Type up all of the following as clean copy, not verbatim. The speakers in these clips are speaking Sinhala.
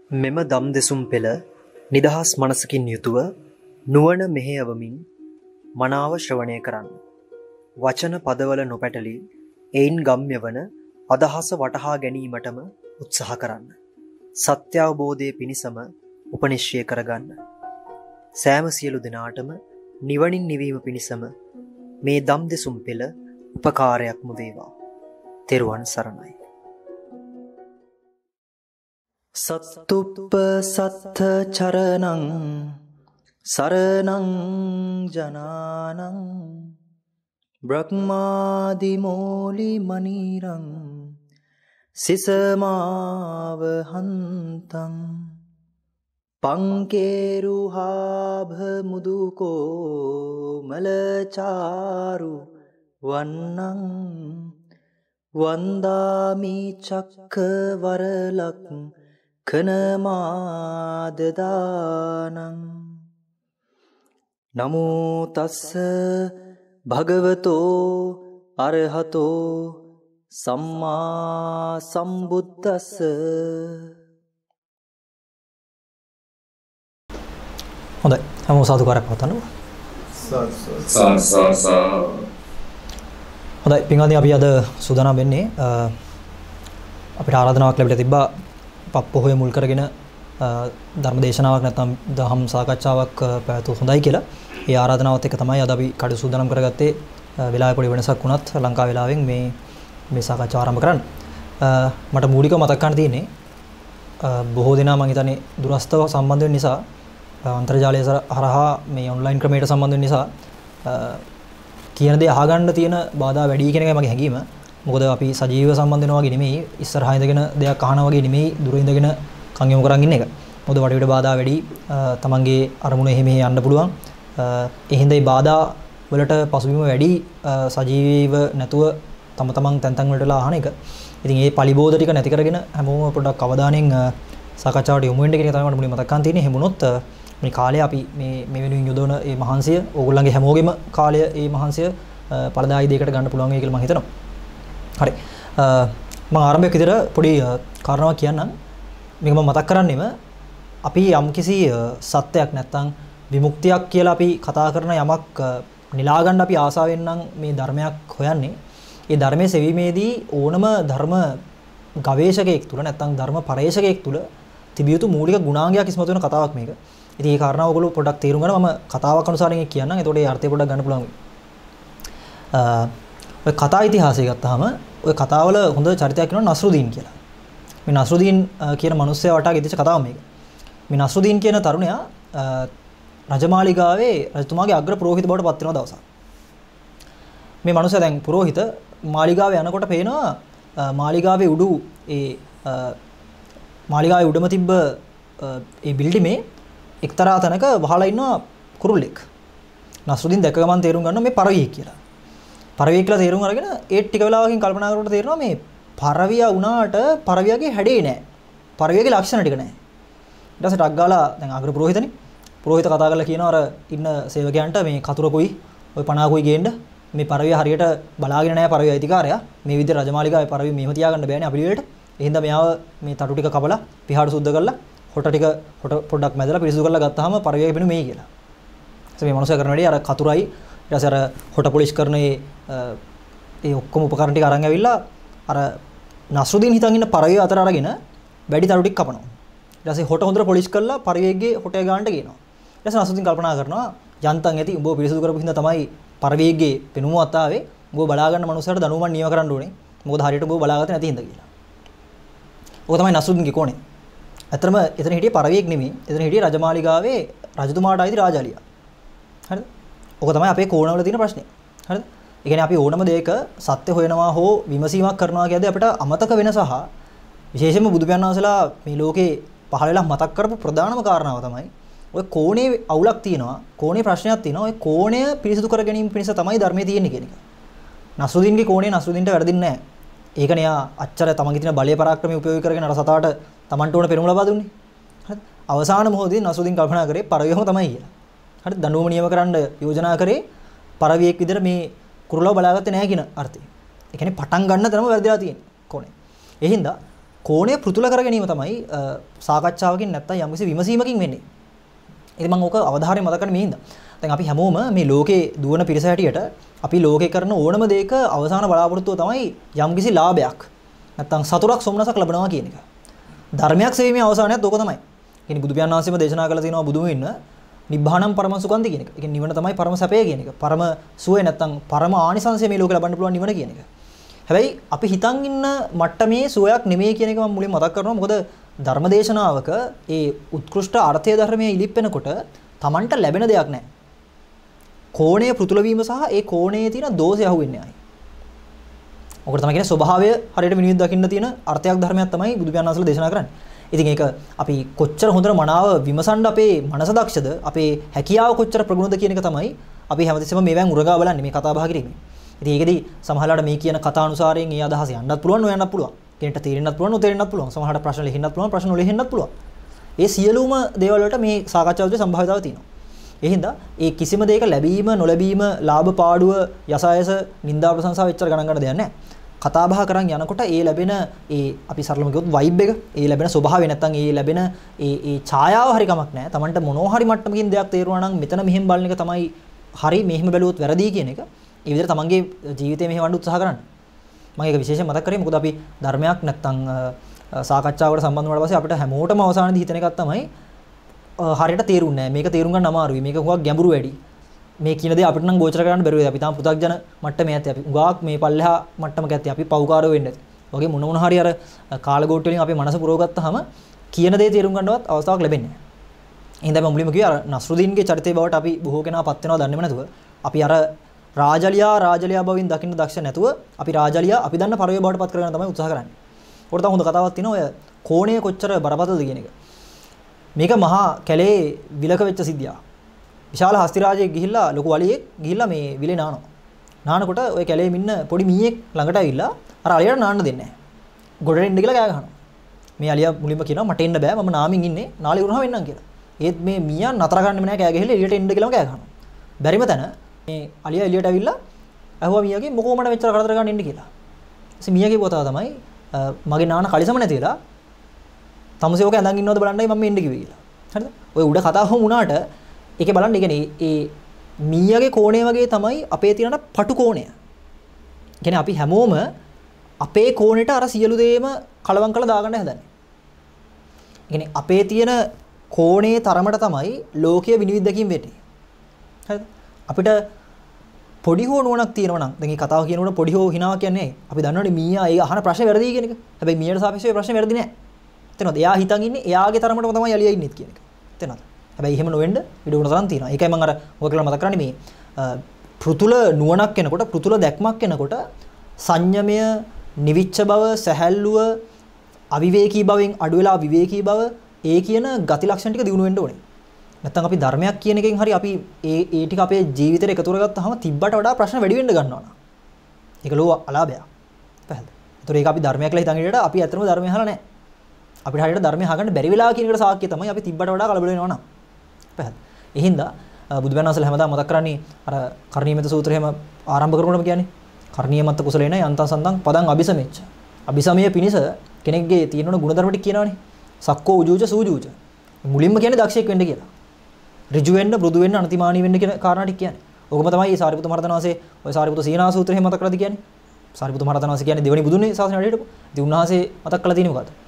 මෙම දම් දෙසුම් පෙළ නිදහස් මනසකින් යුතුව නුවණ මෙහෙයවමින් මනාව ශ්‍රවණය කරන්න. වචන පදවල නොපැටලී එයින් ගම්‍ය වන අදහස වටහා ගැනීමටම උත්සාහ කරන්න. සත්‍ය අවබෝධය පිණිසම උපනිශ්චය කරගන්න. සෑම සියලු දෙනාටම නිවනින් නිවීම පිණිසම මේ දම් දෙසුම් පෙළ උපකාරයක්ම වේවා. තෙරුවන් සරණයි. සත්තුප්ප සත්ථ චරණං සරණං ජනානං බ්‍රහ්මාදි මූලි මනිරං සිසමාව හන්තං පංකේරුහාභ මුදුකෝ මලචාරු වන්නං වන්දාමි චක්කවරලක් කනමාදදානං නමෝ තස්ස භගවතෝ අරහතෝ සම්මා සම්බුද්දස්ස. හොඳයි, හැමෝම සාදුකාරයක් පවත්වන්න. හොඳයි පින්වත්නි, අපි අද සූදානම් වෙන්නේ අපිට ආරාධනාවක් ලැබිලා තිබ්බා පොහොය මුල් කරගෙන ධර්ම දේශනාවක් නැත්නම් දහම් සාකච්ඡාවක් පැවැතුව හොඳයි කියලා. ඒ ආරාධනාවත් එක්ක තමයි අද අපි කඩ සූදානම් කරගත්තේ. වෙලාවේ පොඩි වෙනසක් වුණත් ලංකා වෙලාවෙන් මේ සාකච්ඡාව ආරම්භ කරන්න. මට මූලිකව මතක් කරන්න තියෙන්නේ බොහෝ දෙනා මම හිතන්නේ දුරස්තව සම්බන්ධ වෙන නිසා අන්තර්ජාලය හරහා මේ ඔන්ලයින් ක්‍රමයට සම්බන්ධ වෙන නිසා කියන දේ අහගන්න තියෙන බාධා වැඩි කියන එකයි මගේ හැඟීම. මොකද අපි සජීවව සම්බන්ධ වෙනවා වගේ නෙමෙයි, ඉස්සරහා ඉඳගෙන දෙයක් අහනවා වගේ නෙමෙයි, දුර ඉඳගෙන කන් යොමු කරන් ඉන්න එක. මොකද වටේට බාධා වැඩි, තමන්ගේ අරමුණ එහෙම යන්න පුළුවන්. ඒ හින්දා මේ බාධා වලට පසුබිම වැඩි සජීවීව නැතුව තමන් තැන් වලටලා අහන එක. ඉතින් මේ පලිබෝධ ටික නැති කරගෙන හැමෝම පොඩ්ඩක් අවධානයෙන් සාකච්ඡාවට යොමු වෙන්න කියන එක තමයි මට මුලින්ම මතක් කරන් තියෙන්නේ. එහෙම වුණොත් මේ කාලය අපි මේ වෙනුවෙන් යොදවන මේ මහන්සිය, ඕගොල්ලන්ගේ හැමෝගෙම කාලය මේ මහන්සිය පළදායි දෙයකට ගන්න පුළුවන් වෙයි කියලා මම හිතනවා. හරි. මම ආරම්භයක් විදිහට පොඩි කාරණාවක් කියන්නම්. මේක මම මතක් කරන්නෙම අපි යම්කිසි සත්‍යයක් නැත්නම් විමුක්තියක් කියලා අපි කතා කරන යමක් නිලා ගන්න අපි ආසාවෙන් නම් මේ ධර්මයක් හොයන්නේ. ඒ ධර්මයේ සෙවීමේදී ඕනම ධර්ම ගවේෂකයෙක් තුල නැත්නම් ධර්ම පරේක්ෂකයෙක් තුල තිබිය යුතු මූලික ගුණාංගයක් ඉස්මතු වෙන කතාවක් මේක. ඉතින් මේ කාරණාව ඔයගොල්ලෝ පොඩ්ඩක් තේරුම් ගන්න මම කතාවක් අනුසාරයෙන් කියන්නම්. එතකොට ඒ අර්ථය පොඩ්ඩක් ගන්න පුළුවන් වෙයි. ඔය කතා ඉතිහාසය ගත්තාම ඔය කතාවල හොඳ චරිතයක් වෙනවා නස්රුදීන් කියලා. මේ නස්රුදීන් කියන මිනිස්සයා වටා ගෙතිච්ච කතාවක් මේක. මේ නස්රුදීන් කියන තරුණයා රජමාලිගාවේ රජතුමාගේ අග්‍ර පුරෝහිත බවට පත් වෙන දවසක්. මේ මිනිස්සයා දැන් පුරෝහිත මාලිගාවේ යනකොට පේනවා මාලිගාවේ උඩු මාලිගාවේ උඩම තිබ්බ ඒ බිල්ඩිමේ එක්තරා තැනක වහලා ඉන්නවා කුරුල්ලෙක්. නස්රුදීන් දැක ගමන් තේරුම් ගන්නවා මේ පරවියෙක් කියලා. පරවිය කියලා තේරුම් අරගෙන ඒ ටික වෙලාවකින් කල්පනා කරනකොට තේරෙනවා මේ පරවියා වුණාට පරවියාගේ හැඩේ නැහැ. පරවියාගේ ලක්ෂණ ටික නැහැ. ඊට පස්සේ ටක් ගාලා දැන් අග්‍ර පුරෝහිතනේ. පුරෝහිත කතා කරලා කියනවා අර ඉන්න සේවකයන්ට මේ කතුරකුයි ওই පණාකුයි ගේන්න මේ පරවියා හරියට බලාගෙන නැහැ පරවියා අයිතිකාරයා. මේ විදිහට රජමාලිගාවේ පරවිය මෙහෙම තියාගන්න බෑනේ අපිළිවෙලට. ඒ හින්දා මෙයාව මේ තටු ටික කපලා පිහාට සුද්ධ කරලා හොට පොඩ්ඩක් මැදලා පිරිසිදු කරලා ගත්තාම පරවියාගේ වෙනු මේ කියලා. මේ මනුස්සයා කරන වැඩේ අර කතුරයි ඊට පස්සේ අර හොට පොලිෂ් කරන ඒ ඔක්කොම උපකරණ ටික අරන් ඇවිල්ලා අර නස්රුදීන් හිතන් ඉන්න පරවිය අතර අරගෙන වැඩි තරු ටික කපනවා. ඊට පස්සේ හොට හොඳට පොලිෂ් කරලා පරවියගේ හොටේ ගන්නට ගේනවා. ඊට පස්සේ නස්රුදීන් කල්පනා කරනවා යන්තම් ඇති උඹව පිරිසිදු කරපු හින්දා තමයි පරවියගේ පෙනුමත් ආවේ. උඹව බලා ගන්න මනුස්සයාට දනුවමක් නියම කරන්න ඕනේ. මොකද හරියට උඹව බලාගත්තේ නැති හින්දා කියලා. ඕක තමයි නස්රුදීන්ගේ කෝණය. ඇත්තටම එතන හිටියේ පරවියෙක් නෙමෙයි. එතන හිටියේ රජමාලිගාවේ රජතුමාට අයිති රාජාලියා. හරිද? ඕක තමයි අපේ කෝණවල තියෙන ප්‍රශ්නේ. හරිද? ඒ කියන්නේ අපි ඕනම දෙයක සත්‍ය හොයනවා හෝ විමසීමක් කරනවා කියද්දී අපිට අමතක වෙන සහ විශේෂයෙන්ම බුදු පියාණන් වහන්සේලා මේ ලෝකේ පහළ වෙලා මතක් කරපු ප්‍රධානම කාරණාව තමයි ඔය කෝණේ අවුලක් තියෙනවා, කෝණේ ප්‍රශ්නයක් තියෙනවා. ඔය කෝණය පිරිසිදු කර ගැනීම පිණිස තමයි ධර්මයේ තියෙන්නේ කියන එක. නස්රුදීන්ගේ කෝණේ නස්රුදීන්ට වැරදින්නේ නැහැ. ඒකනේ යා අච්චර තමන්ගේ තියෙන බලය පරාක්‍රමය උපයෝගී කරගෙන අර සතාට තමන්ට ඕන පෙරමුණ ලබා දුන්නේ. හරිද? අවසාන මොහොතේ නස්රුදීන් කල්පනා කරේ පරවියම තමයි කියලා. හරිද? දඬුවම නියම කරන්න යෝජනා කරේ පරවියෙක් විදිහට මේ කුරුලව බලාගත්තේ නැහැ කියන අර්ථය. ඒ කියන්නේ පටන් ගන්න තරම වැරදිලා තියෙන්නේ කොනේ. ඒ හින්දා කෝණය පෘතුල කර ගැනීම තමයි සාකච්ඡාවකින් නැත්තම් යම්කිසි විමසීමකින් වෙන්නේ. ඉතින් මම ඕක අවධාරණය මතක කරන්නේ මේ හින්දා. දැන් අපි හැමෝම මේ ලෝකේ දුවන පිරිස හැටියට අපි ලෝකේ කරන ඕනම දෙයක අවසාන බලාපොරොත්තුව තමයි යම්කිසි ලාභයක් නැත්තම් සතුටක් සොම්නසක් ලැබනවා කියන එක. ධර්මයක් සෙවීමේ අවසානයත් ඕක තමයි. කියන්නේ බුදු පියාණන් වහන්සේම දේශනා කළා තියෙනවා බුදුම වෙන්න නිබ්බාණම් පරම සුගන්ධි කියන එක. ඒ කියන්නේ නිවන තමයි පරම සැපය කියන එක. පරම සුවය නැත්තම් පරම ආනිසංසය මේ ලෝකේ ලබන්න පුළුවන් නිවන කියන එක. හැබැයි අපි හිතන් ඉන්න මට්ටමේ සුවයක් නෙමෙයි කියන එක මම මුලින් මතක් කරනවා. මොකද ධර්මදේශනාවක ඒ උත්කෘෂ්ඨ අර්ථය ධර්මයේ ඉලිප්පෙනකොට Tamanට ලැබෙන දෙයක් නැහැ. කෝණය පෘතුල වීම සහ ඒ කෝණයේ තියෙන දෝෂය අහුවෙන්නේ නැහැ. ඔකට තමයි කියන්නේ ස්වභාවය හරියට විනිවිද දකින්න තියෙන අර්ථයක් ධර්මයක් තමයි බුදු පියාණන් වහන්සේලා දේශනා කරන්නේ. ඉතින් ඒක අපි කොච්චර හොඳට මනාව විමසන්න අපේ මනස දක්ෂද අපේ හැකියාව කොච්චර ප්‍රගුණද කියන එක තමයි අපි හැමතිස්සෙම මේවෙන් උරගා බලන්නේ මේ කතා බහ කිරීමේ. ඉතින් ඒකෙදි සමහරවිට මේ කියන කතා අනුසාරයෙන් ඒ අදහස යන්නත් පුළුවන් නොයන්නත් පුළුවන්. කෙනෙක්ට තේරෙන්නත් පුළුවන් නොතේරෙන්නත් පුළුවන්. සමහරවිට ප්‍රශ්න ලියන්නත් පුළුවන් ප්‍රශ්න නොලියන්නත් පුළුවන්. ඒ සියලුම දේවල් වලට මේ සාකච්ඡාවේ සම්භාවිතාව තියෙනවා. ඒ හින්දා ඒ කිසිම දෙයක ලැබීම නොලැබීම ලාභ පාඩුව යසායස නිന്ദා ප්‍රශංසාව එච්චර ගණන් ගන්න දෙයක් නැහැ. කතා බහ කරන් යනකොට ඒ ලැබෙන ඒ අපි සරලව කිව්වොත් වයිබ් එක ඒ ලැබෙන ස්වභාවය නැත්තම් ඒ ලැබෙන ඒ ඡායාව හරි කමක් නැහැ. Tamanට මොනවා හරි මට්ටමකින් දෙයක් තේරුණා නම් මෙතන මෙහෙම බලන එක තමයි හරි මෙහෙම බැලුවොත් වැරදි කියන එක. ඒ විදිහට තමන්ගේ ජීවිතේ මෙහෙම වඩ උත්සාහ කරන්න. මම ඒක විශේෂයෙන් මතක් කරේ මොකද අපි ධර්මයක් නැත්තම් සාකච්ඡාවකට සම්බන්ධ වුණාට පස්සේ අපිට හැමෝටම අවසානයේදී හිතන එකක් තමයි හරියට තේරුන්නේ නැහැ. මේක තේරුම් ගන්න අමාරුයි. මේක හුඟක් ගැඹුරු වැඩි. මේ කියන දේ අපිට නම් ගෝචර කරන්න බැරුව අපි තාම පු탁ජන මට්ටමේ ඇත්තේ. අපි හුඟක් මේ පල්ලෙහා මට්ටමක ඇත්තේ. අපි පව්කාරයෝ වෙන්නේ නැති. වගේ මොන හරි අර කාලගෝට්ටු වලින් අපේ මනස පුරවගත්තාම කියන දේ තේරුම් ගන්නවත් අවස්ථාවක් ලැබෙන්නේ නැහැ. එහෙනම් මම මුලින්ම කිව්වා අර නස්රුදීන්ගේ චරිතය බවට අපි බොහෝ කෙනා පත් වෙනවා දන්නේම නැතුව අපි අර රාජලියා බවින් දකින්න දක්ෂ නැතුව අපි රාජලියා අපි දන්න පරිවය බවට පත් කරගන්න තමයි උත්සාහ කරන්නේ. උකට තව හොඳ කතාවක් තියෙනවා ඔය කෝණය කොච්චර බරපතලද කියන එක. මේක මහා කැලේ විලක වෙච්ච සිද්ධියක්. විශාල හස්තිරාජයෙක් ගිහිල්ලා ලොකු වලියෙක් ගිහිල්ලා මේ විලේ නානවා. නානකොට ඔය කැලේම ඉන්න පොඩි මීයෙක් ළඟට ඇවිල්ලා අර අලියට නාන්න දෙන්නේ නැහැ. ගොඩට එන්න කියලා කෑ ගහනවා. මේ අලියා මුලින්ම කියනවා මට එන්න බෑ මම නාමින් ඉන්නේ නාලේ වුණාම එන්නම් කියලා. ඒත් මේ මීයා නතර ගන්නෙම නැහැ කෑ ගහලා එළියට එන්න කියලාම කෑ ගහනවා. බැරිම තැන මේ අලියා එළියට ඇවිල්ලා අහුවා මීයාගේ මොකෝ මට මෙච්චර කරදර ගන්න එන්න කියලා. ඊට මීයාගේ පුතා තමයි මගේ නාන කලිසම නැති වෙලා තමුසේවක ඇඳන් ඉන්නවද බලන්නයි මම එන්න කිව්වේ කියලා. හරිද? ඔය උඩ කතාව වුණාට ඒකේ බලන්න ඒ කියන්නේ ඒ මීයාගේ කෝණය වගේ තමයි අපේ තියෙන පටු කෝණය. කියන්නේ අපි හැමෝම අපේ කෝණයට අර සියලු දේම කලවම් කරලා දාගන්න හදන්නේ. ඒ කියන්නේ අපේ තියෙන කෝණේ තරමට තමයි ලෝකීය විනිවිද දැකීම වෙන්නේ. හරිද? අපිට පොඩි හෝ නුවණක් තියෙනවා නම් දැන් මේ කතාව කියනකොට පොඩි හෝ හිනාවක් කියන්නේ අපි දන්නවනේ මීයා ඒ අහන ප්‍රශ්නේ වැරදි කියන එක. හැබැයි මීයාට සාපේක්ෂව ප්‍රශ්නේ වැරදි නෑ. තේරෙනවද? එයා හිතන් ඉන්නේ එයාගේ තරමටම තමයි අලියා ඉන්නේ කියන එක. තේරෙනවද? හැබැයි එහෙම නොවෙන්න ඉඩ උන තරම් තියෙනවා. ඒකයි මම අර ඔය කියලා මතක් කරන්නේ මේ පෘතුල නුවණක් එනකොට පෘතුල දැක්මක් එනකොට සංයමය, නිවිච්ච බව, සැහැල්ලුව, අවිවේකී බවෙන් අඩු වෙලා විවේකී බව ඒ කියන ගති ලක්ෂණ ටික දිනු වෙන්න ඕනේ. නැත්තම් අපි ධර්මයක් කියන එකෙන් හරි අපි ඒ ටික අපේ ජීවිතේට එකතු කරගත්තාම තිබ්බට වඩා ප්‍රශ්න වැඩි වෙන්න ගන්නවා නා. ඒක ලෝ අලාභයක්. පැහැදිලි. ඒතර ඒක අපි ධර්මයක් කියලා හිතන් ඉන්නට අපි ඇත්තටම ධර්මය අහලා නැහැ. අපිට හරියට ධර්මය අහගන්න බැරි වෙලා කියන එකට සාක්ෂිය තමයි අපි තිබ්බට වඩා කලබල වෙනවා නා. පැහැදිලි. ඒ හින්දා බුදුබණන් අසල හැමදාම මතක් කරන්නේ අර කර්ණීයමෙත සූත්‍රය හැම ආරම්භ කරනකොටම කියන්නේ කර්ණීයමත් කුසලේන යන්තං සන්තං පදං අபிසමෙච්ච. අபிසමයේ පිනිස කෙනෙක්ගේ තියෙනවන ගුණධර්ම ටික කියනවනේ. සක්කෝ උජූච සූජූච. මුලින්ම කියන්නේ දක්ෂයෙක් වෙන්න කියලා. ඍජු වෙන්න, මෘදු වෙන්න, අනතිමානී වෙන්න කියන කාරණා ටික කියන්නේ. ඕකම තමයි මේ සාරිපුත්ත මහරහතන් වහන්සේ ඔය සාරිපුත්ත සීනා සූත්‍රය මතක් කරලාද කියන්නේ. සාරිපුත්ත මහරහතන් වහන්සේ කියන්නේ දෙවෙනි බුදුනේ ශාසනයට හිටපු. ඉතින් උන්වහන්සේ මතක් කරලා තියෙන්නේ මොකද්ද?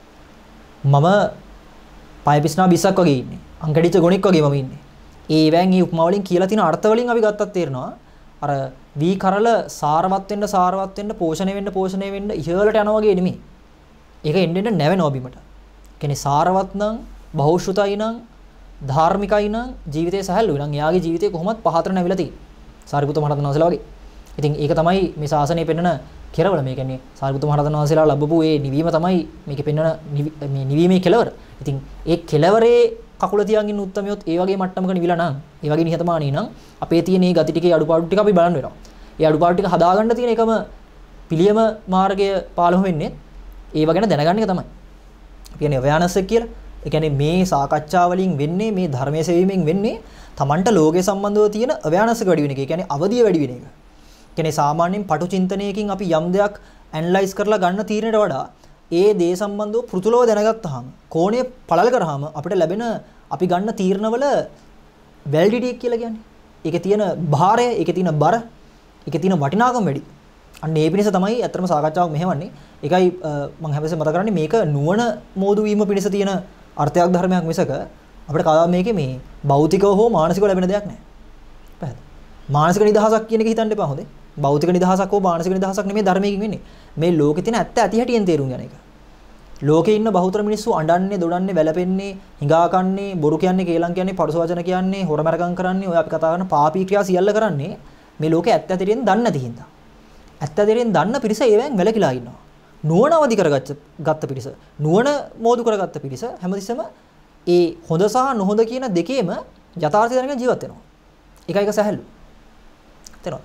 මම පය පිස්නා 20ක් වගේ ඉන්නේ. අංකඩිච්ච ගොණෙක් වගේ මම ඉන්නේ. ඒවෙන් මේ උපමා වලින් කියලා තියෙන අර්ථ වලින් අපි ගත්තත් තේරෙනවා. අර වී කරල සාරවත් වෙන්න, පෝෂණය වෙන්න ඉහළට යනවා වගේ නෙමෙයි. ඒක එන්න නැවෙනවා බිමට. කියන්නේ සාරවත් නම්, බහුශ්‍රතයි නම්, ධාර්මිකයි නම් ජීවිතේ සැහැල්ලුයි නම් එයාගේ ජීවිතේ කොහොමත් පහතට නැවිලා තියෙන්නේ. සාරිපුත්ත මහරහතන් වහන්සේලා වගේ. ඉතින් ඒක තමයි මේ ශාසනය පෙන්වන කෙරවල. මේ කියන්නේ සාරිපුත්ත මහරහතන් වහන්සේලා ලැබපු ඒ නිවීම තමයි මේකේ පෙන්වන මේ නිවීමේ කෙලවර. ඉතින් ඒ කෙලවරේ කකුල තියන් ඉන්න උත්තමියොත් ඒ වගේ මට්ටමක නිවිලා නම්, ඒ වගේ නිහතමානී නම් අපේ තියෙන මේ ගති ටිකේ අඩුපාඩු ටික අපි බලන්න වෙනවා. ඒ අඩුපාඩු ටික හදාගන්න තියෙන එකම පිළියම මාර්ගය පාලම වෙන්නේ ඒව ගැන දැනගන්න එක තමයි. අපි කියන්නේ අවයානස් එක කියලා. ඒ කියන්නේ මේ සාකච්ඡා වලින් වෙන්නේ මේ ධර්මයේ සෙවීමෙන් වෙන්නේ Tamanට ලෝකයේ සම්බන්ධව තියෙන අවයානස් එක වැඩි වෙන එක. ඒ කියන්නේ අවදිය වැඩි වෙන එක. කියන්නේ සාමාන්‍යයෙන් පටු චින්තනයකින් අපි යම් දෙයක් ඇනලයිස් කරලා ගන්න තීරණයට වඩා ඒ දේ සම්බන්ධව පෘතුලව දැනගත්තාම කෝණය පළල් කරාම අපිට ලැබෙන අපි ගන්න තීරණවල වැලිඩිටි කියලා කියන්නේ. ඒකේ තියෙන භාරය, ඒකේ තියෙන බර, ඒකේ තියෙන වටිනාකම වැඩි. අන්න ඒ පිණිස තමයි අත්‍තරම සාකච්ඡාවක් මෙහෙවන්නේ. ඒකයි මම හැමතිස්සෙම මතක කරන්නේ මේක නුවණ මෝදු වීම පිණිස තියෙන අර්ථයක් ධර්මයක් මිසක අපිට කවදාවත් මේකේ මේ භෞතිකව හෝ මානසිකව ලැබෙන දෙයක් නැහැ. පැහැදිලි. මානසික නිදහසක් කියන එක හිතන්න එපා හොඳේ. භෞතික නිදහසක් හෝ මානසික නිදහසක් නෙමෙයි ධර්මයෙන් වෙන්නේ. මේ ලෝකේ තියෙන ඇත්ත ඇති හැටියෙන් තේරුම් ගන්න එක. ලෝකේ ඉන්න බහුතර මිනිස්සු අඬන්නේ, දොඩන්නේ, වැළපෙන්නේ, හිඟා කන්නේ, බොරු කියන්නේ, කේලම් කියන්නේ, පරුස වචන කියන්නේ, හොරමරකම් කරන්නේ, ඔය අපි කතා කරන පාපී ක්‍රියා සියල්ල කරන්නේ මේ ලෝකේ ඇත්ත ඇතිරියෙන් දන්නේ නැති හින්දා. ඇත්ත ඇතිරියෙන් දන්න පිරිස ඒවෙන් වැළකීලා ඉන්නවා. නුවණ අවදි කරගත්ත පිරිස, නුවණ මෝදු කරගත්ත පිරිස හැමතිස්සෙම ඒ හොඳ සහ නොහොඳ කියන දෙකේම යථාර්ථය දැනගෙන ජීවත් වෙනවා. එකයික සැහැල්ලු. තේරෙනවද?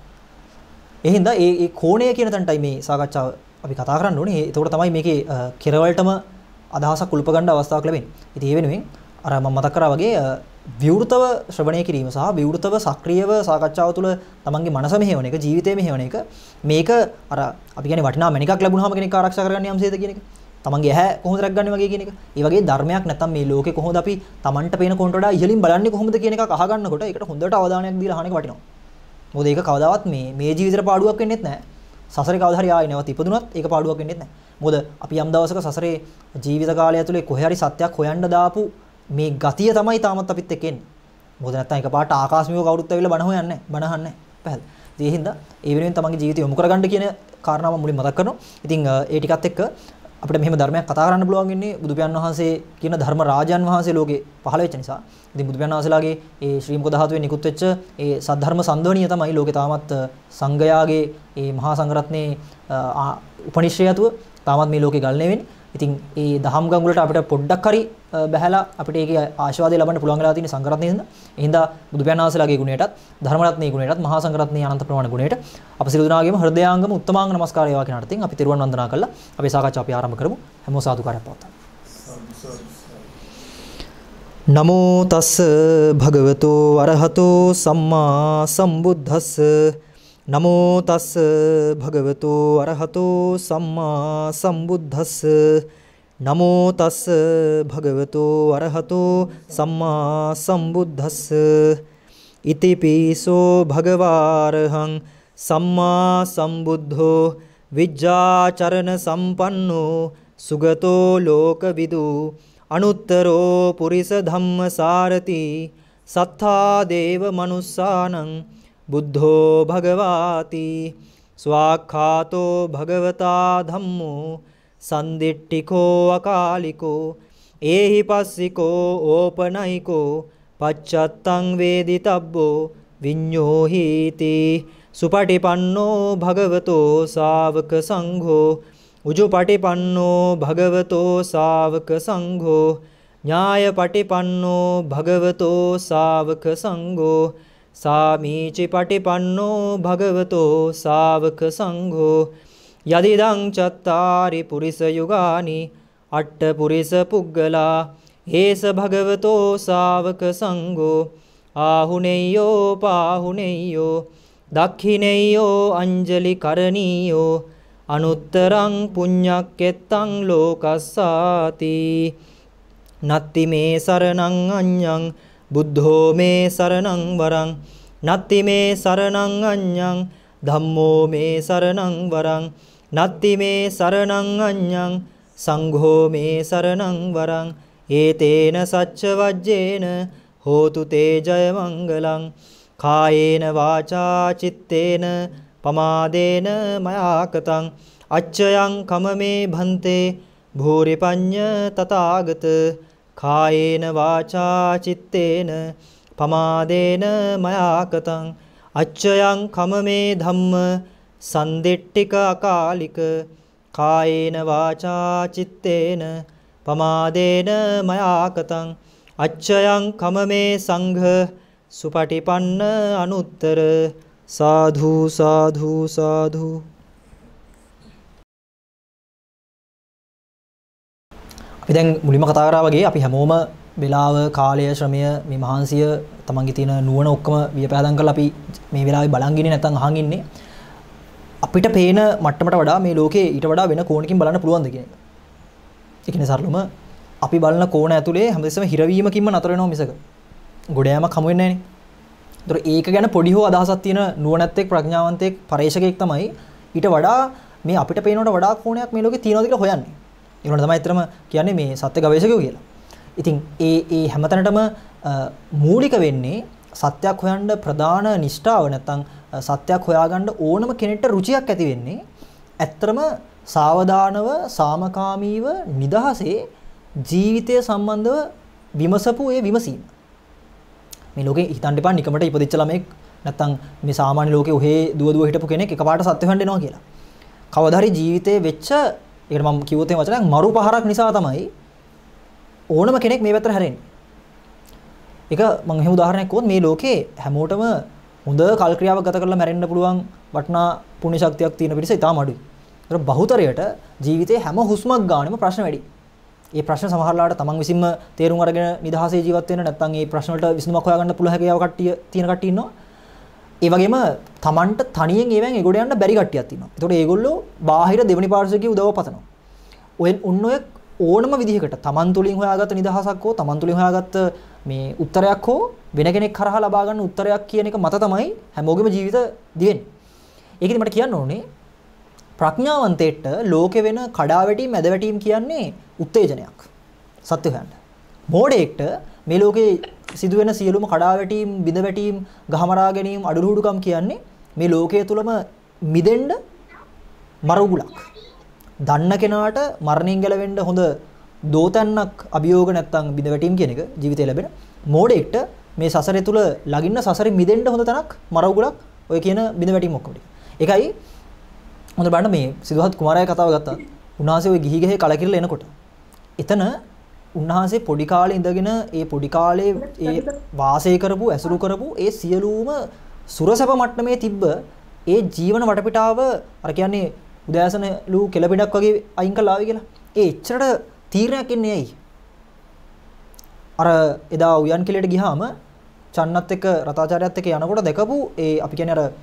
ඒ හින්දා ඒ කෝණය කියන තැනටයි මේ සාකච්ඡාව අපි කතා කරන්න ඕනේ. ඒතකොට තමයි මේකේ කෙරවලටම අදහසක් උල්ප ගන්න අවස්ථාවක් ලැබෙන්නේ. ඉතින් ඒ වෙනුවෙන් අර මම මතක් කරා වගේ විවෘතව ශ්‍රවණය කිරීම සහ විවෘතව සක්‍රියව සාකච්ඡාව තුළ තමන්ගේ මනස මෙහෙවන එක, ජීවිතය මෙහෙවන එක මේක අර අපි කියන්නේ වටිනා මණිකක් ලැබුණාම කෙනෙක් ආරක්ෂා කරගන්න යම්සේද කියන එක. තමන්ගේ ඇහැ කොහොමද රැකගන්නේ වගේ කියන එක. ඒ වගේ ධර්මයක් නැත්තම් මේ ලෝකේ කොහොමද අපි තමන්ට පේන කොන්ට වඩා ඉහළින් බලන්නේ කොහොමද කියන එකක් අහගන්නකොට ඒකට හොඳට අවධානයක් දීලා අහන එක වටිනවා. මොකද ඒක කවදාවත් මේ ජීවිතේට පාඩුවක් වෙන්නේත් නැහැ. සසරේ කවදා හරි ආයෙ නැවත ඉපදුනත් ඒක පාඩුවක් වෙන්නේත් නැහැ. මොකද අපි යම් දවසක සසරේ ජීවිත කාලය ඇතුලේ කොහේ හරි සත්‍යයක් හොයන්න දාපු මේ ගතිය තමයි තාමත් අපිත් එක්ක එන්නේ. මොකද නැත්තම් එකපාරට ආකාශමික කවුරුත් ඇවිල්ලා බණ හොයන්නේ නැහැ. බණ අහන්නේ නැහැ. පැහැදිලි. ඒ හින්දා ඒ වෙනුවෙන් තමන්ගේ ජීවිතය යොමු කරගන්න කියන කාරණාව මුලින් මතක් කරනවා. ඉතින් ඒ ටිකත් එක්ක අපිට මෙහෙම ධර්මයක් කතා කරන්න පුළුවන් වෙන්නේ බුදු පියාණන් වහන්සේ කියන ධර්ම රාජයන් වහන්සේ ලෝකේ පහළ වෙච්ච නිසා. ඉතින් බුදු පියාණන් වහන්සේලාගේ ඒ ශ්‍රී මුක ධාතුවේ නිකුත් වෙච්ච ඒ සද්ධර්ම සංධවණිය තමයි ලෝකේ තාමත් සංඝයාගේ ඒ මහා සංඝරත්නයේ උපනිශ්‍රයතුව තාමත් මේ ලෝකේ ගල්නේ වෙන්නේ. ඉතින් ඒ දහම් ගඟුලට අපිට පොඩ්ඩක් හරි බහැලා අපිට ඒකේ ආශිර්වාදය ලබන්න පුළුවන් වෙලා තියෙන සංඝරත්නයේ හින්දා. ඒ හින්දා බුදු පියාණන් වහන්සේලාගේ ගුණයටත් ධර්මරත්නයේ ගුණයටත් මහා සංඝරත්නයේ අනන්ත ප්‍රමාණ ගුණයට අප සියලු දෙනාගේම හෘදයාංගම උත්තමාංග නමස්කාරය වේවා කියන අර්ථයෙන් අපි තෙරුවන් වන්දනා කළා. අපේ සාකච්ඡාව අපි ආරම්භ කරමු. හැමෝම සාදුකාරයක් පවත්වමු. නමෝ තස්ස භගවතෝ අරහතෝ සම්මා සම්බුද්දස්ස නමෝ තස්ස භගවතෝ අරහතෝ සම්මා සම්බුද්දස්ස නමෝ තස්ස භගවතෝ අරහතෝ සම්මා සම්බුද්දස්ස ඉතිපිසෝ භගවාරහං සම්මා සම්බුද්ධෝ විජ්ජාචරණ සම්පන්නෝ සුගතෝ ලෝකවිදු අනුත්තරෝ පුරිස ධම්මසාරති සත්තා දේව මනුස්සානං බුද්ධෝ භගවාති ස්වාක්ඛාතෝ භගවතා ධම්මෝ සන්දිට්ඨිකෝ අකාලිකෝ ඒහි පස්සිකෝ ඕපනයිකෝ පච්චත්තං වේදිතබ්බෝ විඤ්ඤෝහීති සුපටිපන්නෝ භගවතෝ ශාවක සංඝෝ උජුපටිපන්නෝ භගවතෝ ශාවක සංඝෝ ඥායපටිපන්නෝ භගවතෝ ශාවක සංඝෝ සාමීචි පටිපන්නෝ භගවතෝ ශාවක සංඝෝ යදිදං චත්තාරි පුරිස යුගානි අට්ඨ පුරිස පුග්ගලා හේස භගවතෝ ශාවක සංඝෝ ආහුනේයෝ පාහුනේයෝ දක්ඛිනේයෝ අංජලි කරණීයෝ අනුත්තරං පුඤ්ඤක්කෙත්තං ලෝකස්සාති නත්ති මේ සරණං අඤ්ඤං බුද්ධෝ මේ සරණං වරං නත්ති මේ සරණං අඤ්ඤං ධම්මෝ මේ සරණං වරං නත්ති මේ සරණං අඤ්ඤං සංඝෝ මේ සරණං වරං ඒතේන සච්ච වජ්ජේන හෝතු තේ ජය මංගලං කායේන වාචා චිත්තේන පමාදේන මයාකතං අච්චයං කමමේ භන්තේ භූරි පඤ්ඤ තථාගත කායේන වාචා චිත්තේන පමාදේන මයාකතං අච්චයං කමමේ ධම්ම සන්දිට්ඨික අකාලික කායේන වාචා චිත්තේන පමාදේන මයාකතං අච්චයං කමමේ සංඝ සුපටිපන්න අනුත්තර සාධු සාධු සාධු. අපි දැන් මුලින්ම කතා කරා වගේ අපි හැමෝම වෙලාව කාලය ශ්‍රමය මේ මහන්සිය තමන්ගේ තියෙන නුවණ ඔක්කොම වියපෑදම් කරලා අපි මේ වෙලාවේ බලන් ඉන්නේ නැත්නම් අහන් ඉන්නේ අපිට පේන මට්ටමට වඩා මේ ලෝකේ ඊට වඩා වෙන කෝණකින් බලන්න පුළුවන්ද කියන එක. ඒ කියන්නේ සරලම අපි බලන කෝණ ඇතුලේ හැමදෙස්සම හිරවීමකින්ම නතර වෙනවා මිසක ගොඩ යෑමක් හමු වෙන්නේ නැහනේ. ඒතර ඒක ගැන පොඩි හෝ අදහසක් තියෙන නුවණැත්තෙක් ප්‍රඥාවන්තයෙක් පරේක්ෂකයෙක් තමයි ඊට වඩා මේ අපිට පේනවට වඩා කෝණයක් මේ ලෝකේ තියෙනවද කියලා හොයන්නේ. ඒකට තමයි ඇත්තටම කියන්නේ මේ සත්‍ය ගවේෂකයෝ කියලා. ඉතින් ඒ හැමතැනටම මූලික වෙන්නේ සත්‍යයක් හොයන්න ප්‍රධාන නිෂ්ඨාව නැත්නම් සත්‍යයක් හොයාගන්න ඕනම කෙනෙක්ට රුචියක් ඇති වෙන්නේ ඇත්තටම සාවධානව සාමකාමීව නිදහසේ ජීවිතය සම්බන්ධව විමසපු ඒ විමසීම. මේ ලෝකේ හිතන්න එපා නිකමට ඉපදිච්ච ළමෙක් නැත්නම් මේ සාමාන්‍ය ලෝකේ ඔහේ දුව හිටපු කෙනෙක් එකපාරට සත්‍ය හොයන්න එනවා කියලා. කවදා හරි ජීවිතේ වෙච්ච ඒකට මම කිව්වොත් එහෙම වචනයක් මරු පහරක් නිසා තමයි ඕනම කෙනෙක් මේ පැත්තට හැරෙන්නේ. ඒක මම එහෙම උදාහරණයක් කිව්වොත් මේ ලෝකේ හැමෝටම හොඳ කල් ක්‍රියාවක් ගත කරලා මැරෙන්න පුළුවන් වටිනා පුණ්‍ය ශක්තියක් තියෙන පිරිස ඉතාම අඩුයි. ඒතර බහුතරයට ජීවිතේ හැම හුස්මක් ගානෙම ප්‍රශ්න වැඩි. ඒ ප්‍රශ්න සමහරලාට තමන් විසින්ම තේරුම් අරගෙන නිදහසේ ජීවත් වෙන්න නැත්නම් ඒ ප්‍රශ්න වලට විසඳුමක් හොයාගන්න පුළුවන් හැකියාව කට්ටිය තියෙන කට්ටිය ඉන්නවා. ඒ වගේම තමන්ට තනියෙන් ඒවෙන් එගොඩ යන්න බැරි කට්ටියක් ඉන්නවා. ඒතකොට ඒගොල්ලෝ බාහිර දෙවනි පාර්ශ්වයේ උදව්ව පතනවා. ඔය ඕනම විදිහකට තමන් තුළින් හොයාගත්ත නිදහසක් හෝ තමන් තුළින් හොයාගත්ත මේ උත්තරයක් හෝ වෙන කෙනෙක් කරහා ලබා ගන්න උත්තරයක් කියන එක මත තමයි හැමෝගෙම ජීවිත දිවෙන්නේ. ඒකෙදි මට කියන්න ඕනේ ප්‍රඥාවන්තයෙක්ට ලෝකේ වෙන කඩාවැටීම් මැදවැටීම් කියන්නේ උත්තේජනයක්. සත්‍ය හොයන්න. මෝඩයෙක්ට මේ ලෝකේ සිදුවෙන සියලුම කඩාවැටීම් බිඳවැටීම් ගහමරා ගැනීම අඩුරුහුඩුකම් කියන්නේ මේ ලෝකයේ තුලම මිදෙන්න මරුගුලක්. දන්න කෙනාට මරණයෙන් ගැලවෙන්න හොඳ දෝතන්නක් අභියෝග නැත්තම් බිඳවැටීම් කියන එක ජීවිතේ ලැබෙන මෝඩයෙක්ට මේ සසරේ තුල ලගින්න සසරේ මිදෙන්න හොඳ තැනක් මරුගුලක් ඔය කියන බිඳවැටීම් ඔක්කොම ටික. ඒකයි හොඳ බලන්න මේ සිදුහත් කුමාරයා කතාව ගත්තා. උන්වහන්සේ ওই ගිහි ගහේ කලකිරලා එනකොට එතන උන්වහන්සේ පොඩි කාලේ ඉඳගෙන ඒ පොඩි කාලේ ඒ වාසය කරපු ඇසුරු කරපු ඒ සියලුම සුරසප මට්ටමේ තිබ්බ ඒ ජීවන වටපිටාව අර කියන්නේ උදෑසනලු කෙළපිඩක් වගේ අයින් කළා ආවි කියලා. ඒ එච්චරට තීරණයක් එන්නේ ඇයි? අර එදා උයන් කෙළේට ගියාම චන්නත් එක්ක රතාචාර්යත් එක්ක යනකොට දැකපු ඒ අපි කියන්නේ අර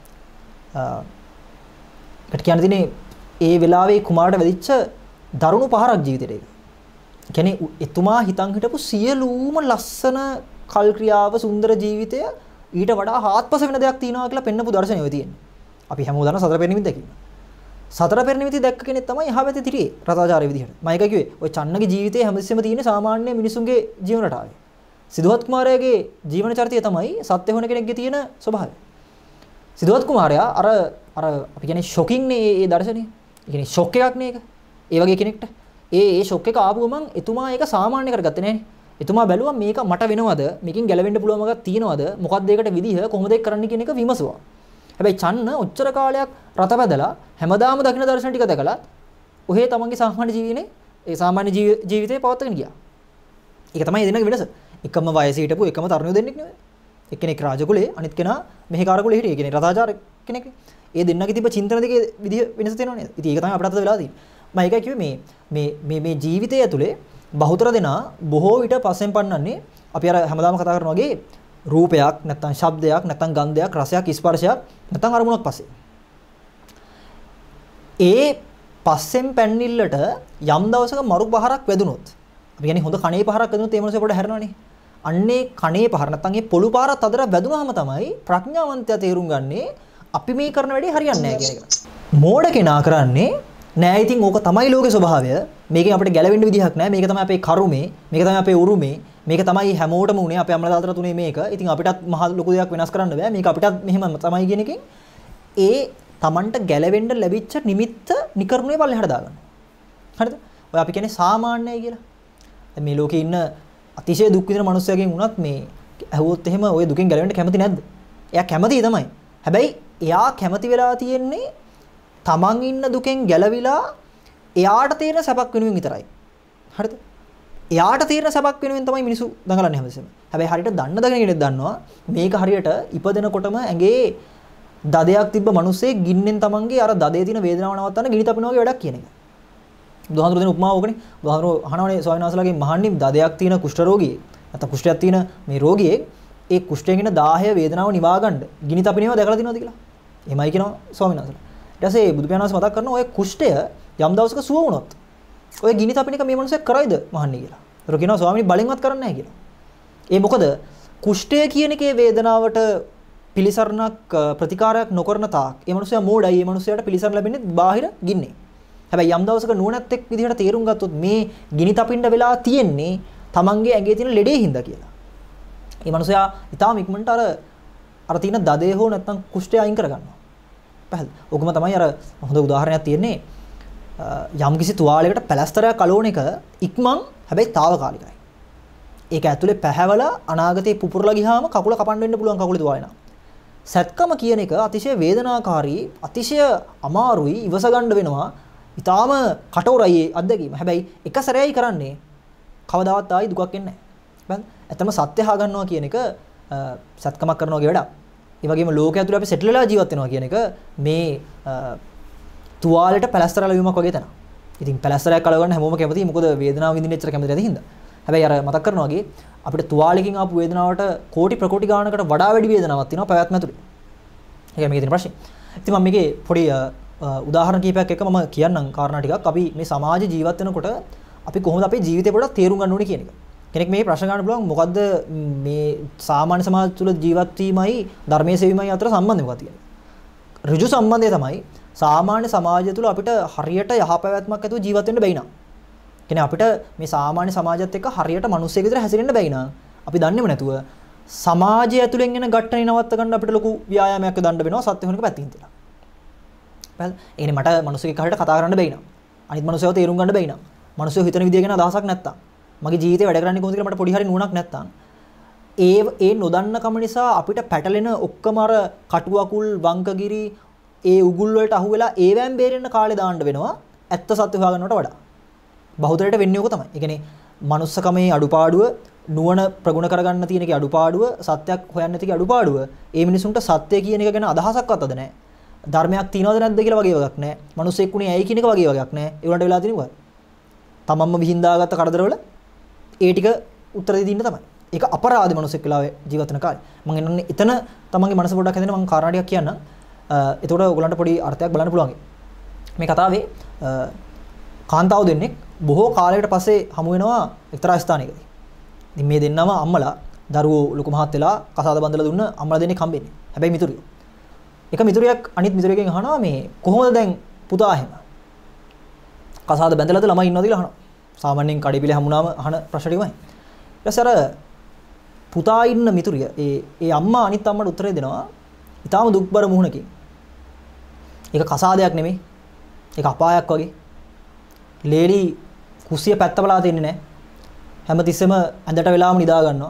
එකට කියන්න දිනේ ඒ වෙලාවේ කුමාරට වැදිච්ච දරුණු පහරක් ජීවිතේට ඒක. කියන්නේ එතුමා හිතන් හිටපු සියලුම ලස්සන කල් ක්‍රියාව සුන්දර ජීවිතය ඊට වඩා හාත්පස වෙන දෙයක් තියෙනවා කියලා පෙන්නපු දර්ශනය ඔය තියෙන්නේ. අපි හැමෝම දන්න සතර පෙරනිමිති දැකීම. සතර පෙරනිමිති දැක්ක කෙනෙක් තමයි යහපැති තිරියේ රතාචාර්ය විදිහට. මම ඒක කිව්වේ ඔය චන්නගේ ජීවිතයේ හැමතිස්සෙම තියෙන සාමාන්‍ය මිනිසුන්ගේ ජීවන රටාවේ. සිදුහත් කුමාරයාගේ ජීවන චරිතය තමයි සත්‍ය හොන කෙනෙක්ගේ තියෙන ස්වභාවය. සිදුහත් කුමාරයා අර අපි කියන්නේ ෂොකින් නේ ඒ දර්ශනය. ඒ කියන්නේ ෂොක් එකක් නේ ඒක. ඒ වගේ කෙනෙක්ට ඒ ෂොක් එක ආපු ගමන් එතුමා ඒක සාමාන්‍ය කරගත්තේ නෑනේ. එතුමා බැලුවා මේක මට වෙනවද? මේකෙන් ගැලවෙන්න පුළුවන් මොකක්ද තියෙනවද? මොකක්ද ඒකට විදිහ කොහොමද ඒක කරන්න කියන එක විමසුවා. හැබැයි චන්න ඔච්චර කාලයක් රතපැදලා හැමදාම දකින්න දර්ශන ටික දැකලා ඔහේ තමන්ගේ සාමාන්‍ය ජීවිතේ ඒ සාමාන්‍ය ජීවිතේ පවත්වාගෙන ගියා. ඒක තමයි දෙන්නගේ වෙනස. එකම වයසේ හිටපු එකම තරුණයෝ දෙන්නෙක් නෙවෙයි. එක්කෙනෙක් රාජකුලේ අනිත් කෙනා මෙහෙකාර කුලේ හිටියේ. ඒ කියන්නේ රතාචාර්ය කෙනෙක්. ඒ දෙන්නගේ තිබ්බ චින්තන දෙකේ විදිහ වෙනස තියෙනව නේද? ඉතින් ඒක තමයි අපිට අද වෙලා තියෙන්නේ. මම ඒකයි කිව්වේ මේ ජීවිතය ඇතුලේ බහුතර දෙනා බොහෝ විට පස්සෙන් පන්නන්නේ අපි අර හැමදාම කතා කරන වගේ රූපයක් නැත්නම් ශබ්දයක් නැත්නම් ගන්ධයක් රසයක් ස්පර්ශයක් නැත්නම් අරමුණක් පස්සේ. ඒ පස්සෙන් පැන්නිල්ලට යම් දවසක මරු පහරක් වැදුනොත් අපි කියන්නේ හොඳ කණේ පහරක් වැදුනොත් ඒ මොනසේ පොඩ හැරෙනවනේ. අන්නේ කණේ පහර නැත්නම් ඒ පොළු පාරත් අතර වැදුනහම තමයි ප්‍රඥාවන්තයා තේරුම් ගන්නේ අපි මේ කරන වැඩේ හරියන්නේ නැහැ කියන එක. මෝඩ කෙනා කරන්නේ නෑ ඉතින් ඕක තමයි ලෝකේ ස්වභාවය. මේකෙන් අපිට ගැලවෙන්න විදිහක් නෑ. මේක තමයි අපේ කරුමේ. මේක තමයි අපේ උරුමේ. මේක තමයි හැමෝටම උනේ. අපේ අම්මලා තාත්තලා තුනේ මේක. ඉතින් අපිටත් මහ ලොකු දෙයක් වෙනස් කරන්න බෑ. මේක අපිටත් මෙහෙම තමයි කියන එකෙන් ඒ Tamanට ගැලවෙන්න ලැබිච්ච නිමිත්ත නිකරුණේ පල්ලෙහාට දාගන්න. හරිද? ඔය අපි කියන්නේ සාමාන්‍යයි කියලා. දැන් මේ ලෝකේ ඉන්න අතිශය දුක් විඳින මිනිස්සුයගෙන් වුණත් මේ ඇහුවොත් එහෙම ඔය දුකෙන් ගැලවෙන්න කැමති නැද්ද? එයා කැමතියි තමයි. හැබැයි එයා කැමති වෙලා තියෙන්නේ තමන් ඉන්න දුකෙන් ගැලවිලා එයාට තේරෙන සැපක් වෙනුවෙන් විතරයි. හරිද? එයාට තේරෙන සැපක් වෙනුවෙන් තමයි මිනිස්සු දඟලන්නේ හැමතිස්සෙම. හැබැයි හරියට දන්න දගෙන කෙනෙක් දන්නවා මේක හරියට ඉපදෙනකොටම ඇඟේ දදයක් තිබ්බ මිනිස්සේ ගින්නෙන් තමන්ගේ අර දදේ තියෙන වේදනාව නවත්තන්න ගිනි තපනවා වගේ වැඩක් කියන එක. බුදුහාමුදුරු දෙන උපමාව ඕකනේ. බුදුහාමුදුරු අහනවනේ ස්වාමීන් වහන්සේලාගෙන් මහන්නේ දදයක් තියෙන කුෂ්ඨ රෝගියෙක් නැත්නම් කුෂ්ඨයක් තියෙන මේ රෝගියෙක් ඒ කුෂ්ඨයෙන් එන 10 වේදනාව නිවා ගන්න ගිනි තපිනේව දැකලා තියෙනවද කියලා. එහෙමයි කියනවා ස්වාමීන් වහන්සේලා. ඊට පස්සේ බුදු පියාණන් වහන්සේ මතක් කරනවා ඔය කුෂ්ඨය යම් දවසක සුව වුණොත් ඔය ගිනි තපින එක මේ මිනිස්සු කරයිද මහන්නේ කියලා. ඒතර කියනවා ස්වාමීනි බලෙන්වත් කරන්නේ නැහැ කියලා. ඒ මොකද කුෂ්ඨය කියන එකේ වේදනාවට පිළිසරණක් ප්‍රතිකාරයක් නොකරන තාක් ඒ මිනිස්සයා මෝඩයි. ඒ මිනිස්සයාට පිළිසරණ ලැබෙන්නේ බාහිර ගින්නේ. හැබැයි යම් දවසක නුවණැත් එක් විදිහට තේරුම් ගත්තොත් මේ ගිනි තපින්න වෙලා තියෙන්නේ තමන්ගේ ඇඟේ තියෙන ලෙඩේ හින්දා කියලා. ඒ මිනිස්සයා ඊටාම ඉක්මනට අර තියෙන දදේ හෝ නැත්නම් කුෂ්ඨය අයින් කරගන්නවා. පැහැදිලි. ඔකම තමයි අර හොඳ උදාහරණයක් තියෙන්නේ. යම්කිසි තුවාලයකට පැලස්තරයක් අලෝන එක ඉක්මන් හැබැයි తాවකාලිකයි. ඒක ඇතුලේ පැහැවලා අනාගතේ පුපුරලා ගියාම කකුල කපන්න වෙන්න පුළුවන් කකුලේ තුවාලේ නම්. සත්කම කියන එක අතිශය වේදනාකාරී, අතිශය අමාරුයි, ඉවස ගන්න වෙනවා. ඊටාම කටෝරයි අත්දැකීම. හැබැයි එක සැරේයි කරන්නේ කවදාවත් ආයි දුකක් එන්නේ නැහැ. ඇත්තම සත්‍ය හා ගන්නවා කියන එක සත්කමක් කරනවා වගේ වැඩක්. ඒ වගේම ලෝකයේ ඇතුලේ අපි සෙටල් වෙලා ජීවත් වෙනවා කියන එක මේ තුවාලෙට පැලස්තර ලැබීමක් වගේ තැන. ඉතින් පැලස්තරයක් අලව ගන්න හැමෝම කැමතියි. මොකද වේදනාව විඳින්න එච්චර කැමති නැති හින්දා. හැබැයි අර මතක් කරනවා වගේ අපිට තුවාලකින් ආපු වේදනාවට කෝටි ප්‍රකෝටි ගානකට වඩා වැඩි වේදනාවක් තියෙනවා පැවැත්ම ඇතුලේ. ඒකයි මේකේ තියෙන ප්‍රශ්නේ. ඉතින් මම මේකේ පොඩි උදාහරණ කීපයක් එක මම කියන්නම් කාරණා ටිකක්. අපි මේ සමාජ ජීවත් වෙනකොට අපි කොහොමද අපේ ජීවිතේ පොඩ්ඩක් තේරුම් ගන්න ඕනේ කියන එක. කෙනෙක් මේ ප්‍රශ්න ගන්න පුළුවන් මොකද්ද මේ සාමාන්‍ය සමාජ තුළ ජීවත් වීමයි ධර්මයේ සෙවීමයි අතර සම්බන්ධය මොකක්ද කියලා. ඍජු සම්බන්ධය තමයි සාමාන්‍ය සමාජය තුළ අපිට හරියට යහපැවැත්මක් ඇතුව ජීවත් වෙන්න බැයි නම්. කියන්නේ අපිට මේ සාමාන්‍ය සමාජයත් එක්ක හරියට මිනිස්සෙක් විතර හැසිරෙන්න බැයි නම් අපි දන්නේම නැතුව සමාජය ඇතුලෙන් එන ගැටණි නවත්ත ගන්න අපිට ලොකු ව්‍යායාමයක් යොදන්න වෙනවා සත්‍ය වෙනක පැත්තකින් තියලා. පැහැදිලි. ඒ කියන්නේ මට මිනිස්සෙක් හරියට කතා කරන්න බැයි නම් අනිත් මිනිස්සුව තේරුම් ගන්න බැයි නම් මිනිස්සු හිතන විදිය ගැන අදහසක් නැත්තම් මගේ ජීවිතේ වැඩ කරන්නේ කොහොමද කියලා මට පොඩි හරි නුවණක් නැත්තම් ඒ නොදන්නකම නිසා අපිට පැටලෙන ඔක්කොම අර කටුවකුල් වංකගිරි ඒ උගුල් වලට අහු වෙලා ඒවෙන් බේරෙන්න කාලේ දාන්න වෙනවා ඇත්ත සත්‍ය හොයාගන්නවට වඩා. බහුතරයට වෙන්නේ ඕක තමයි. ඒ කියන්නේ මනුස්සකමේ අඩුපාඩුව නුවණ ප්‍රගුණ කරගන්න තියෙන එකේ අඩුපාඩුව සත්‍යයක් හොයන්න තියෙන අඩුපාඩුව ඒ මිනිසුන්ට සත්‍ය කියන එක ගැන අදහසක්වත් අද නැහැ. ධර්මයක් තියනවද නැද්ද කියලා වගේ වගක් නැහැ. මිනිස්සෙක් උනේ ඇයි කියන එක වගේ වගක් නැහැ. ඒ උන්ට වෙලා තියෙන්නේ මොකද? තමන්ම විහිඳාගත්ත කරදරවල ඒ ටික උත්තර දෙන්න තමයි. ඒක අපරාධ මිනිස්සෙක් වෙලා ජීවත් වෙන කාලේ. මම එන්නේ එතන තමන්ගේ මනස පොඩ්ඩක් හැදෙන්න මම කාරණා ටිකක් කියන්නම්. එතකොට ඔයගලන්ට පොඩි අර්ථයක් බලන්න පුළුවන්. මේ කතාවේ කාන්තාව දෙන්නෙක් බොහෝ කාලයකට පස්සේ හමු වෙනවා එක්තරා ස්ථානයකදී. ඉතින් මේ දෙන්නම අම්මලා දරුවෝ ලොකු මහත් වෙලා කසාද බඳලා දුන්න අම්මලා දෙන්නෙක් හම්බෙන්නේ. හැබැයි මිතුරියෝ. එක මිතුරියක් අනිත් මිතුරියගෙන් අහනවා මේ කොහොමද දැන් පුතා එහෙම? කසාද බැඳලාද ළමයි ඉන්නවද කියලා අහනවා. සාමාන්‍යයෙන් කඩේ පිළේ හමුනාම අහන ප්‍රශ්න ටිකමයි. ඊට පස්සේ අර පුතා ඉන්න මිතුරිය ඒ අම්මා අනිත් අම්මට උත්තරේ දෙනවා. ඊටාම දුක්බර මුහුණකින්. ඒක කසාදයක් නෙමෙයි. ඒක අපායක් වගේ. ලේලි කුස්සිය පැත්ත බලා දෙන්නේ නැහැ. හැමතිස්සෙම ඇඳට වෙලාවම නිදා ගන්නවා.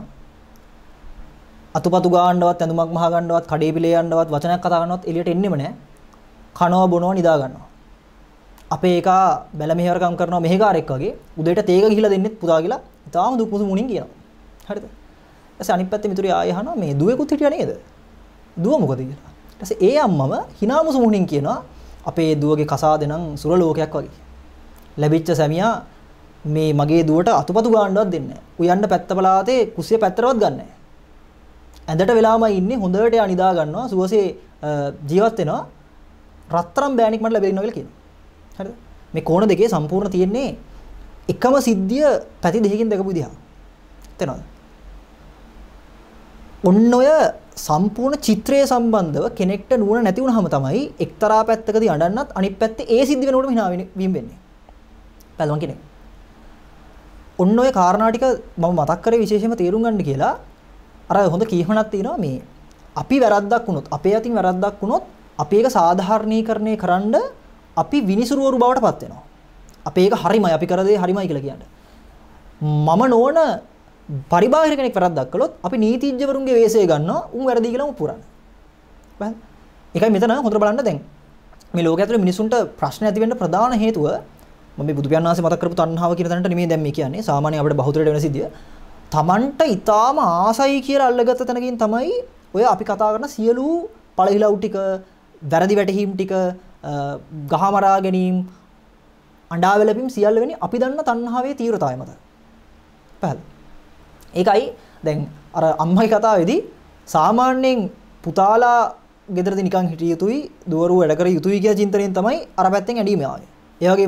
අතුපතු ගාන්නවත් ඇඳුමක් මහා ගන්නවත් කඩේ පිළේ යන්නවත් වචනයක් කතා කරනවත් එළියට එන්නෙම නැහැ. කනවා බොනවා නිදා ගන්නවා. අපේ එකා බැල මෙහෙවරකම් කරනවා මෙහෙකාරෙක් වගේ උදේට තේක ගිහිලා දෙන්නෙත් පුතා කියලා ඊටාම දුක් මුසු මුණින් කියනවා. හරිද? ඊටසේ අනිත් පැත්තේ මිතුරිය ආයෙ අහනවා මේ දුවෙකුත් හිටියා නේද? දුව මොකද කියලා. ඊටසේ ඒ අම්මම hinaමුසු මුණින් කියනවා අපේ දුවගේ කසාදේ නම් සුර ලෝකයක් වගේ. ලැබිච්ච සැමියා මේ මගේ දුවට අතුපතු ගාන්නවත් දෙන්නේ නැහැ. උයන්න පැත්ත බලාතේ කුස්සිය පැත්තරවත් ගන්න නැහැ. ඇඳට වෙලාමයි ඉන්නේ හොඳට නිදා ගන්නවා සුවසේ ජීවත් වෙනවා. රත්තරන් බෑනික් මට ලැබෙනවා කියලා කියනවා. හරිද? මේ කෝණ දෙකේ සම්පූර්ණ තියෙන්නේ එකම සිද්ධිය පැති දෙකකින් දැකපු විදිහ. තේනවද? ඔන්න ඔය සම්පූර්ණ චිත්‍රයේ සම්බන්ධව කෙනෙක්ට නුවණ නැති වුනහම තමයි එක්තරා පැත්තකදී අඬන්නත් අනිත් පැත්තේ ඒ සිද්ධි වෙනකොටම hina වෙන්නේ. පැලවන් කෙනෙක්. ඔන්න ඔය කාරණා ටික මම මතක් කරේ විශේෂයෙන්ම තේරුම් ගන්න කියලා අර හොඳ කීහණක් තියෙනවා මේ අපි වැරද්දක් වුණොත් අපේ අතින් වැරද්දක් වුණොත් අපි ඒක සාධාරණීකරණය කරන්න අපි විනිසුරුවරු බවට පත් වෙනවා. අපි ඒක හරිමයි අපි කර දේ හරිමයි කියලා කියන්නේ. මම නොවන පරිබාහිර කෙනෙක් වැරද්දක් කළොත් අපි නීතිඥවරුන්ගේ වේශය ගන්නවා උන් වැරදි කියලාම පුරන්නේ. බෑ. ඒකයි මෙතන හොඳට බලන්න දැන් මේ ලෝකයේ ඇතුලේ මිනිසුන්ට ප්‍රශ්න ඇති වෙන්න ප්‍රධාන හේතුව මම මේ බුදු පියාණන් වහන්සේ මතක් කරපු තණ්හාව කියන තැනට නෙමෙයි දැන් මේ කියන්නේ. සාමාන්‍යයෙන් අපිට බහුතරයට වෙන සිද්ධිය. Tamanට ඊටාම ආසයි කියලා අල්ලගත්ත තැනකින් තමයි ඔය අපි කතා කරන සියලු පළහිලව් ටික, වැරදි වැටහීම් ටික, ගහමරා ගැනීම, අඬා වැළපීම් සියල්ල වෙන්නේ අපි දන්න තණ්හාවේ තීව්‍රතාවය මත. පැහැදිලි. ඒකයි දැන් අර අම්මයි කතාවේදී සාමාන්‍යයෙන් පුතාලා ගෙදරදී නිකන් හිටිය යුතුයි, දුවරු වැඩ කර යුතුයි කියන චින්තනයෙන් තමයි අර පැත්තෙන් ඇඬීම ආවේ. ඒ වගේම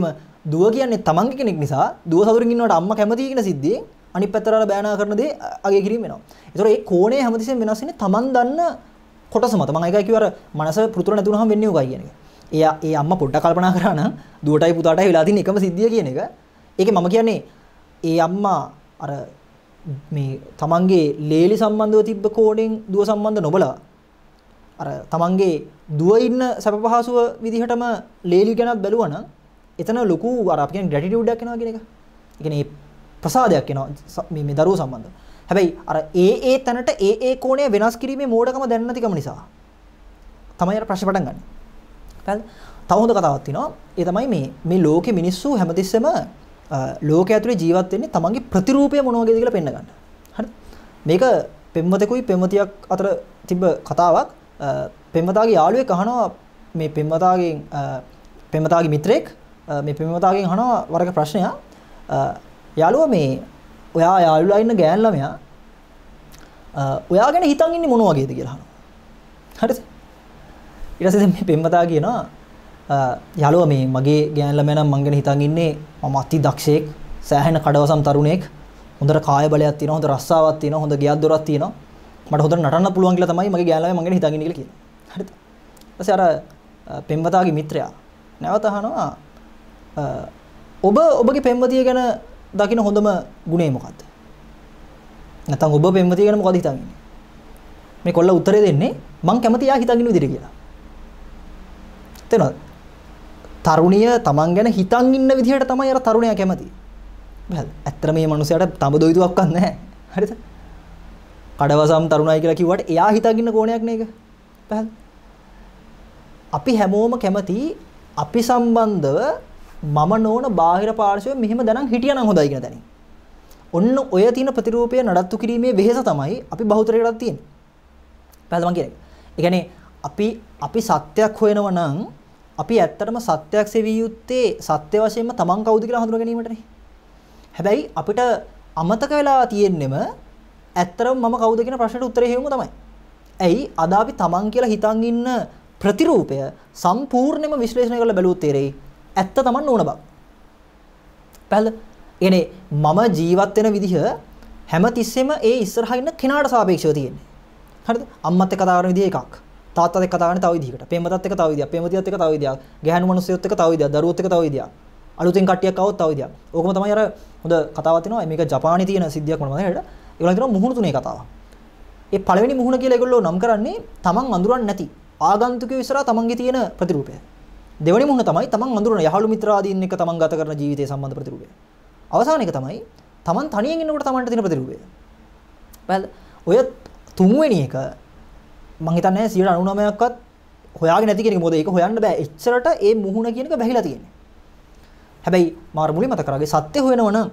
දුව කියන්නේ තමන්ගේ කෙනෙක් නිසා දුව සතුටින් ඉන්නවට අම්මා කැමතියි කියන සිද්ධියෙන් අනිත් පැත්තට බෑනා කරන දේ අගය කිරීම වෙනවා. ඒතකොට මේ කෝණය හැමතිස්සෙම වෙනස් වෙන්නේ තමන් දන්න කොටස මත. මම ඒකයි කිව්ව අර මනස පුරුතර නැතුනහම වෙන්නේ උගයි කියන එක. ඒ අම්මා පොඩ්ඩක් කල්පනා කරා නම් දුවටයි පුතාටයි වෙලා තියෙන එකම සිද්ධිය කියන එක. ඒකේ මම කියන්නේ ඒ අම්මා අර මේ තමන්ගේ ලේලි සම්බන්ධව තිබ්බ කෝණයෙන් දුව සම්බන්ධ නොබලා අර තමන්ගේ දුව ඉන්න සැප පහසුව විදිහටම ලේලි ගැනත් බැලුවා නම් එතන ලොකු අර අපි කියන්නේ ග්‍රැටිටියුඩ් එකක් එනවා කියන එක. ඒ කියන්නේ ප්‍රසාදයක් එනවා මේ දරුවෝ සම්බන්ධව. හැබැයි අර ඒ තැනට ඒ කෝණය වෙනස් කිරීමේ මෝඩකම දැන නැතිකම නිසා තමයි අර ප්‍රශ්න පටන් ගන්න. හරිද? තව හොඳ කතාවක් තියෙනවා. ඒ තමයි මේ ලෝකේ මිනිස්සු හැමතිස්සෙම ලෝකයේ ඇතුලේ ජීවත් වෙන්නේ තමන්ගේ ප්‍රතිරූපය මොන වගේද කියලා පෙන්න ගන්න. හරිද? මේක පෙම්වතෙකුයි පෙම්වතියක් අතර තිබ්බ කතාවක්. පෙම්වතාගේ යාළුවෙක් අහනවා මේ පෙම්වතාගේ මිත්‍රෙක් මේ පෙම්වතාගෙන් අහනවා වරක ප්‍රශ්නයක්. යාළුවා මේ ඔයා යාළුවා ඉන්න ගෑන් ළමයා ඔයා ගැන හිතන් ඉන්නේ මොන වගේද කියලා අහනවා. හරිද? ඊට පස්සේ මේ පෙම්වතා කියනවා යාළුවා මේ මගේ ගෑන් ළමයා නම් මං ගැන හිතන් ඉන්නේ මම අති දක්ෂයෙක් සෑහෙන කඩවසම් තරුණයෙක් හොඳට කාය බලයක් තියෙනවා හොඳ රස්සාවක් තියෙනවා හොඳ ගෙයක් දොරක් තියෙනවා මට හොඳට නටන්න පුළුවන් කියලා තමයි මගේ ගෑන් ළමයා මං ගැන හිතන් ඉන්නේ කියලා කියනවා. හරිද? ඊට පස්සේ අර පෙම්වතාගේ මිත්‍රයා නැවත අහනවා ඔබගේ පෙම්වතිය ගැන දකින්න හොඳම ගුණය මොකක්ද? නැත්නම් ඔබ පෙම්වතිය ගැන මොකද හිතන්නේ? මේ කොල්ල උත්තරේ දෙන්නේ මං කැමති යා හිතන් ඉන්න විදිහට කියලා. තේරෙනවද? තරුණිය තමන් ගැන හිතන් ඉන්න විදිහට තමයි අර තරුණයා කැමති. බහද? ඇත්තට මේ මිනිහයාට තඹ දොයිතුවක්වත් නැහැ. හරිද? කඩවසම් තරුණයි කියලා කිව්වට එයා හිතන් ඉන්න කෝණයක් නේක. බහද? අපි හැමෝම කැමති අපි සම්බන්ධව මම නෝන බාහිර පාර්ශවයේ මෙහෙම දැනන් හිටියනම් හොඳයි කියන තැනින්. ඔන්න ඔය තියෙන ප්‍රතිරූපය නඩත්තු කිරීමේ වෙහෙස තමයි අපි බහුතරයටත් තියෙන්නේ. පැහැදිලි මං කියන්නේ. ඒ කියන්නේ අපි සත්‍යයක් හොයනවා නම් අපි ඇත්තටම සත්‍යයක් සෙවිය යුත්තේ සත්‍ය වශයෙන්ම තමන් කවුද කියලා හඳුනා ගැනීමටනේ. හැබැයි අපිට අමතක වෙලා තියෙන්නෙම ඇත්තටම මම කවුද කියන ප්‍රශ්නට උත්තරේ හේවම තමයි. ඇයි අද අපි තමන් කියලා හිතන් ඉන්න ප්‍රතිරූපය සම්පූර්ණයෙන්ම විශ්ලේෂණය කරලා බැලුවොත් තේරෙයි ඇත්ත තමන් නෝන බව. පැහැදිලිද? එනේ මම ජීවත් වෙන විදිහ හැමතිස්සෙම ඒ ඉස්සරහා ඉන්න කෙනාට සාපේක්ෂව තියෙන්නේ. හරිද? අම්මත් එක්ක කතා කරන විදිහ එකක්. තාත්තත් එක්ක කතා කරන තව විදිහකට. පෙම්වතත් එක්ක තව විදිහක්. පෙම්වතියත් එක්ක තව විදිහක්. ගැහැණු මිනිස්සුත් එක්ක තව විදිහක්. දරුවොත් එක්ක තව විදිහක්. අලුතෙන් කට්ටියක් આવොත් තව විදිහක්. ඕකම තමයි අර හොඳ කතාවක් තියෙනවා. මේක ජපානයේ තියෙන සිද්ධියක් මොනවද නේද? ඒගොල්ලෝ කියනවා මුහුණු තුනේ කතාවක්. ඒ පළවෙනි මුහුණ කියලා ඒගොල්ලෝ නම් කරන්නේ තමන් අඳුරන්නේ නැති ආගන්තුකයෝ ඉස්සරහා තමන්ගේ තියෙන ප්‍රතිරූපය. දෙවෙනි මුහුණ තමයි තමන් අඳුරන යහළු මිත්‍රාදීන් එක්ක තමන් ගත කරන ජීවිතය සම්බන්ධ ප්‍රතිරූපය. අවසාන එක තමයි තමන් තනියෙන් ඉන්නකොට තමන්ට තියෙන ප්‍රතිරූපය. ඔය තුන්වෙනි එක මම හිතන්නේ 99%ක්වත් හොයාගෙන නැති කෙනෙක්. මොකද ඒක හොයන්න බෑ. එච්චරට ඒ මුහුණ කියන එක වැහිලා තියෙන්නේ. හැබැයි මාර මුලින් මතක කරාගේ සත්‍ය හොයනවා නම්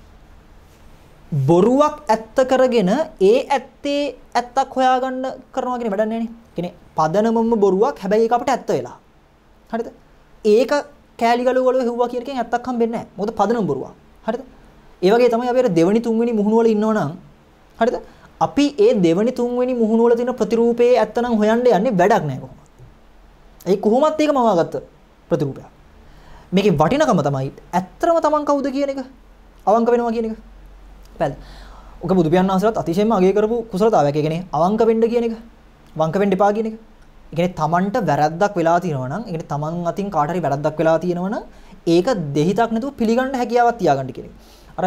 බොරුවක් ඇත්ත කරගෙන ඒ ඇත්තේ ඇත්තක් හොයාගන්න කරනවා කියන වැඩක් නෑනේ. කියන්නේ පදනමම බොරුවක් හැබැයි ඒක අපිට ඇත්ත වෙලා. හරිද? ඒක කෑලි ගලු වල හෙව්වා කියන එකෙන් ඇත්තක් හම්බෙන්නේ නැහැ. මොකද පදනම බොරුවක්. හරිද? ඒ වගේ තමයි අපි අර දෙවෙනි තුන්වෙනි මුහුණු වල ඉන්නවනම් හරිද? අපි ඒ දෙවෙනි තුන්වෙනි මුහුණු වල තියෙන ප්‍රතිරූපයේ ඇත්ත නම් හොයන්න යන්නේ වැඩක් නැහැ කොහොමද? ඒ කොහොමත් ඒක මවාගත්ත ප්‍රතිරූපයක්. මේකේ වටිනකම තමයි ඇත්තම තමන් කවුද කියන එක අවංක වෙනවා කියන එක. පැහැදිලි. ඔක බුදු පියාණන් වහන්සේලාත් අතිශයින්ම අගය කරපු කුසලතාවයක්. ඒ කියන්නේ අවංක වෙන්න කියන එක. වංක වෙන්න එපා කියන එක. ඒ කියන්නේ තමන්ට වැරද්දක් වෙලා තියෙනවා නම්, ඒ කියන්නේ තමන් අතින් කාට හරි වැරද්දක් වෙලා තියෙනවා නම් ඒක දෙහිතක් නැතුව පිළිගන්න හැකියාවක් තියාගන්න කියන එක. අර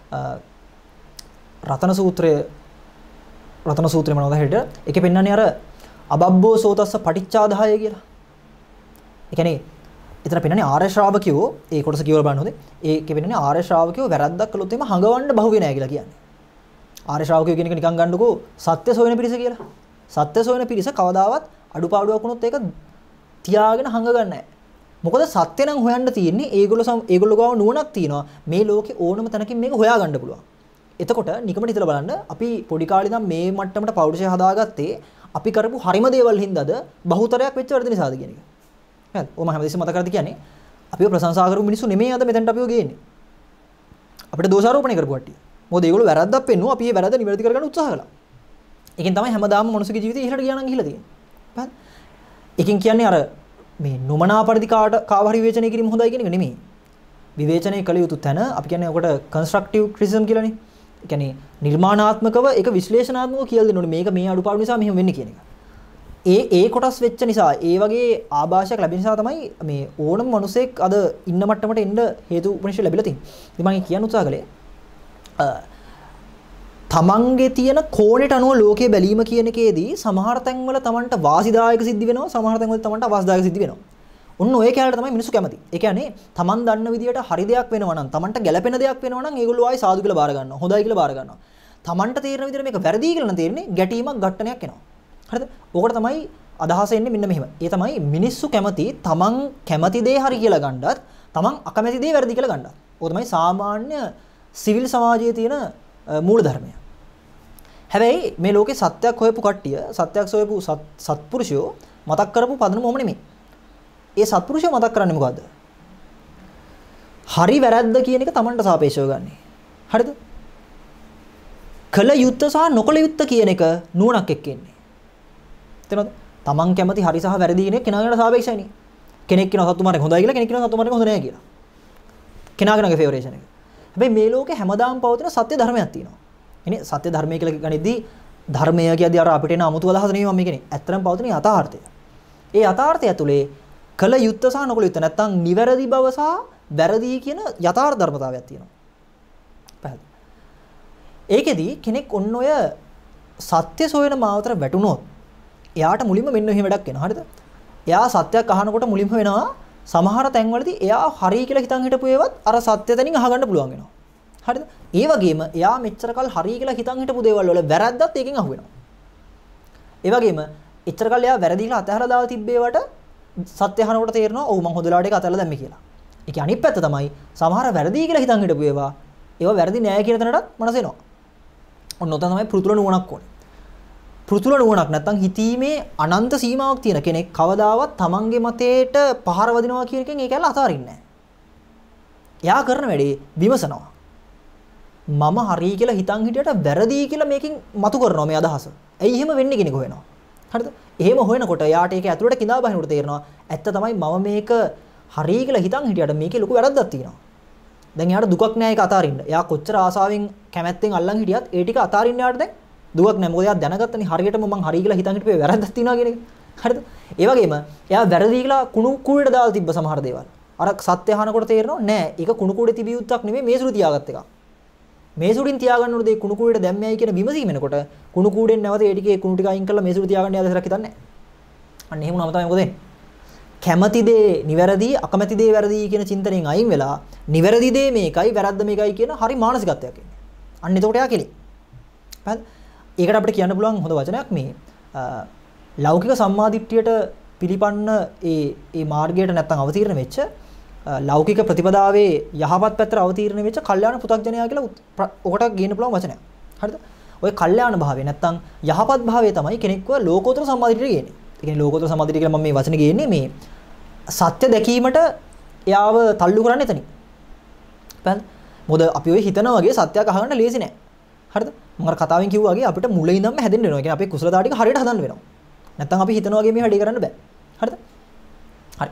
රතන සූත්‍රය මොනවද හිටිය? ඒකේ පෙන්නන්නේ අර අබබ්බෝ සෝතස්ස පටිච්චාදාය කියලා. ඒ කියන්නේ එතන පෙන්නන්නේ ආර්ය ශ්‍රාවකයෝ ඒ කොටස කියවලා බලන්න හොඳේ. ඒකේ පෙන්නන්නේ ආර්ය ශ්‍රාවකයෝ වැරද්දක් කළොත් එimhe හඟවන්න බහුවේ නැහැ කියලා කියන්නේ. ආර්ය ශ්‍රාවකයෝ කියන එක නිකන් ගන්නකෝ සත්‍ය සොයන පිරිස කියලා. සත්‍ය සොයන පිරිස කවදාවත් අඩුපාඩුවක් වුණොත් ඒක තියාගෙන හංගගන්නේ නැහැ. මොකද සත්‍ය නම් හොයන්න තියෙන්නේ ඒගොල්ලෝ ගාව නුවණක් තියෙනවා. මේ ලෝකේ ඕනම තැනකින් මේක හොයාගන්න පුළුවන්. එතකොට නිකමට හිතලා බලන්න අපි පොඩි කාලේ ඉඳන් මේ මට්ටමට පෞරුෂය හදාගත්තේ අපි කරපු හරිම දේවල් හින්දාද බහුතරයක් වෙච්ච වැඩ නිසාද කියන එක. හරිද? ඔය මම හැමදේම මතක කරලා කියන්නේ අපිව ප්‍රශංසා කරපු මිනිස්සු නෙමෙයි අද මෙතනට අපිව ගේන්නේ. අපිට දෝෂාරෝපණය කරපු කට්ටිය. මොකද ඒගොල්ලෝ වැරද්දක් පෙන්නුවා අපි ඒ වැරද්ද නිවැරදි කරගන්න උත්සාහ කළා. ඒකෙන් තමයි හැමදාම මනුස්සගේ ජීවිතේ ඉහළට ගියා නම් ගිහිලා තියෙන්නේ. හරිද? ඒකෙන් කියන්නේ අර මේ නොමනා පරිදි කාව හරි විවේචනය කිරීම හොඳයි කියන එක නෙමෙයි. විවේචනය කළ යුතු තැන අපි කියන්නේ ඔකට කන්ස්ට්‍රක්ටිව් ක්‍රිටිසිසම් කියලානේ. ඒ කියන්නේ නිර්මාණාත්මකව ඒක විශ්ලේෂණාත්මකව කියලා දෙන්න ඕනේ. මේක මේ අඩුපාඩු නිසා මෙහෙම වෙන්නේ කියන එක. ඒ කොටස් වෙච්ච නිසා ඒ වගේ ආభాෂයක් ලැබෙන නිසා තමයි මේ ඕනම මිනිසෙක් අද ඉන්න මට්ටමට එන්න හේතු උපනිෂය ලැබිලා තියෙන්නේ. ඉතින් මම කියන්න උත්සාහ කළේ තමන්ගේ තියෙන කෝණයට අනුව ලෝකයේ බැලීම කියන එකේදී සමහර තැන්වල තමන්ට වාසිදායක සිද්ධ වෙනවා, සමහර තැන්වල තමන්ට අවාසිදායක සිද්ධ වෙනවා. ඔන්න ඔය කැලේට තමයි මිනිස්සු කැමති. ඒ කියන්නේ තමන් දන්න විදියට හරි දෙයක් වෙනවා නම්, තමන්ට ගැළපෙන දෙයක් වෙනවා නම් ඒගොල්ලෝ ආයි සාදු කියලා බාර ගන්නවා. හොඳයි කියලා බාර ගන්නවා. තමන්ට තේරෙන විදියට මේක වැරදි කියලා නම් තේරෙන්නේ ගැටීමක් ඝට්ටනයක් එනවා. හරිද? ඕකට තමයි අදහස එන්නේ මෙන්න මෙහෙම. ඒ තමයි මිනිස්සු කැමති තමන් කැමති දේ හරි කියලා ගන්නත්, තමන් අකමැති දේ වැරදි කියලා ගන්නත්. ඕක තමයි සාමාන්‍ය සිවිල් සමාජයේ තියෙන මූල ධර්මය. හැබැයි මේ ලෝකේ සත්‍යයක් හොයපු කට්ටිය, සත්‍යයක් සොයපු සත්පුරුෂයෝ මතක් කරපු පදනම මොම නෙමෙයි. ඒ සත්පුරුෂයෝ මතක් කරන්නේ මොකද්ද? හරි වැරද්ද කියන එක තමන්ට සාපේක්ෂව ගන්නෙ. හරිද? කල යුත්ත සහ නොකල යුත්ත කියන එක නුවණක් එක්ක එන්නේ. තේරෙනවද? තමන් කැමති හරි සහ වැරදි කියන එක කෙනාකට සාපේක්ෂයිනේ. කෙනෙක් කියනවා සතුමාරේ හොඳයි කියලා, කෙනෙක් කියනවා සතුමාරේ හොඳ නැහැ කියලා. කෙනාගෙනගේ ෆේවරේෂන් එක. හැබැයි මේ ලෝකේ හැමදාම පවතින සත්‍ය ධර්මයක් තියෙනවා. එනේ සත්‍ය ධර්මය කියලා ගනිද්දී ධර්මය කියද්දී අර අපිට එන 아무තු අදහස නෙවෙයි මම කියන්නේ. ඇත්තටම පවතින යථාර්ථය. ඒ යථාර්ථය ඇතුලේ කල යුත්ත සහ නොකල යුත්ත නැත්තම් නිවැරදි බව සහ වැරදි කියන යථාර්ථ ධර්මතාවයක් තියෙනවා. පැහැදිලි. ඒකෙදි කෙනෙක් ඔන්න ඔය සත්‍ය සොයන මාවතර වැටුනොත් එයාට මුලින්ම මෙන්න මෙහෙම වැඩක් එනවා. හරිද? එයා සත්‍යයක් අහනකොට මුලින්ම වෙනවා සමහර තැන්වලදී එයා හරි කියලා හිතන් හිටපු ඒවත් අර සත්‍ය තැනින් අහගන්න පුළුවන් වෙනවා. හරිද? ඒ වගේම එයා මෙච්චර කල් හරි කියලා හිතන් හිටපු දේවල් වල වැරද්දත් ඒකෙන් අහු වෙනවා. ඒ වගේම එච්චර කල් එයා වැරදි කියලා අතහැරලා දාලා තිබ්බේවට සත්‍ය අහනකොට තේරෙනවා ඔව් මං හොදලාට ඒක අතහැරලා දැම්මේ කියලා. ඒකේ අනිත් පැත්ත තමයි සමහර වැරදි කියලා හිතන් හිටපු ඒවා වැරදි නෑ කියන තැනටත් මනස එනවා. ඔන්න ඔතන තමයි පෘතුල නුවණක් ඕනේ. පෘතුල නුවණක් නැත්තම් හිතීමේ අනන්ත සීමාවක් තියෙන කෙනෙක් කවදාවත් තමන්ගේ මතයට පහර වදිනවා කියන එකෙන් ඒක ඇල්ල අතාරින්නේ නැහැ. එයා කරන වැඩේ විමසනවා. මම හරි කියලා හිතන් හිටියට වැරදි කියලා මේකෙන් මතු කරනවා මේ අදහස. ඇයි එහෙම වෙන්නේ කෙනෙක් හොයනවා. හරිද? එහෙම හොයනකොට යාට ඒක ඇතුළට කිඳා බහිනකොට තේරෙනවා ඇත්ත තමයි මම මේක හරි කියලා හිතන් හිටියට මේකේ ලොකු වැරද්දක් තියෙනවා. දැන් යාට දුකක් නෑ ඒක අතාරින්න. එයා කොච්චර ආසාවෙන් කැමැත්තෙන් අල්ලන් හිටියත් ඒ ටික අතාරින්න යාට දැන් දුකක් නෑ. මොකද එයා දැනගත්තනේ හරියටම මං හරි කියලා හිතන් හිටපේ වැරද්දක් තියෙනවා කියන එක. හරිද? ඒ වගේම එයා වැරදි කියලා කුණු කූඩේට දාලා තිබ්බ සමහර දේවල්. අර සත්‍ය අහනකොට තේරෙනවා නෑ ඒක කුණු කූඩේ තිබිය යුත්තක් නෙමෙයි මේසුරු තියාගත්ත එකක්. මේසුරින් තියාගන්න උනේ කුණු කූඩේට දැම්මයි කියන විමසීම එනකොට කුණු කූඩෙන් නැවත ඒ ටිකේ කුණු ටික අයින් කරලා මේසුරු තියාගන්න යාද ඉස්සරක් හිතන්නේ නෑ. අන්න එහෙම වුණාම තමයි මොකද වෙන්නේ? කැමැති දේ නිවැරදි, අකමැති දේ වැරදි කියන චින්තනයෙන් අයින් වෙලා නිවැරදි දේ මේකයි, වැරද්ද මේකයි කියන හරි මානසිකත්වයක් එන්නේ. අන්න එතකොට යා කෙලි. හරිද? ඒකට අපිට කියන්න පුළුවන් හොඳ වචනයක් මේ ලෞකික සම්මාදිට්ඨියට පිළිපන්න ඒ මාර්ගයට නැත්තම් අවතීර්ණ වෙච්ච ලෞකික ප්‍රතිපදාවේ යහපත් පැත්තට අවතීර්ණ වෙච්ච කල්යාණ පු탁ජනයා කියලා ඔකට ගේන්න පුළුවන් වචනයක්. හරිද? ඔය කල්යාණ භාවය නැත්තම් යහපත් භාවය තමයි කෙනෙක්ව ලෝකෝත්තර සම්මාදිට්ඨියට ගේන්නේ. ඒ කියන්නේ ලෝකෝත්තර සම්මාදිට්ඨිය කියලා මම මේ වචනේ ගේන්නේ මේ සත්‍ය දැකීමට එයාව තල්ලු කරන්නේ එතනින්. පැහැදිලි? මොකද අපි ඔය හිතනා වගේ සත්‍යයක් අහගන්න ලේසි නෑ. හරිද? මම අර කතාවෙන් කිව්වා වගේ අපිට මුලින් ඉඳන්ම හැදෙන්න වෙනවා. ඒ කියන්නේ අපේ කුසලතා ටික හරියට හදන්න වෙනවා. නැත්තම් අපි හිතනා වගේ මේ වැඩේ කරන්න බෑ. හරිද? හරි.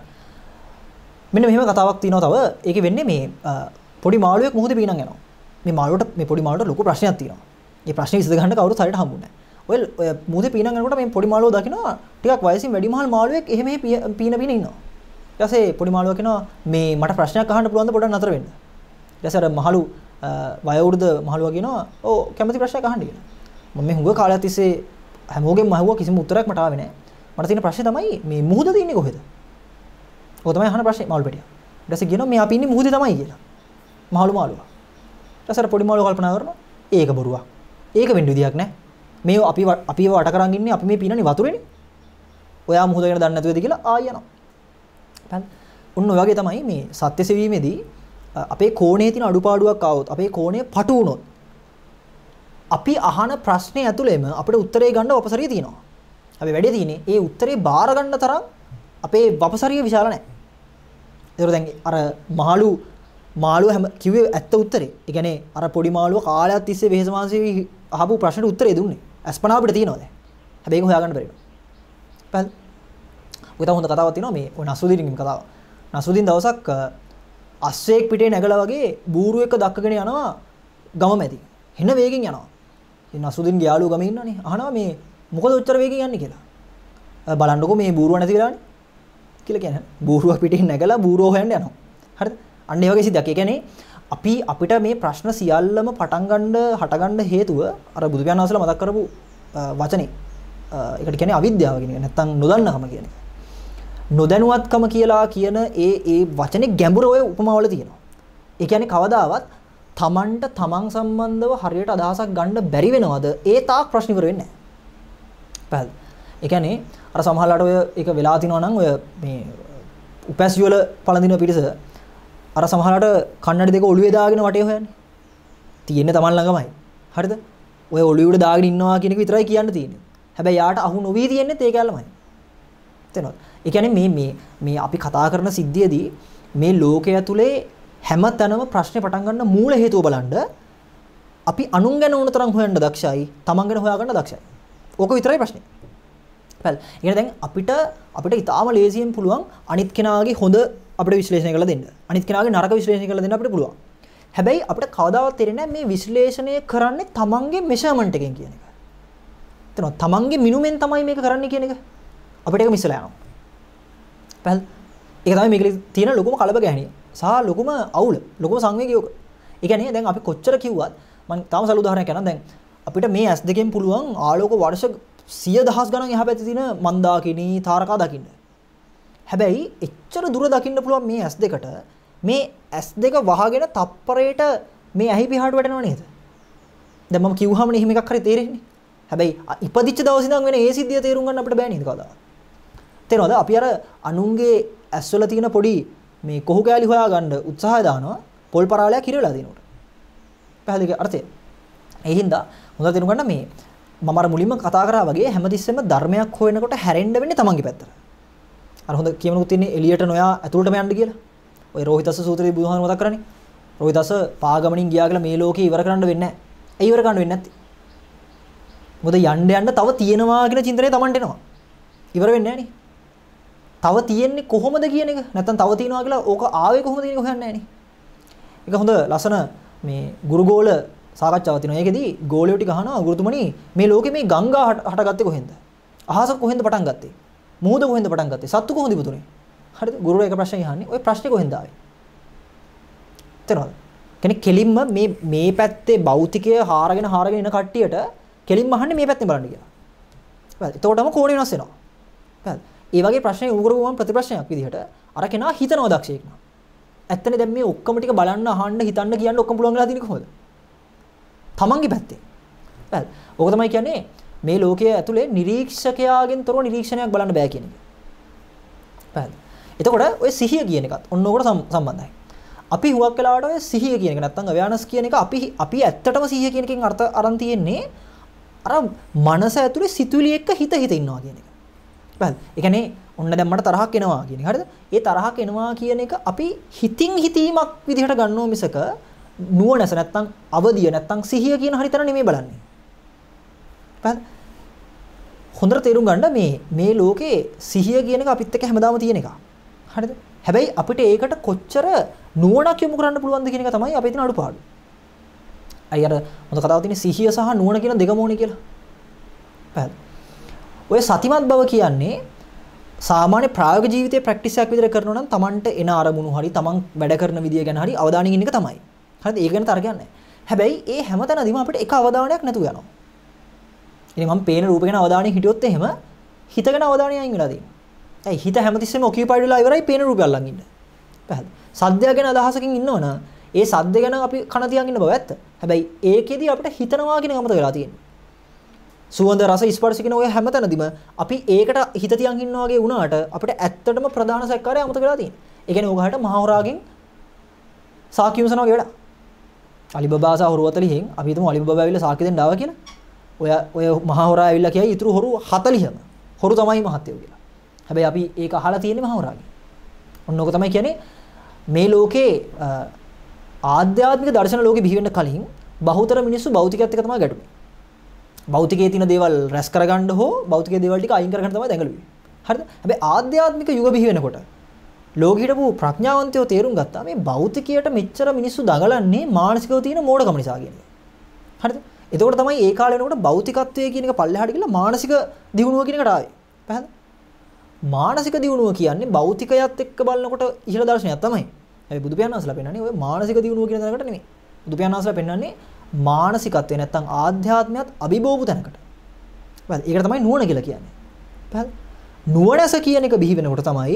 මෙන්න මෙහෙම කතාවක් තියෙනවා තව. ඒකේ වෙන්නේ මේ පොඩි මාළුවෙක් මුහුදේ පීනන් යනවා. මේ පොඩි මාළුවට ලොකු ප්‍රශ්නයක් තියෙනවා. මේ ප්‍රශ්නේ විසඳ ගන්න කවුරුත් හරියට හම්බුනේ නැහැ. ඔය මුහුදේ පීනන් යනකොට මේ පොඩි මාළුවා දකිනවා ටිකක් වයසින් වැඩිමහල් මාළුවෙක් එහෙම පීන ඉන්නවා. ඊට පස්සේ පොඩි මාළුවා කියනවා මේ මට ප්‍රශ්නයක් අහන්න පුළුවන්ද පොඩ්ඩක් නතර වෙන්න. ඊට පස්සේ අර මහලු වයෝවෘද්ධ මහලුවා කියනවා ඔව් කැමති ප්‍රශ්නයක් අහන්න කියලා. මම මේ හුඟ කාලයක් තිස්සේ හැමෝගෙම අහුවා කිසිම උත්තරයක් මට ආවේ නැහැ. මට තියෙන ප්‍රශ්නේ තමයි මේ මුහුද තියෙන්නේ කොහෙද? ඔය තමයි අහන ප්‍රශ්නේ මාළු පැටියා. ඊට පස්සේ කියනවා මේ අපි ඉන්නේ මුහුදේ තමයි කියලා. මාළුවා. ඊට පස්සේ පොඩි මාළුවා කල්පනා කරනවා ඒක බොරුවක්. ඒක වෙන්න විදියක් නැහැ. මේ අපි වට කරන් ඉන්නේ අපි මේ පීනන්නේ වතුරේනේ. ඔයා මුහුද ගැන දන්නේ නැතුවද කියලා ආය යනවා. ඔන්න ඔය වගේ තමයි මේ සත්‍ය සෙවීමේදී අපේ කෝණයේ තියෙන අඩුපාඩුවක් ආවොත් අපේ කෝණය පටු වුණොත් අපි අහන ප්‍රශ්නේ ඇතුළේම අපිට උත්තරේ ගන්න වපසරිය තියෙනවා. අපි වැඩේ තියෙන්නේ ඒ උත්තරේ බාර ගන්න තරම් අපේ වපසරිය විශාල නැහැ. ඒතර දැන් අර මාළුව හැම කිව්වේ ඇත්ත උත්තරේ. ඒ කියන්නේ අර පොඩි මාළුව කාලයක් තිස්සේ වෙහෙස මාංශේ අහපු ප්‍රශ්නෙට උත්තරේ දුන්නේ. අස්පනා අපිට තියෙනවා දැන්. හැබැයි ඒක හොයාගන්න බැරි වෙනවා. පැහැදිලි? ඔය තව හොඳ කතාවක් තියෙනවා මේ ඔය නසුදීන්ගේ කතාව. නසුදීන් දවසක් අස්සෙක් පිටේ නැගලා වගේ බූරුව එක දක්කගෙන යනවා ගම මැදි. හෙන වේගෙන් යනවා. ඉතින් නසුදින්ගේ යාළුවෝ ගමේ ඉන්නවනේ. අහනවා මේ මොකද උච්චර වේගෙන් යන්නේ කියලා. බලන්නකෝ මේ බූරුව නැති වෙලානේ කියලා කියන්නේ. බූරුව පිටින් නැගලා බූරුව හොයන්න යනවා. හරිද? අන්න ඒ වගේ සිද්ධියක්. ඒ කියන්නේ අපිට මේ ප්‍රශ්න සියල්ලම හටගන්න හේතුව අර බුදු පියාණන් වහන්සේලා මතක් කරපු වචනේ. ඒකට කියන්නේ අවිද්‍යාව කියන එක. නැත්තම් නොදන්නකම කියන එක. නොදැනුවත්කම කියලා කියන ඒ වචනේ ගැඹුර ඔය උපමාවල තියෙනවා. ඒ කියන්නේ කවදාවත් තමන්ට තමන් සම්බන්ධව හරියට අදහසක් ගන්න බැරි වෙනවද? ඒ තාක් ප්‍රශ්න ඉවර වෙන්නේ නැහැ. පැහැදිලි. ඒ කියන්නේ අර සමහරලාට ඔය ඒක වෙලා තිනවා නම් ඔය මේ උපැස් වල පළඳින පිටස අර සමහරලාට කන්නඩි දෙක ඔළුවේ දාගෙන වටේ හොයන්නේ. තියෙන්නේ තමන් ළඟමයි. හරිද? ඔය ඔළුවේ උඩ දාගෙන ඉන්නවා කියන එක විතරයි කියන්න තියෙන්නේ. හැබැයි යාට අහු නොවි තියෙන්නේ ඒ කැලමයි. තේරෙනවද? ඒ කියන්නේ මේ අපි කතා කරන සිද්ධියේදී මේ ලෝකය ඇතුලේ හැම තැනම ප්‍රශ්නේ පටන් ගන්න මූල හේතුව බලන්න අපි අනුන් ගැන උන තරම් හොයන්න දක්ෂයි, තමන් ගැන හොයාගන්න දක්ෂයි. ඕක විතරයි ප්‍රශ්නේ. පැහැදිලි. ඒ කියන්නේ දැන් අපිට ඊටාම ලේසියෙන් පුළුවන් අනිත් කෙනාගේ හොඳ අපිට විශ්ලේෂණය කරලා දෙන්න. අනිත් කෙනාගේ නරක විශ්ලේෂණය කරලා දෙන්න අපිට පුළුවන්. හැබැයි අපිට කවදාවත් තේරෙන්නේ නැහැ මේ විශ්ලේෂණය කරන්නේ තමන්ගේ මෙෂර්මන්ට් එකෙන් කියන එක. තේරෙනවද? තමන්ගේ මිනුමෙන් තමයි මේක කරන්නේ කියන එක. අපිට ඒක මිස්සලා යනවා. පැහැදිලි. ඒක තමයි මේකේ තියෙන ලොකුම කලබගෑනිය. සහ ලොකුම අවුල, ලොකුම සංවේගය ඔක. ඒ කියන්නේ දැන් අපි කොච්චර කිව්වත් මම තාම සල උදාහරණයක් කියන්නම්. දැන් අපිට මේ S2කින් පුළුවන් ආලෝක වර්ෂ 100,000 ගණන් එහා පැත්තේ තියෙන මන්දාකිනි තාරකා දකින්න. හැබැයි එච්චර දුර දකින්න පුළුවන් මේ S2කට මේ S2 වහගෙන තප්පරයට මේ ඇහි පිහාට වැටෙනව නේද? දැන් මම කිව්වහම නේ එහෙම එකක් හරි තේරෙන්නේ. හැබැයි ඉපදිච්ච දවස් ඉඳන් වෙන ඒ සිද්ධිය තේරුම් ගන්න අපිට බෑ නේද කවදාවත්. තේරෙනවද? අපි අර අනුන්ගේ ඇස්වල තියෙන පොඩි මේ කොහු කෑලි හොයාගන්න උත්සාහය දානවා පොල් පරාලයක් හිරවලා දිනනකොට. පැහැදිලි අර්ථය. ඒ හින්දා හොඳට තේරුම් ගන්න මේ මම අර මුලින්ම කතා කරා වගේ හැමතිස්සෙම ධර්මයක් හොයනකොට හැරෙන්න වෙන්නේ තමන්ගේ පැත්තට. අර හොඳ කියමනකුත් තියෙන්නේ එළියට නොයා ඇතුළටම යන්න කියලා. ඔය රෝහිතස්ස සූත්‍රයේ බුදුහාම මතක් කරන්නේ. රෝහිතස්ස පාගමනින් ගියා කියලා මේ ලෝකේ ඉවර කරන්න වෙන්නේ නැහැ. ඒ ඉවර කරන්න වෙන්නේ නැත්තේ. මොකද යන්න තව තියෙනවා කියන චින්තනය තමන්ට එනවා. ඉවර වෙන්නේ නැහැ නේ. තව තියෙන්නේ කොහොමද කියන එක නැත්නම් තව තියෙනවා කියලා ඕක ආවේ කොහොමද කියන එක හොයන්නේ නැහැ නේ. ඒක හොඳ ලස්සන මේ ගුරුගෝල සාකච්ඡාවක් තියෙනවා. ඒකෙදි ගෝලියෝ ටික අහනවා ගුරුතුමනි මේ ලෝකේ මේ ගංගා හටගත්තේ කොහෙන්ද? අහස කොහෙන්ද පටන් ගත්තේ? මුහුද කොහෙන්ද පටන් ගත්තේ? සත්තු කොහොමද ඉපදුනේ? හරිද? ගුරුවරයා එක ප්‍රශ්නයක් අහන්නේ. ওই ප්‍රශ්නේ කොහෙන්ද ආවේ? තේරෙනවද? කෙනෙක් කෙලින්ම මේ පැත්තේ භෞතිකය හාරගෙන එන කට්ටියට කෙලින්ම අහන්නේ මේ පැත්තෙන් බලන්න කියලා. හරිද? එතකොටම කෝණය වෙනස් වෙනවා. හරිද? ඒ වගේ ප්‍රශ්නයක් උගුරු ගමන් ප්‍රතිප්‍රශ්නයක් විදිහට අර කෙනා හිතනවා දක්ෂයෙක් නා. ඇත්තනේ දැන් මේ ඔක්කොම ටික බලන්න අහන්න හිතන්න කියන්න ඔක්කොම පුළුවන් වෙලා තියෙන්නේ කොහොමද? තමන්ගේ පැත්තේ. හරිද? ඕක තමයි කියන්නේ මේ ලෝකයේ ඇතුලේ නිරීක්ෂකයාගෙන් තොරව නිරීක්ෂණයක් බලන්න බෑ කියන එක. හරිද? එතකොට ඔය සිහිය කියන එකත් ඔන්න ඕකට සම්බන්ධයි. අපි හුඟක් වෙලාවට ඔය සිහිය කියන එක නැත්තම් අවයානස් කියන එක අපි ඇත්තටම සිහිය කියන එකෙන් අර්ථ අරන් තියෙන්නේ අර මනස ඇතුලේ සිතුවිලි එක්ක හිත ඉන්නවා කියන එක. හරිද? ඒ කියන්නේ ඔන්න දැන් මට තරහක් එනවා කියන එක. හරිද? ඒ තරහක් එනවා කියන එක අපි හිතීමක් විදිහට ගන්නව මිසක නුවණස නැත්තම් අවදිය නැත්තම් සිහිය කියන හරිතර නෙමෙයි බලන්නේ. හරිද? හොඳට තේරුම් ගන්න මේ ලෝකේ සිහිය කියන එක අපිත් එක්ක හැමදාම තියෙන එක. හරිද? හැබැයි අපිට ඒකට කොච්චර නුවණක් යොමු කරන්න පුළුවන්ද කියන එක තමයි අපේ තියෙන අඩුපාඩු. අය අර හොඳ කතාවක් තියෙන සිහිය සහ නුවණ කියන දෙකම ඕනේ කියලා. හරිද? ඔය සතිමත් බව කියන්නේ සාමාන්‍ය ප්‍රායෝගික ජීවිතයේ ප්‍රැක්ටිස් එකක් විදිහට කරනවා නම් Tamanට එන අරමුණු හරි Taman වැඩ කරන විදිය ගැන හරි අවධානයෙන් ඉන්න එක තමයි. හරිද? ඒක ගැන තර්කයක් නැහැ. හැබැයි ඒ හැමතැනදීම අපිට එක අවධානයක් නැතුව යනවා. ඉතින් මම පේන රූප ගැන අවධානයෙන් හිටියොත් එහෙම හිත ගැන අවධානය අයින් වෙලා තියෙනවා. ඇයි හිත හැමතිස්සෙම ඔකියුපයිඩ් වෙලා ඉවරයි පේන රූපය අල්ලන් ඉන්න. පැහැදිලි. සද්දය ගැන අදහසකින් ඉන්නවනම් ඒ සද්ද ගැන අපි කන තියන් ඉන්න බව ඇත්ත. හැබැයි ඒකෙදි අපිට හිතනවා කියන ගමත වෙලා තියෙනවා. සුවඳ රස ස්පර්ශ කියන ඔය හැමතැනදීම අපි ඒකට හිත තියන් ඉන්නවා වගේ වුණාට අපිට ඇත්තටම ප්‍රධාන සැකකාරය අමතක වෙලා තියෙනවා. ඒ කියන්නේ ඕගහට මහවරාගෙන් සාකි විමසනවා වගේ වැඩක්. අලිබබා සහ හොරු 40න් අපි හිතමු අලිබබා ඇවිල්ලා සාකි දෙන්න ආවා කියලා. ඔය මහවරා ඇවිල්ලා කියයි ඊටු හොරු 40ම හොරු තමයි මහත්යෝ කියලා. හැබැයි අපි ඒක අහලා තියෙන්නේ මහවරාගෙන්. ඔන්න ඕක තමයි කියන්නේ මේ ලෝකේ ආධ්‍යාත්මික දර්ශන ලෝකෙ බිහි වෙන්න කලින් බහුතර මිනිස්සු භෞතිකයත් එක්ක තමයි ගැටුනේ. භෞතිකයේ තියෙන දේවල් රැස් කරගන්න හෝ භෞතිකයේ දේවල් ටික අයින් කරගන්න තමයි දැඟලුවේ. හරිද? හැබැයි ආධ්‍යාත්මික යුග බිහි වෙනකොට ලෝකෙ හිටපු ප්‍රඥාවන්තයෝ තේරුම් ගත්තා මේ භෞතිකයට මෙච්චර මිනිස්සු දඟලන්නේ මානසිකව තියෙන මෝඩකම නිසා කියන එක. හරිද? එතකොට තමයි ඒ කාලේ වෙනකොට භෞතිකත්වයේ කියන එක පල්ලෙහාට ගිහලා මානසික දියුණුව කියන එකට ආවේ. පැහැදිලිද? මානසික දියුණුව කියන්නේ භෞතිකයත් එක්ක බලනකොට ඉහළ දර්ශනයක් තමයි. හැබැයි බුදු පියාණන් වහන්සේලා පෙන්නන්නේ ඔය මානසික දියුණුව කියන තැනකට නෙමෙයි. බුදු පියාණන් වහන්සේලා පෙන්නන්නේ මානසිකත්වය නැත්තම් ආධ්‍යාත්මයත් අභිභෝපු තැනකට. පැහැදිලිද? ඒකට තමයි නුවණ කියලා කියන්නේ. පැහැදිලිද? නුවණස කියන එක බිහි වෙනකොට තමයි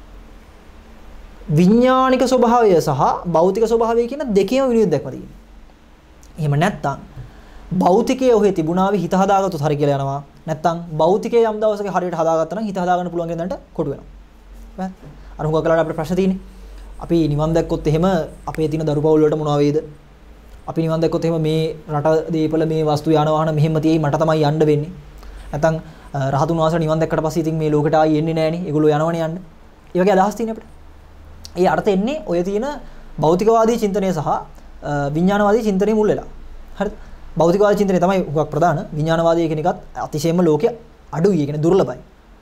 විඥානික ස්වභාවය සහ භෞතික ස්වභාවය කියන දෙකේම විනිවිද දැක්ම තියෙන්නේ. එහෙම නැත්තම් භෞතිකයේ ඔහේ තිබුණාවි හිත හදාගත්තොත් හරි කියලා යනවා. නැත්තම් භෞතිකයේ යම් දවසක හරියට හදාගත්තා නම් හිත හදාගන්න පුළුවන් කියන දණ්ඩ කොටු වෙනවා. පැහැදිලිද? අර හුඟක් වෙලාවට අපිට ප්‍රශ්න තියෙන්නේ. අපි නිවන් දැක්කොත් එහෙම අපේ තියෙන දරු පවුල් වලට මොනවා වේද? අපි නිවන් දැක්කොත් එහෙම මේ රට දීපල මේ වස්තු යාන වාහන මෙහෙම තියෙයි මට තමයි යන්න වෙන්නේ. නැත්තම් රහතුන් වහන්සේලා නිවන් දැක්කට පස්සේ ඉතින් මේ ලෝකෙට ආයි එන්නේ නැහනේ. ඒගොල්ලෝ යනවනේ යන්න. ඒ වගේ අදහස් තියෙන අපිට. ඒ අර්ථ එන්නේ ඔය තියෙන භෞතිකවාදී චින්තනය සහ විඥානවාදී චින්තනයේ මුල් වෙලා. හරිද? භෞතිකවාදී චින්තනය තමයි උගක් ප්‍රධාන. විඥානවාදී කියන එකත් අතිශයම ලෝකයේ අඩුයි. ඒ කියන්නේ දුර්ලභයි.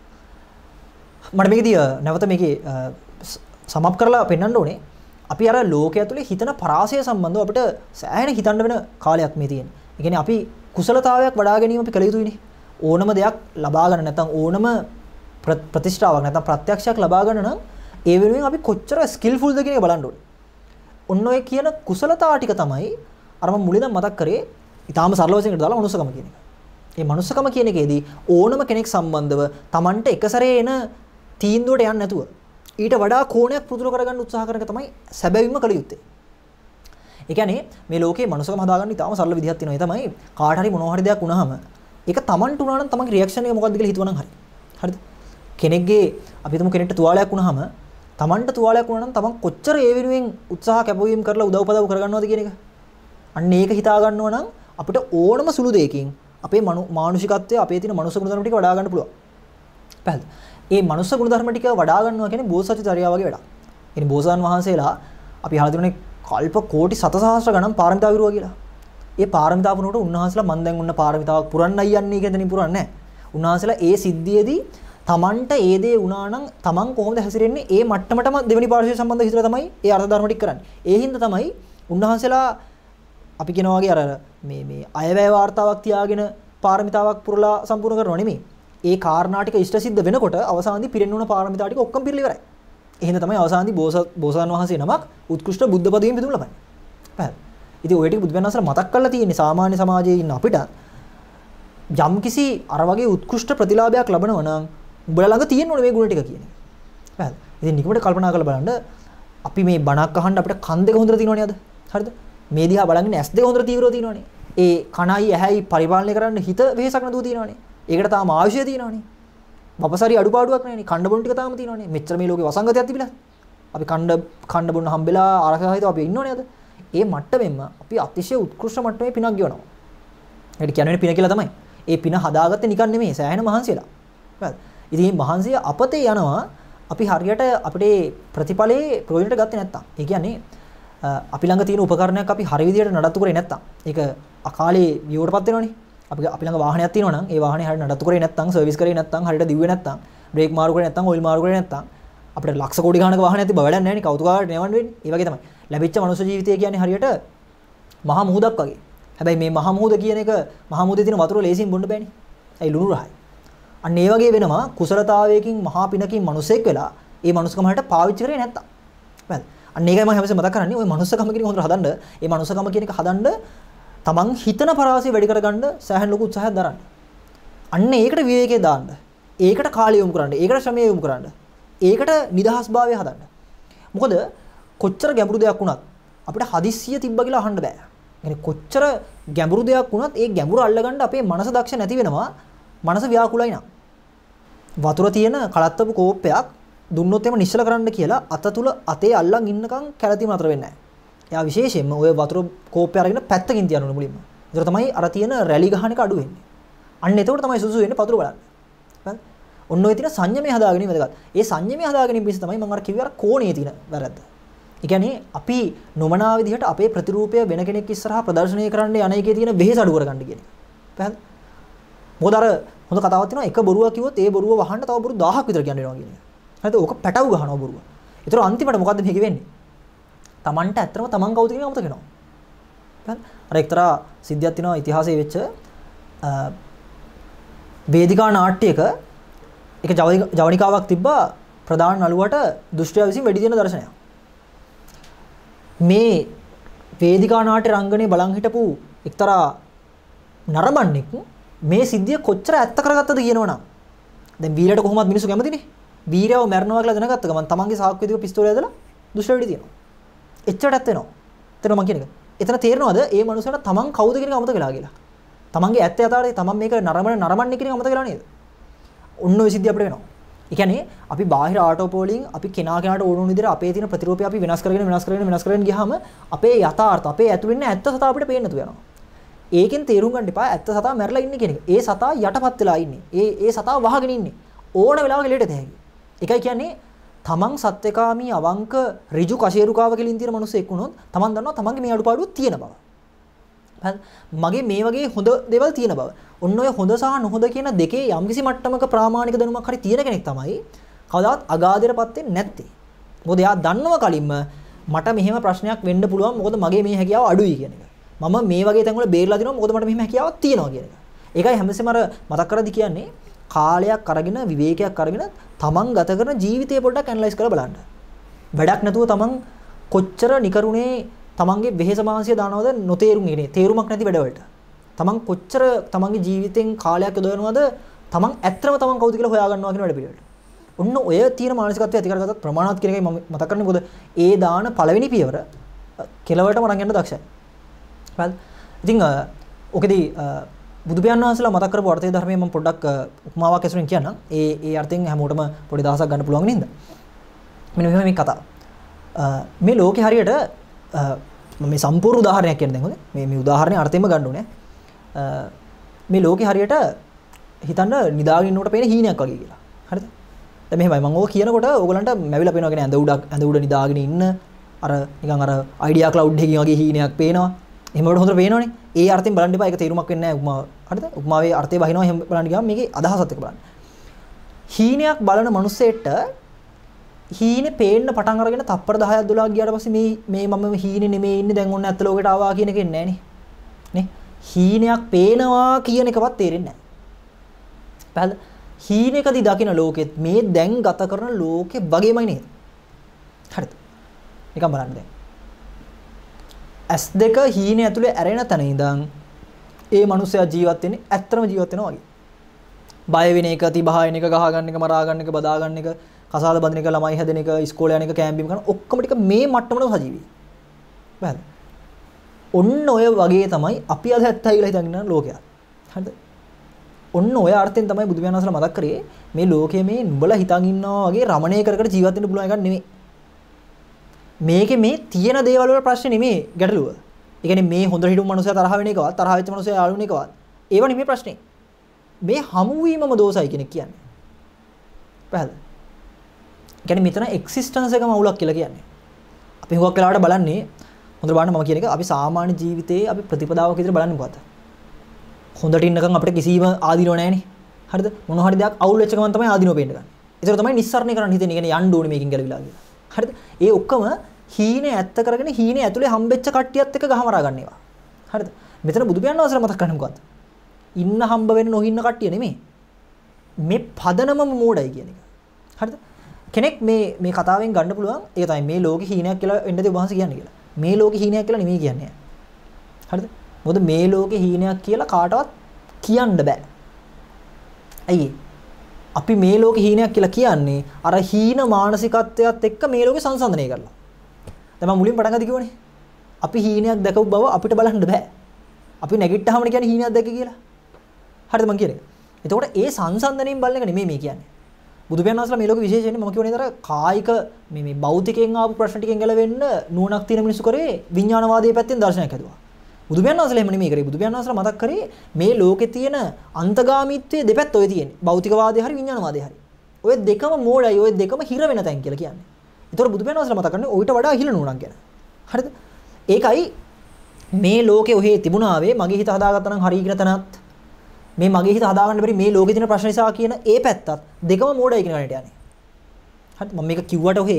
මට මේකදී නැවත මේකේ සමප් කරලා පෙන්වන්න ඕනේ. අපි අර ලෝකයේ ඇතුලේ හිතන පරාසය සම්බන්ධව අපිට සෑහෙන හිතන්න වෙන කාලයක් මේ තියෙන්නේ. ඒ කියන්නේ අපි කුසලතාවයක් වඩා ගැනීම අපි කළ යුතුයිනේ. ඕනම දෙයක් ලබා ගන්න නැත්නම් ඕනම ප්‍රතිෂ්ඨාවක් නැත්නම් ප්‍රත්‍යක්ෂයක් ලබා ගන්න නම් ඒ වෙනුවෙන් අපි කොච්චර ස්කිල්ෆුල්ද කියන එක බලන්න ඕනේ. ඔන්න ඔය කියන කුසලතා ටික තමයි අර මම මුලින්ම මතක් කරේ ඊටාම සරල වශයෙන් දාලා මනුස්සකම කියන එක. මේ මනුස්සකම කියන එකේදී ඕනම කෙනෙක් සම්බන්ධව Tamanට එක සැරේ එන තීන්දුවට යන්නේ නැතුව ඊට වඩා කෝණයක් පුදුර කරගන්න උත්සාහ කරන එක තමයි සැබවින්ම කළ යුත්තේ. ඒ කියන්නේ මේ ලෝකේ මනුස්සකම හදාගන්න ඊටාම සරල විදිහක් තියෙනවා. ඒ තමයි කාට හරි මොනවා හරි දෙයක් වුණාම ඒක Tamanට උනා නම් තමන්ගේ රියැක්ෂන් එක මොකක්ද කියලා හිතුවනම් හරි. හරිද? කෙනෙක්ගේ අපි හිතමු කෙනෙක්ට තුවාලයක් වුණාම තමන්ට තුවාලයක් වුණා නම් තමන් කොච්චර ඒ වෙනුවෙන් උත්සාහ කැපවීම කරලා උදව්පදව් කරගන්නවද කියන එක. අන්න ඒක හිතා ගන්නවා නම් අපිට ඕනම සුළු දෙයකින් අපේ මානුෂිකත්වය අපේ තියෙන මනුස්ස ගුණධර්ම ටික වඩා ගන්න පුළුවන්. පැහැදිලිද? ඒ මනුස්ස ගුණධර්ම ටික වඩා ගන්නවා කියන්නේ බෝසත්චර්යාව වගේ වැඩක්. ඉතින් බෝසත්න් වහන්සේලා අපි අහලා තියෙනනේ කල්ප කෝටි 7සහස්‍ර ගණන් පාරමිතා විරුවා කියලා. ඒ පාරමිතා පුරනකොට උන්වහන්සේලා මන් දැන් උන්න පාරමිතාවක් පුරන්නයි යන්නේ කියන දෙනින් පුරන්නේ නැහැ. උන්වහන්සේලා ඒ සිද්ධියේදී තමන්ට ඒ දේ වුණා නම් තමන් කොහොමද හැසිරෙන්නේ ඒ මට්ටමටම දෙවෙනි පාර්ශ්වය සම්බන්ධව හිතලා තමයි ඒ අර්ථ ධර්ම ටික කරන්නේ. ඒ හින්දා තමයි උන්වහන්සේලා අපි කියනවා වගේ අර මේ අයවැය වාර්තාවක් තියාගෙන පාරමිතාවක් පුරලා සම්පූර්ණ කරනව නෙමෙයි. ඒ කාරණා ටික ඉෂ්ට සිද්ධ වෙනකොට අවසානයේදී පිරෙන්න උන පාරමිතා ටික ඔක්කොම පිරලා ඉවරයි. ඒ හින්දා තමයි අවසානයේදී බෝසත්න් වහන්සේ නමක් උත්කෘෂ්ඨ බුද්ධ පදවියෙන් පිදුම් ලබන්නේ. පැහැදිලි. ඉතින් ඔය ටික බුදුන් වහන්සේලා මතක් කරලා තියෙන්නේ සාමාන්‍ය සමාජයේ ඉන්න අපිට යම්කිසි අර වගේ උත්කෘෂ්ඨ ප්‍රතිලාභයක් ලබනවා නම් උඹලා ළඟ තියෙන්න ඕනේ මේ ගුණ ටික කියන එක. පැහැදිලි. ඉතින් නිකමට කල්පනා කරලා බලන්න අපි මේ බණක් අහන්න අපිට කන් දෙක හොඳට තියෙනවනේ අද. හරිද? මේ දිහා බලන්නේ ඇස් දෙක හොඳට තීව්‍රව තියෙනවනේ. ඒ කණයි ඇහැයි පරිපාලනය කරන්න හිත වෙහසක් නැතුව තියෙනවනේ. ඒකට තාම ආයුෂය තියෙනවනේ. වපසරි අඩුපාඩුවක් නැහැනේ. කණ්ඩ බොන්න ටික තාම තියෙනවනේ. මෙච්චර මේ ලෝකේ වසංගතයක් තිබිලා. අපි කණ්ඩ බොන්න හම්බෙලා ආරක්ෂාහිතව අපි ඉන්නවනේ අද. ඒ මට්ටමෙන්ම අපි අතිශය උත්කෘෂ්ඨ මට්ටමේ පිනක් ගෙවනවා. ඒකට කියන්නේ පින කියලා තමයි. ඒ පින හදාගත්තේ නිකන් නෙමෙයි සෑහෙන මහන්සියලා. හරිද? ඉතින් මේ මහන්සිය අපතේ යනවා අපි හරියට අපේ ප්‍රතිඵලයේ ප්‍රයෝජනට ගත්තේ නැත්තම්. ඒ කියන්නේ අපි ළඟ තියෙන උපකරණයක් අපි හරි විදියට නඩත්තු කරේ නැත්තම්. ඒක අකාලේ වියවටපත් වෙනවනේ. අපි ළඟ වාහනයක් තියෙනවා නම් ඒ වාහනේ හරියට නඩත්තු කරේ නැත්තම්, සර්විස් කරේ නැත්තම්, හරියට දිව්වේ නැත්තම්, බ්‍රේක් මාරු කරේ නැත්තම්, ඔයිල් මාරු කරේ නැත්තම් අපිට ලක්ෂ කෝටි ගාණක වාහනයක් තිබ්බ වැඩක් නැහැ නේ. කෞතුකාගාරට නෑවන්න වෙන්නේ. ඒ වගේ තමයි. ලැබිච්ච මනුෂ්‍ය ජීවිතය කියන්නේ හරියට මහා මුහුදක් වගේ. හැබැයි මේ මහා මුහුද කියන එක මහා මුහුදේ තියෙන වතුර ලේසියෙන් බොන්න බෑනේ. ඒ ලුණු රහයි. අන්න ඒ වගේ වෙනවා කුසලතාවයකින් මහා පිනකින් මනුස්සෙක් වෙලා ඒ මනුස්සකම හරියට පාවිච්චි කරේ නැත්තම්. හරිද? අන්න ඒකයි මම හැමතිස්සෙම මතක් කරන්නේ. ওই මනුස්සකම කියන එක හොඳට හදන්න. ඒ මනුස්සකම කියන එක හදන්න තමන් හිතන පරාසය වැඩි කරගන්න සෑහෙන ලොකු උත්සාහයක් දරන්න. අන්න ඒකට විවේකයේ දාන්න. ඒකට කාලය යොමු කරන්න. ඒකට ශ්‍රමය යොමු කරන්න. ඒකට නිදහස්භාවය හදන්න. මොකද කොච්චර ගැඹුරු දෙයක් වුණත් අපිට හදිස්සිය තිබ්බ කියලා අහන්න බෑ. يعني කොච්චර ගැඹුරු දෙයක් වුණත් ඒ ගැඹුර අල්ලගන්න අපේ මනස දක්ෂ නැති වෙනවා. මනස ව්‍යාකුලයි නම්. වතුර තියෙන කලත්තපු කෝප්පයක් දුන්නොත් එම නිශ්චල කරන්න කියලා අත තුල අතේ අල්ලන් ඉන්නකම් කැළතිම නතර වෙන්නේ නැහැ. එයා විශේෂයෙන්ම ওই වතුර කෝප්පය අරගෙන පැත්තකින් තියන්න ඕනේ මුලින්ම. ඒතර තමයි අර තියෙන රැලි ගහන එක අඩු වෙන්නේ. අන්න එතකොට තමයි සුසු වෙන්නේ පතුරු බලන්න. හරිද? ඔන්න ඔය තියෙන සංයමය හදාගෙන ඉන්න වැදගත්. ඒ සංයමය හදාගෙන ඉන්න පිස්ස තමයි මම අර කිව්වේ අර කෝණේ තියෙන වැරද්ද. ඒ කියන්නේ අපි නොමනා විදිහට අපේ ප්‍රතිරූපය වෙන කෙනෙක් ඉස්සරහා ප්‍රදර්ශනය කරන්න යන එකේ තියෙන වෙහෙස අඩු කරගන්න කියන එක. පැහැදිලි? මොකද අර හොඳ කතාවක් තියෙනවා එක බොරුවක් කිව්වොත් ඒ බොරුව වහන්න තව බොරු 1000ක් විතර කියන්න වෙනවා කියන එක. හරිද? ඕක පැටව ගහනවා බොරුව. ඒතර අන්තිමට මොකද්ද මේක වෙන්නේ? Tamanට ඇත්තටම Taman කවුද කියන අමතක වෙනවා. හරි? අර එක්තරා සිද්ධියක් තියෙනවා ඉතිහාසයේ වෙච්ච වේදිකා නාට්‍යයක එක ජවනිකාවක් තිබ්බා ප්‍රධාන නළුවට දුෂ්ටයා විසින් වෙඩි දෙන දර්ශනයක්. මේ වේදිකා නාට්‍ය රංගනයේ බලන් හිටපු එක්තරා නරඹන්නෙක් මේ සිද්ධිය කොච්චර ඇත්ත කරගත්තද කියනවනම් දැන් වීරයට කොහොමද මිනිස්සු කැමතිනේ? වීරයව මරනවා කියලා දැනගත්ත ගමන් තමන්ගේ සාක්කුවේ තිබ්බ පිස්තෝලය ඇදලා දුෂ්ට වෙඩි තියනවා. එච්චරට ඇත්ත වෙනවා. එතන මං කියන එක. එතන තේරෙනවද මේ මනුස්සයාට තමන් කවුද කියන එක අමතක වෙලා කියලා. තමන්ගේ ඇත්ත යථාර්ථය තමන් මේක නරඹන්නේ කියන එක අමතක වෙලා නේද? ඔන්න ඔය සිද්ධිය අපිට වෙනවා. ඒ කියන්නේ අපි බාහිර ආටෝපෝලින් අපි කෙනා කෙනාට ඕන විදිහට අපේ තියෙන ප්‍රතිරූපය අපි වෙනස් කරගෙන ගියාම අපේ යථාර්ථ අපේ ඇතුළේ ඉන්න ඇත්ත සතා අපිට පේන්න තු වෙනවා. ඒකෙන් තේරුම් ගන්න එපා ඇත්ත සතා මැරලා ඉන්නේ කියන එක. ඒ සතා යටපත් වෙලා ඉන්නේ. ඒ සතා වහගෙන ඉන්නේ. ඕන වෙලාවක එළියට තැහැගි. ඒකයි කියන්නේ තමන් සත්‍යකාමී අවංක ඍජු කෂේරුකාව කියලා තියෙන මිනිස්සෙක් වුණොත් තමන් දන්නවා තමන්ගේ මේ අඩුපාඩුව තියෙන බව. මගේ මේ වගේ හොඳ දේවල් තියෙන බව. ඔන්න ඔය හොඳ සහ නොහොඳ කියන දෙකේ යම්කිසි මට්ටමක ප්‍රාමාණික දැනුමක් හරි තියෙන කෙනෙක් තමයි කවදාවත් අගාධයටපත් වෙන්නේ නැත්තේ. මොකද එයා දන්නවා කලින්ම මට මෙහෙම ප්‍රශ්නයක් වෙන්න පුළුවන් මොකද මගේ මේ හැකියාව අඩුයි කියන එක. මම මේ වගේ තැන්වල බේරලා දිනවා මොකද මට මෙහෙම හැකියාවක් තියෙනවා කියන එක. ඒකයි හැමසෙම අර මතක් කරද්දි කියන්නේ කාලයක් අරගෙන විවේකයක් අරගෙන තමන් ගත කරන ජීවිතය පොඩ්ඩක් ඇනලයිස් කරලා බලන්න. වැඩක් නැතුව තමන් කොච්චර නිකරුණේ තමන්ගේ වෙහෙස මාංශය දානවද නොතේරුම් ඉන්නේ තේරුමක් නැති වැඩවලට. තමන් කොච්චර තමන්ගේ ජීවිතෙන් කාලයක් යොදවනවද තමන් ඇත්තම තමන් කවුද කියලා හොයා ගන්නවා කියන වැඩ පිළිවෙලට. ඔන්න ඔය තියෙන මානසිකත්වය ඇති කරගත්තත් ප්‍රමාණවත් කියන එකයි මම මතක් කරන්නේ. මොකද ඒ දාන පළවෙනි පියවර කෙලවරටම අරන් යන්න දක්ෂයි. හරිද? ඉතින් ඔකදී බුදු පියාණන් වහන්සේලා මතක් කරපු අර්ථය ධර්මයේ මම පොඩ්ඩක් උපමාවක් ඇසුරින් කියන්නම්. ඒ අර්ථයෙන් හැමෝටම පොඩි දහසක් ගන්න පුළුවන් නේද? මෙන්න මෙහෙම මේ කතාව. මේ ලෝකේ හරියට මේ සම්පූර්ණ උදාහරණයක් කියන දැන් හොඳ මේ උදාහරණේ අර්ථයෙන්ම ගන්න ඕනේ. මේ ලෝකේ හරියට හිතන්න නිදාගෙන ඉන්නකොට පේන හීනයක් වගේ කියලා. හරිද? දැන් මෙහෙමයි මම ඕක කියනකොට ඕගලන්ට මැවිලා පේනවා කියන්නේ ඇඳ උඩ නිදාගෙන ඉන්න අර නිකන් අර අයිඩියා ක්ලවුඩ් එකකින් වගේ හීනයක් පේනවා. එහෙම වල හොඳට පේනවනේ. ඒ අර්ථයෙන් බලන්න එපා. ඒක තේරුමක් වෙන්නේ නැහැ උපමාව. හරිද? උපමාවේ අර්ථය වහිනවා එහෙම බලන්න ගියාම මේකේ අදහසත් එක්ක බලන්න. හීනයක් බලන මිනිස්සෙට හීනේ පේන්න පටන් අරගෙන තප්පර 10ක් 12ක් ගියාට පස්සේ මේ මම හීනේ නෙමෙයි ඉන්නේ දැන් ඔන්න ඇත්ත ලෝකෙට ආවා කියන එක එන්නේ නැහැ නේ. හීනයක් පේනවා කියන එකවත් තේරෙන්නේ නැහැ. පැහැද? හීනෙකදී දකින ලෝකෙත් මේ දැන් ගත කරන ලෝකෙ වගේමයි නේද? හරිද? නිකන් බලන්න දැන්. S2 හීනේ ඇතුලේ ඇරෙන තැන ඉඳන් ඒ මනුස්සයා ජීවත් වෙන්නේ ඇත්තම ජීවත් වෙනවා වගේ. බය වෙන එක, තිබහායන එක, ගහ ගන්න එක, මරා ගන්න එක, බදා ගන්න එක, කසාද බඳින එක, ළමයි හැදෙන එක, ඉස්කෝලේ යන එක, කැම්බිම් කරන ඔක්කොම ටික මේ මට්ටමම සජීවී. බෑද? ඔන්න ඔය වගේ තමයි අපි අද ඇත්තයි කියලා හිතගෙන ඉන්න ලෝකයක්. හරිද? ඔන්න ඔය අර්ථයෙන් තමයි බුදු පියාණන් වහන්සේලා මතක් කරේ මේ ලෝකයේ මේ නුඹලා හිතන් ඉන්නවා වගේ රමණය කර කර ජීවත් වෙන්න පුළුවන් එකක් නෙමෙයි. මේකේ මේ තියෙන දේවල් වල ප්‍රශ්නේ නෙමෙයි ගැටලුව. ඒ කියන්නේ මේ හොඳ හිටු මනුස්සයා තරහ වෙන එකවත් තරහ වෙච්ච මනුස්සයා යාළු වෙන එකවත් ඒව නෙමෙයි ප්‍රශ්නේ. මේ හමු වීමම දෝසයි කෙනෙක් කියන්නේ. පැහැදිලිද? කියන්නේ මෙතන එක්සිස්ටන්ස් එකම අවුලක් කියලා කියන්නේ. අපි හුඟක් වෙලාවට බලන්නේ හොඳට බලන්න මම කියන එක අපි සාමාන්‍ය ජීවිතයේ අපි ප්‍රතිපදාවක විතර බලන්නේ මොකද්ද? හොඳට ඉන්නකම් අපිට කිසිම ආදීනව නැහැනේ. හරිද? මොන හරි දෙයක් අවුල් වෙච්ච ගමන් තමයි ආදීනව පේන්න ගන්න. ඒතර තමයි නිස්සාරණය කරන්න හිතෙන්නේ. කියන්නේ යන්න ඕනේ මේකෙන් ගැලවිලා කියලා. හරිද? ඒ ඔක්කොම හීනේ ඇත්ත කරගෙන හීනේ ඇතුලේ හම්බෙච්ච කට්ටියත් එක්ක ගහමරා ගන්න ඒවා. හරිද? මෙතන බුදු පියාණන් වහන්සේලා මතක් කරන්නේ මොකද්ද? ඉන්න හම්බ වෙන්න නොඉන්න කට්ටිය නෙමෙයි. මේ පදනමම මෝඩයි කියන එක. හරිද? කෙනෙක් මේ කතාවෙන් ගන්න පුළුවන් ඒක තමයි මේ ලෝකේ හීනයක් කියලා වෙන්නද ඔබ වහන්සේ කියන්නේ කියලා. මේ ලෝකේ හීනයක් කියලා නෙමෙයි කියන්නේ. හරිද? මොකද මේ ලෝකේ හීනයක් කියලා කාටවත් කියන්න බෑ. ඇයි? අපි මේ ලෝකේ හීනයක් කියලා කියන්නේ අර හීන මානසිකත්වයට එක්ක මේ ලෝකේ සංසන්දනය කරලා. දැන් මම මුලින් පටන් ගත්තේ කිව්වනේ. අපි හීනයක් දැකපු බව අපිට බලන්න බෑ. අපි නැගිට්ටාම කියන්නේ හීනයක් දැක්ක කියලා. හරිද මම කියන්නේ? එතකොට ඒ සංසන්දනයෙන් බලන එක නෙමෙයි මේ කියන්නේ. බුදු පියාණන් වහන්සේලා මේ ලෝකේ විශේෂයෙන් මම කියවනේ අර කායික මේ භෞතිකයෙන් ආපු ප්‍රශ්න ටිකෙන් ගැලවෙන්න නුවණක් තියෙන මිනිස්සු කරේ විඥානවාදයේ පැත්තෙන් දර්ශනයක් හදුවා. බුදු පියාණන් වහන්සේලා එහෙම නෙමෙයි කරේ. බුදු පියාණන් වහන්සේලා මතක් කරේ මේ ලෝකේ තියෙන අන්තගාමීත්වයේ දෙපැත්ත ඔය තියෙන්නේ. භෞතිකවාදේ හරි විඥානවාදේ හරි. ඔය දෙකම මෝඩයි. ඔය දෙකම හිර වෙන තැන් කියලා කියන්නේ. ඒතකොට බුදු පියාණන් වහන්සේලා මතක් කරන්නේ ඔయిత වඩා හිර නුවණක් ගැන. හරිද? ඒකයි මේ ලෝකේ ඔහේ තිබුණාවේ මගේ හිත හදාගත්තා නම් හරි කියන තැනත් මේ මගේ හිත හදාගන්න බැරි මේ ලෝකේ තියෙන ප්‍රශ්න නිසා කියන ඒ පැත්තත් දෙකම මෝඩයි කියන කණට යන්නේ. හරිද? මම මේක කිව්වට ඔහේ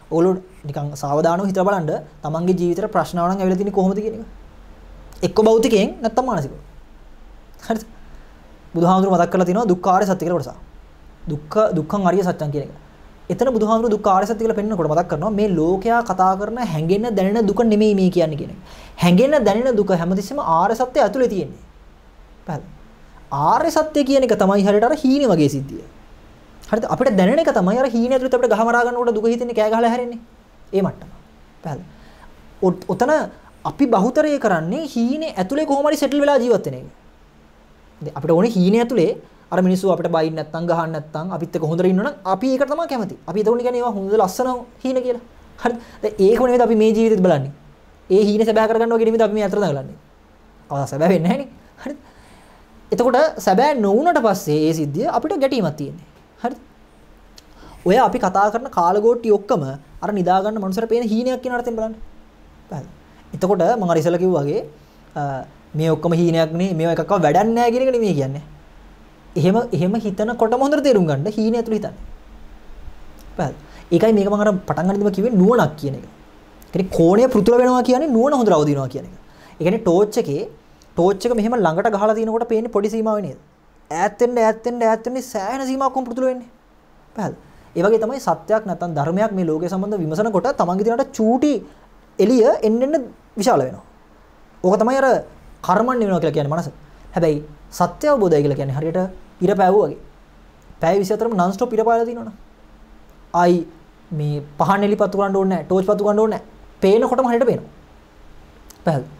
ඕගොල්ලෝ නිකන් සාවධානව හිතලා බලන්න තමන්ගේ ජීවිතේට ප්‍රශ්න ආවනම් ඇවිල්ලා තියෙන්නේ කොහොමද කියන එක. එක්ක භෞතිකයෙන් නැත්තම් මානසිකව. හරිද? බුදුහාමුදුරුවෝ මතක් කරලා තිනවා දුක්ඛාරය සත්‍ය කියලා කොටස. දුක්ඛං අරිය සත්‍යං කියන එක. එතන බුදුහාමුදුරුවෝ දුක්ඛාරය සත්‍ය කියලා පෙන්නකොට මතක් කරනවා මේ ලෝකයා කතා කරන හැඟෙන දැනෙන දුක නෙමෙයි මේ කියන්නේ කියන එක. හැඟෙන දැනෙන දුක හැමතිස්සෙම ආර්ය සත්‍ය ඇතුලේ තියෙන්නේ. පැහැදිලි. ආර්ය සත්‍ය කියන එක තමයි හරියට අර හීනේ වගේ සිද්ධිය. හරිද? අපිට දැනෙන එක තමයි අර හීනේ ඇතුලේ අපිට ගහමරා ගන්නකොට දුක හිතෙන්නේ කෑ ගහලා හැරෙන්නේ. ඒ මට්ටම. පැහැදිලි. ඔතන අපි බහුතරය කරන්නේ හීනේ ඇතුලේ කොහොම හරි සෙටල් වෙලා ජීවත් වෙන එක. දැන් අපිට ඕනේ හීනේ ඇතුලේ අර මිනිස්සු අපිට බයින් නැත්තම් ගහන්න නැත්තම් අපිත් එක්ක හොඳට ඉන්නවනම් අපි ඒකට තමයි කැමති. අපි ඒතකොට කියන්නේ ඒවා හොඳ ලස්සන හීන කියලා. හරිද? දැන් ඒක නෙමෙයි අපි මේ ජීවිතේත් බලන්නේ. ඒ හීනේ සැබෑ කරගන්න වගේ නෙමෙයි අපි මේ අතර දාගලන්නේ. සැබෑ වෙන්නේ නැහැ නේ. හරිද? එතකොට සැබෑ නොවුනට පස්සේ ඒ සිද්ධිය අපිට ගැටීමක් තියෙන්නේ. හරිද? ඔය අපි කතා කරන කාලගෝට්ටි ඔක්කොම අර නිදා ගන්න මනුස්සර පේන හීනයක් කියන අර්ථයෙන් බලන්න. පැහැදිලි. එතකොට මම අර ඉස්සෙල්ලා කිව්වා වගේ මේ ඔක්කොම හීනයක් නේ මේව එකක්ව වැඩක් නැහැ කියන එක නෙමෙයි කියන්නේ. එහෙම හිතනකොටම හොඳට තේරුම් ගන්න හීන ඇතුළේ හිතන්නේ. පැහැදිලි. ඒකයි මේක මම අර පටන් ගන්නදිම කිව්වේ නුවණක් කියන එක. ඒ කියන්නේ කෝණය පෘතුල වෙනවා කියන්නේ නුවණ හොඳට අවදිනවා කියන එක. ඒ කියන්නේ ටෝච් එක මෙහෙම ළඟට ගහලා තිනකොට පේන්නේ පොඩි සීමාවක් නේද? ඈත් වෙන්න සෑහෙන සීමාවක් කොම් පෘතුල වෙන්නේ. පැහැදිලි. ඒ වගේ තමයි සත්‍යයක් නැත්නම් ධර්මයක් මේ ලෝකයේ සම්බන්ධ විමසනකොට තමන්ගේ දිනට චූටි එළිය එන්න විශාල වෙනවා. ඕක තමයි අර කර්මන්නේ වෙනවා කියලා කියන්නේ මනස. හැබැයි සත්‍ය අවබෝධය කියලා කියන්නේ හරියට ඉර පෑවුවා වගේ. පැය 24ම non stop ඉර පායලා තිනවනේ. ආයි මේ පහන් එලි පත්තු කරන්න ඕනේ නැහැ, ටෝච් පත්තු කරන්න ඕනේ නැහැ. පේනකොටම හරියට පේනවා. පැහැදිලි.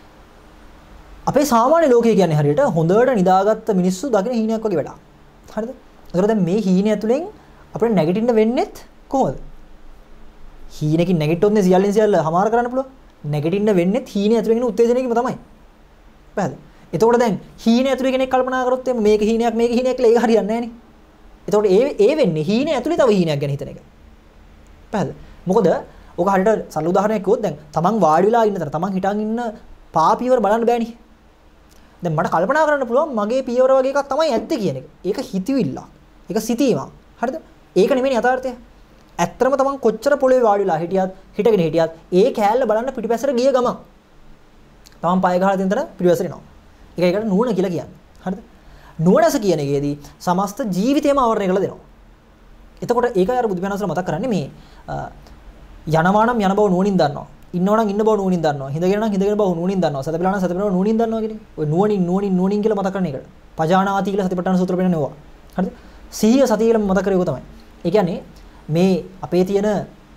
අපේ සාමාන්‍ය ලෝකය කියන්නේ හරියට හොඳට නිදාගත්ත මිනිස්සු දකින හීනයක් වගේ වැඩක්. හරිද? ඒතර දැන් මේ හීනේ ඇතුලෙන් අපිට නැගිටින්න වෙන්නේත් කොහොමද? හීනකින් නැගිට්ටොත් නේ සියල්ලෙන් සියල්ල හමාර කරන්න පුළුවන්. නැගිටින්න වෙන්නේත් හීනේ ඇතුලේ ඉන්න උත්තේජනයකින්ම තමයි. පැහැදිලි. එතකොට දැන් හීනේ ඇතුලේ කෙනෙක් කල්පනා කරොත් එimhe මේක හීනයක් කියලා ඒක හරියන්නේ නැහැ නේ. එතකොට ඒ වෙන්නේ හීනේ ඇතුලේ තව හීනයක් ගැන හිතන එක. පැහැදිලි. මොකද ඔක හරියට සරල උදාහරණයක් කිව්වොත් දැන් තමන් වාඩි වෙලා ඉන්න තර තමන් හිටන් ඉන්න පාපියවර බලන්න බෑනේ. දැන් මට කල්පනා කරන්න පුළුවන් මගේ පියවර වගේ එකක් තමයි ඇත්තේ කියන එක. ඒක හිතවිල්ලක්. ඒක සිතීමක්. හරිද? ඒක නෙමෙයි යථාර්ථය. ඇත්තම තමන් කොච්චර පොළවේ වාඩි වෙලා හිටගෙන හිටියත් ඒ කෑල්ල බලන්න පිටිපැසට ගිය ගමන් තමන් පය ගහලා දෙන තර පිටිපැසට එනවා. ඒකට නුවණ කියලා කියන්නේ. හරිද? නුවණස කියන එකේදී සමස්ත ජීවිතයම ආවරණය කරලා දෙනවා. එතකොට ඒකයි අර බුදු පියාණන් මතක් කරන්නේ මේ යනවා නම් යන බව නුවණින් දන්නවා. ඉන්නවා නම් ඉන්න බව නුවණින් දන්නවා. හිඳගෙන නම් හිඳගෙන බව නුවණින් දන්නවා. සතපිලා නම් සතපිලා නුවණින් දන්නවා කියන්නේ. ඔය නුවණින් කියලා මතක් කරන එකට. පජානාති කියලා සතිපට්ඨාන සූත්‍ර පෙන්නන්නේ ඕවා. හරිද? සිහිය සතිය කියලා මතක් කරේ ඕක තමයි. ඒ කියන්නේ මේ අපේ තියෙන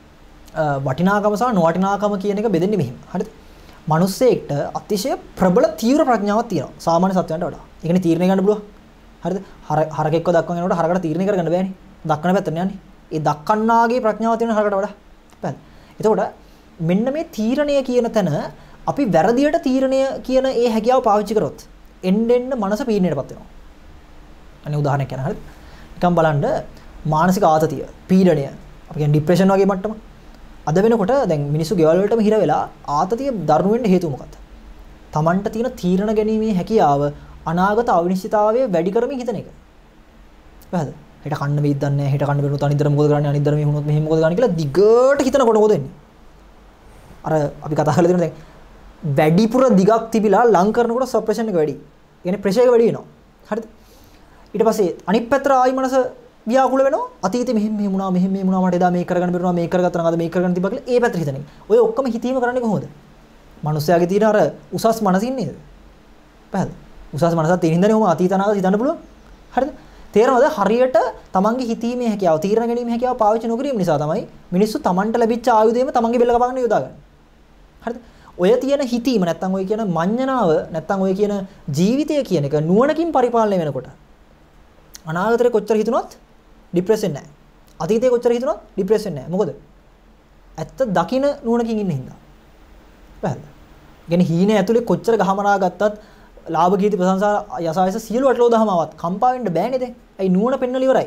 වටිනාකම සහ නොවටිනාකම කියන එක බෙදෙන්නේ මෙහෙම. හරිද? මිනිස්සෙක්ට අතිශය ප්‍රබල තීව්‍ර ප්‍රඥාවක් තියෙනවා. සාමාන්‍ය සත්වයන්ට වඩා. ඒ කියන්නේ තීරණය ගන්න පුළුවන්. හරිද? හරකෙක්ව දක්වන යනකොට හරකට තීරණය කරගන්න බෑනේ. දක්වන පැත්තට යන්නේ. ඒ දක්වන්නාගේ ප්‍රඥාව තියෙන හරකට වඩා. පැහැදිලි. එතකොට මෙන්න මේ තීරණය කියන තැන අපි වැරදියට තීරණය කියන ඒ හැකියාව පාවිච්චි කරොත් එන්න මනස පීඩණයටපත් වෙනවා. අනේ උදාහරණයක් කියන්න හරිද? නිකන් බලන්න මානසික ආතතිය, පීඩණය, අපි කියන්නේ ડિප්‍රෙෂන් වගේ මට්ටම. අද වෙනකොට දැන් මිනිස්සු ගෙවල් වලටම හිර වෙලා ආතතිය දරුණු වෙන්න හේතුව මොකක්ද? Tamanට තියෙන තීරණ ගැනීමේ හැකියාව අනාගත අවිනිශ්චිතතාවය වැඩි කරමින් හිතන එක. පැහැදිලිද? හෙට කන්න වෙයිද දන්නේ නැහැ. හෙට කන්න බැරුණොත් අනිද්දර මොකද කරන්නේ? අනිද්දර මේ වුණොත් මෙහෙම මොකද කරන්නේ කියලා දිගට හිතනකොට මොකද වෙන්නේ? අර අපි කතා කරලා තියෙනවා දැන් වැඩිපුර දිගක් තිබිලා ලං කරනකොට සප්‍රෙෂන් එක වැඩි. ඒ කියන්නේ ප්‍රෙෂර් එක වැඩි වෙනවා. හරිද? ඊට පස්සේ අනිත් පැත්තට ආයි මනස ව්‍යාකූල වෙනවා. අතීතේ මෙහෙම වුණා මට එදා මේක කරගන්න බැරුණා මේක කරගත්තා නම් අද මේක කරගන්න තිබ්බා කියලා ඒ පැත්තට හිතන්නේ. ඔය ඔක්කොම හිතීම කරන්නේ කොහොමද? මනුස්සයාගේ තියෙන අර උසස් මනසින් නේද? පැහැදිලි. උසස් මනසක් තියෙන හින්දානේ ඔහොම අතීත අනාගත හිතන්න පුළුවන්. හරිද? තේරෙනවද? හරියට තමන්ගේ හිතීමේ හැකියාව, තීරණ ගැනීමේ හැකියාව පාවිච්චි නොකිරීම නිසා තමයි මිනිස්සු තමන්ට ලැබිච්ච ආයුධයම තමන්ගේ බෙල්ල කපගෙන යොදාගන්නේ. හරිද? ඔය තියෙන හිතීම නැත්තම් ඔය කියන මඤ්ඤණාව නැත්තම් ඔය කියන ජීවිතය කියන එක නුවණකින් පරිපාලනය වෙනකොට අනාගතේ කොච්චර හිතුණත් ડિප්‍රෙස් වෙන්නේ නැහැ. අතීතේ කොච්චර හිතුණත් ડિප්‍රෙස් වෙන්නේ නැහැ. මොකද? ඇත්ත දකින නුවණකින් ඉන්න හින්දා. පැහැදිලිද? يعني හීනේ ඇතුලේ කොච්චර ගහමරා ගත්තත් ලාභ කීර්ති ප්‍රශංසා යසායස සියලු අටලෝ දහමාවත් කම්පා වෙන්න බෑනේ දැන්. ඇයි නුවණ පෙන්නලා ඉවරයි.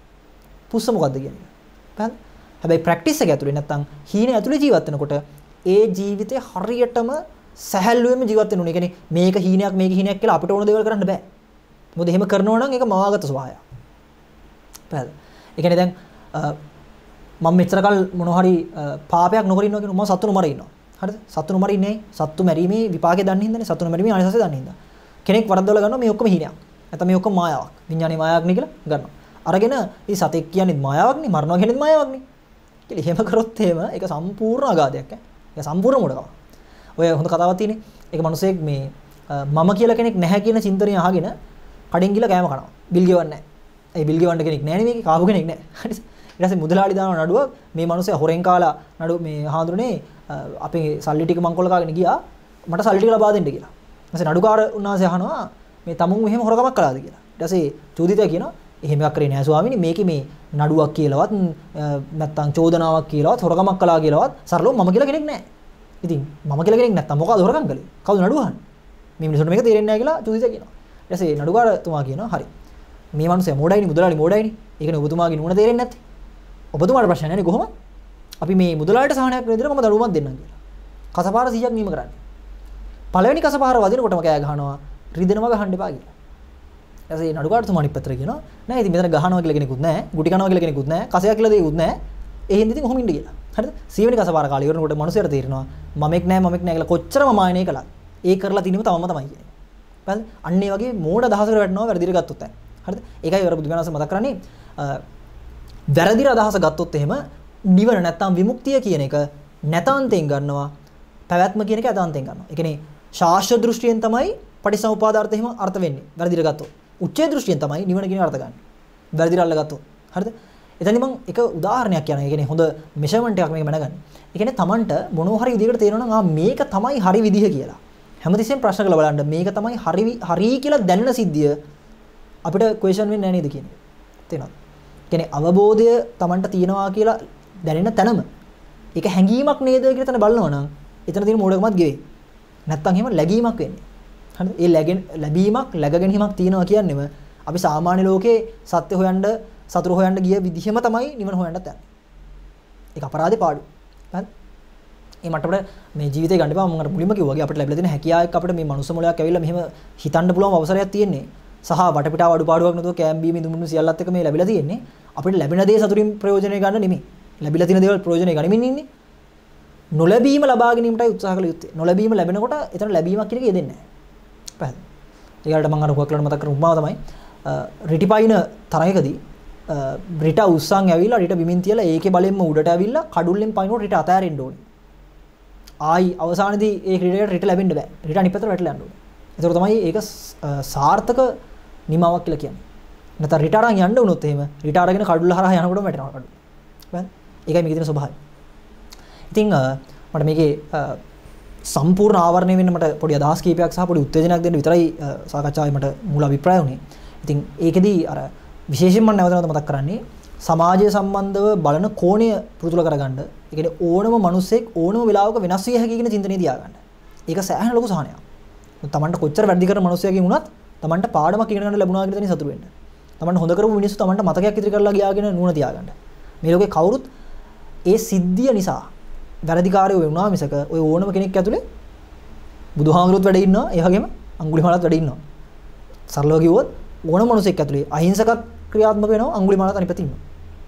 පුස්ස මොකද්ද කියන්නේ? පැහැදිලිද? හැබැයි ප්‍රැක්ටිස් එක ඇතුලේ නැත්තම් හීනේ ඇතුලේ ජීවත් වෙනකොට ඒ ජීවිතේ හරියටම සැහැල්ලුවෙම ජීවත් වෙන්න ඕනේ. يعني මේක හීනයක් කියලා අපිට ඕන දේවල් කරන්න බෑ. මොකද එහෙම කරනවා නම් ඒක මවාගත ස්වභාවයක්. පැහැදිලිද? ඒ කියන්නේ දැන් මම මෙච්චර කල් මොන හරි පාපයක් නොකර ඉන්නවා කියන මම සත්තු නොමර ඉන්නවා. හරිද? සත්තු නොමර ඉන්නේ සත්තු මැරීමේ විපාකේ දන්නේ හින්දානේ. සත්තු නොමැරීමේ ආනිසංසය දන්නේ හින්දා. කෙනෙක් වරද්දවල ගන්නවා මේ ඔක්කොම හීනයක්. නැත්නම් මේ ඔක්කොම මායාවක්. විඥානේ මායාවක් නේ කියලා ගන්නවා. අරගෙන මේ සතෙක් කියන්නේ මායාවක් නේ, මරනවා කියන්නේ මායාවක් නේ. කියලා එහෙම කරොත් එහෙම ඒක සම්පූර්ණ අගාධයක් ඈ. ඒක සම්පූර්ණ මොඩකම. ඔය හොඳ කතාවක් තියෙන්නේ. ඒක මිනිසෙක් මේ මම කියලා කෙනෙක් නැහැ කියන චින්තනය අහගෙන කඩෙන් ගිහලා කෑම කනවා. බිල් ගෙවන්නේ නැහැ. ඒ බිල් ගෙවන්න කෙනෙක් නැහැ නේ මේකේ. කාපු කෙනෙක් නැහැ. හරිද? ඊට පස්සේ මුදලාලි දාන නඩුව මේ මිනිස්සයා හොරෙන් කාලා නඩුව මේ හාඳුනේ අපේ සල්ලි ටික මංකොල්ල කාගෙන ගියා. මට සල්ලි ටික ලබා දෙන්න කියලා. ඊට පස්සේ නඩුකාර උන්වහන්සේ අහනවා මේ තමුන් මෙහෙම හොරකමක් කළාද කියලා. ඊට පස්සේ චූදිතයා කියනවා එහෙම එකක් කරේ නෑ ස්වාමීනි. මේකේ මේ නඩුවක් කියලාවත් නැත්තම් චෝදනාවක් කියලාවත් හොරකමක් කළා කියලාවත් සරලව මම කියලා කෙනෙක් නෑ. ඉතින් මම කියලා කෙනෙක් නැත්තම් මොකද හොරකම් කළේ? කවුද නඩුව අහන්නේ? මේ මිනිස්සුන්ට මේක තේරෙන්නේ නෑ කියලා චූදිතයා කියනවා. ඊට පස්සේ නඩුකාරතුමා කියනවා හරි. මේ මිනිස්සයා මෝඩයිනි මුදලාලි මෝඩයිනි. ඒකනේ ඔබතුමාගේ නුවණ තේරෙන්නේ නැත්තේ. ඔබතුමාට ප්‍රශ්න නැහැ නේ කොහොමද? අපි මේ මුදලාලට සහනයක් වෙන විදිහට මම දඩුවමක් දෙන්නම් කියලා. කසපාර 100ක් නියම කරන්නේ. පළවෙනි කසපාර වදිනකොටම කෑ ගහනවා රිදෙනවා ගහන්න එපා කියලා. ඊට පස්සේ නඩුකාරතුමා අනිත් පැත්තට කියනවා නෑ ඉතින් මෙතන ගහනවා කියලා කෙනෙකුත් නෑ, ගුටි කනවා කියලා කෙනෙකුත් නෑ, කසයක් කියලා දෙයක්වත් නෑ. ඒ හින්දා ඉතින් කොහොම ඉන්න කියලා. හරිද? 100 වෙනි කසපාර කාලේ ඉවරනකොට මනුස්සයර තේරෙනවා මමෙක් නෑ කියලා කොච්චරම මායනේ කළා. ඒ කරලා තිනීම තමම තමයි කියන්නේ. හරිද? අන්න ඒ වගේ මෝඩ අදහසකට වැටෙනවා වැරදිට ගත්තොත් දැන්. හරිද? ඒකයි වර බුදුගණස මතක් කරන්නේ වැරදිර අදහස ගත්තොත් එහෙම නිවන නැත්තම් විමුක්තිය කියන එක නැතාන්තෙන් ගන්නවා, පැවැත්ම කියන එක ඇතාන්තෙන් ගන්නවා. ඒ කියන්නේ ශාස්ත්‍ර දෘෂ්ටියෙන් තමයි පටිසමුපාදාර්ථ එහෙම අර්ථ වෙන්නේ. වැරදිර ගත්තොත්. උච්චේ දෘෂ්ටියෙන් තමයි නිවන කියන අර්ථ ගන්න. වැරදිර අල්ල ගත්තොත්. හරිද? එතනින් මම එක උදාහරණයක් කියනවා. ඒ කියන්නේ හොඳ මෙෂර්මන්ට් එකක් මේක මැනගන්න. ඒ කියන්නේ Tamanට මොනවා හරි විදිහකට තේරෙනවා නම් මේක තමයි හරි විදිහ කියලා. හැමතිස්සෙම ප්‍රශ්න කරලා බලන්න මේක තමයි හරි කියලා දැනෙන සිද්ධිය අපිට ක්වෙස්චන් වෙන්නේ නැහැ නේද කියන්නේ. තේරෙනවද? කියන්නේ අවබෝධය Tamanට තියෙනවා කියලා දැනෙන තැනම ඒක හැඟීමක් නේද කියලා තන බලනවා නම් එතන තියෙන මෝඩකමත් ගෙවේ. නැත්තම් එහෙම läගීමක් වෙන්නේ. හරිද? ඒ ලැබීමක් läගගැනීමක් තියෙනවා කියන්නේම අපි සාමාන්‍ය ලෝකේ සත්‍ය හොයන්න සතුරු හොයන්න ගිය විදිහම තමයි නිවන හොයන්නත් යන්නේ. ඒක අපරාධේ පාඩු. හරිද? ඒ මට්ටමට මේ ජීවිතේ ගන්න එපා. මම අර මුලින්ම කිව්වා වගේ අපිට ලැබිලා තියෙන හැකියාවක් අපිට මේ මනුස්ස මොලයක් ඇවිල්ලා මෙහෙම හිතන්න පුළුවන් අවසරයක් තියෙන්නේ. සහ වටපිටාව අඩුපාඩුවක් නැතුව කෑම් බීම ඉදුමුණු සියල්ලත් එක මේ ලැබිලා තියෙන්නේ. අපිට ලැබෙන දේ සතුටින් ප්‍රයෝජනෙ ගන්න නෙමෙයි. ලැබිලා තියෙන දේවල් ප්‍රයෝජනෙ ගනිමින් ඉන්නේ. නොලැබීම ලබා ගැනීමටයි උත්සාහ කළ යුත්තේ. නොලැබීම ලැබෙනකොට එතන ලැබීමක් කියන එක යෙදෙන්නේ නැහැ. පැහැදිලි. ඒකට මම අර හුවක්ලට මතක් කරන උපමාව තමයි රිටිපයින තරඟකදී රිට උස්සන් ඇවිල්ලා රිට බිමින් තියලා ඒකේ බලෙන්ම උඩට ඇවිල්ලා කඩුල්ලෙන් පයින්නකොට රිට අතෑරෙන්න ඕනේ. ආයි අවසානයේදී ඒ ක්‍රීඩකයට රිට ලැබෙන්න බෑ. රිට අනිත් පැත්තට වැටලා යන්න ඕනේ. ඒතර තමයි ඒක සාර්ථක නිමාවක් කියලා කියන්නේ. නැත්නම් රිට අරන් යන්න වුණොත් එහෙම රිට අරගෙන කඩුල්ල හරහා යනකොටම වැටෙනවා කඩුල්ල. හරිද? ඒකයි මේකේ තියෙන ස්වභාවය. ඉතින් මට මේකේ සම්පූර්ණ ආවරණය වෙන්න මට පොඩි අදහස් කීපයක් සහ පොඩි උත්තේජනයක් දෙන්න විතරයි සාකච්ඡාවේ මට මූල අභිප්‍රාය වුණේ. ඉතින් ඒකෙදී අර විශේෂයෙන්ම මම නැවත නැවත මතක් කරන්නේ සමාජය සම්බන්ධව බලන කෝණය පුරුදු කරගන්න. ඒ කියන්නේ ඕනම මිනිස්සෙක් ඕනම වෙලාවක වෙනස් විය හැකි කියන චින්තනය තියාගන්න. ඒක සෑහෙන ලොකු සහනයක්. තමන්ට කොච්චර වැඩි කරන මිනිස්සයෙක්ගෙන් වුණත් තමන්ට පාඩමක් ඉගෙන ගන්න ලැබුණා කියලා තනින් සතුටු වෙන්න. තමන්ට හොඳ කරපු මිනිස්සු තමන්ට මතකයක් ඉදිරි කරලා ගියාගෙන නුවණ තියාගන්න. මේ ලෝකේ කවුරුත් ඒ සිද්ධිය නිසා වැරදිකාරයෝ වෙනවා මිසක ඔය ඕනම කෙනෙක් ඇතුලේ බුදුහාමුදුරුවොත් වැඩ ඉන්නවා. ඒ වගේම අඟුලිමාලත් වැඩ ඉන්නවා. සරලව කිව්වොත් ඕනම මිනිසෙක් ඇතුලේ අහිංසක ක්‍රියාත්මක වෙනවා අඟුලිමාලත් අනිත් පැත්තේ ඉන්නවා.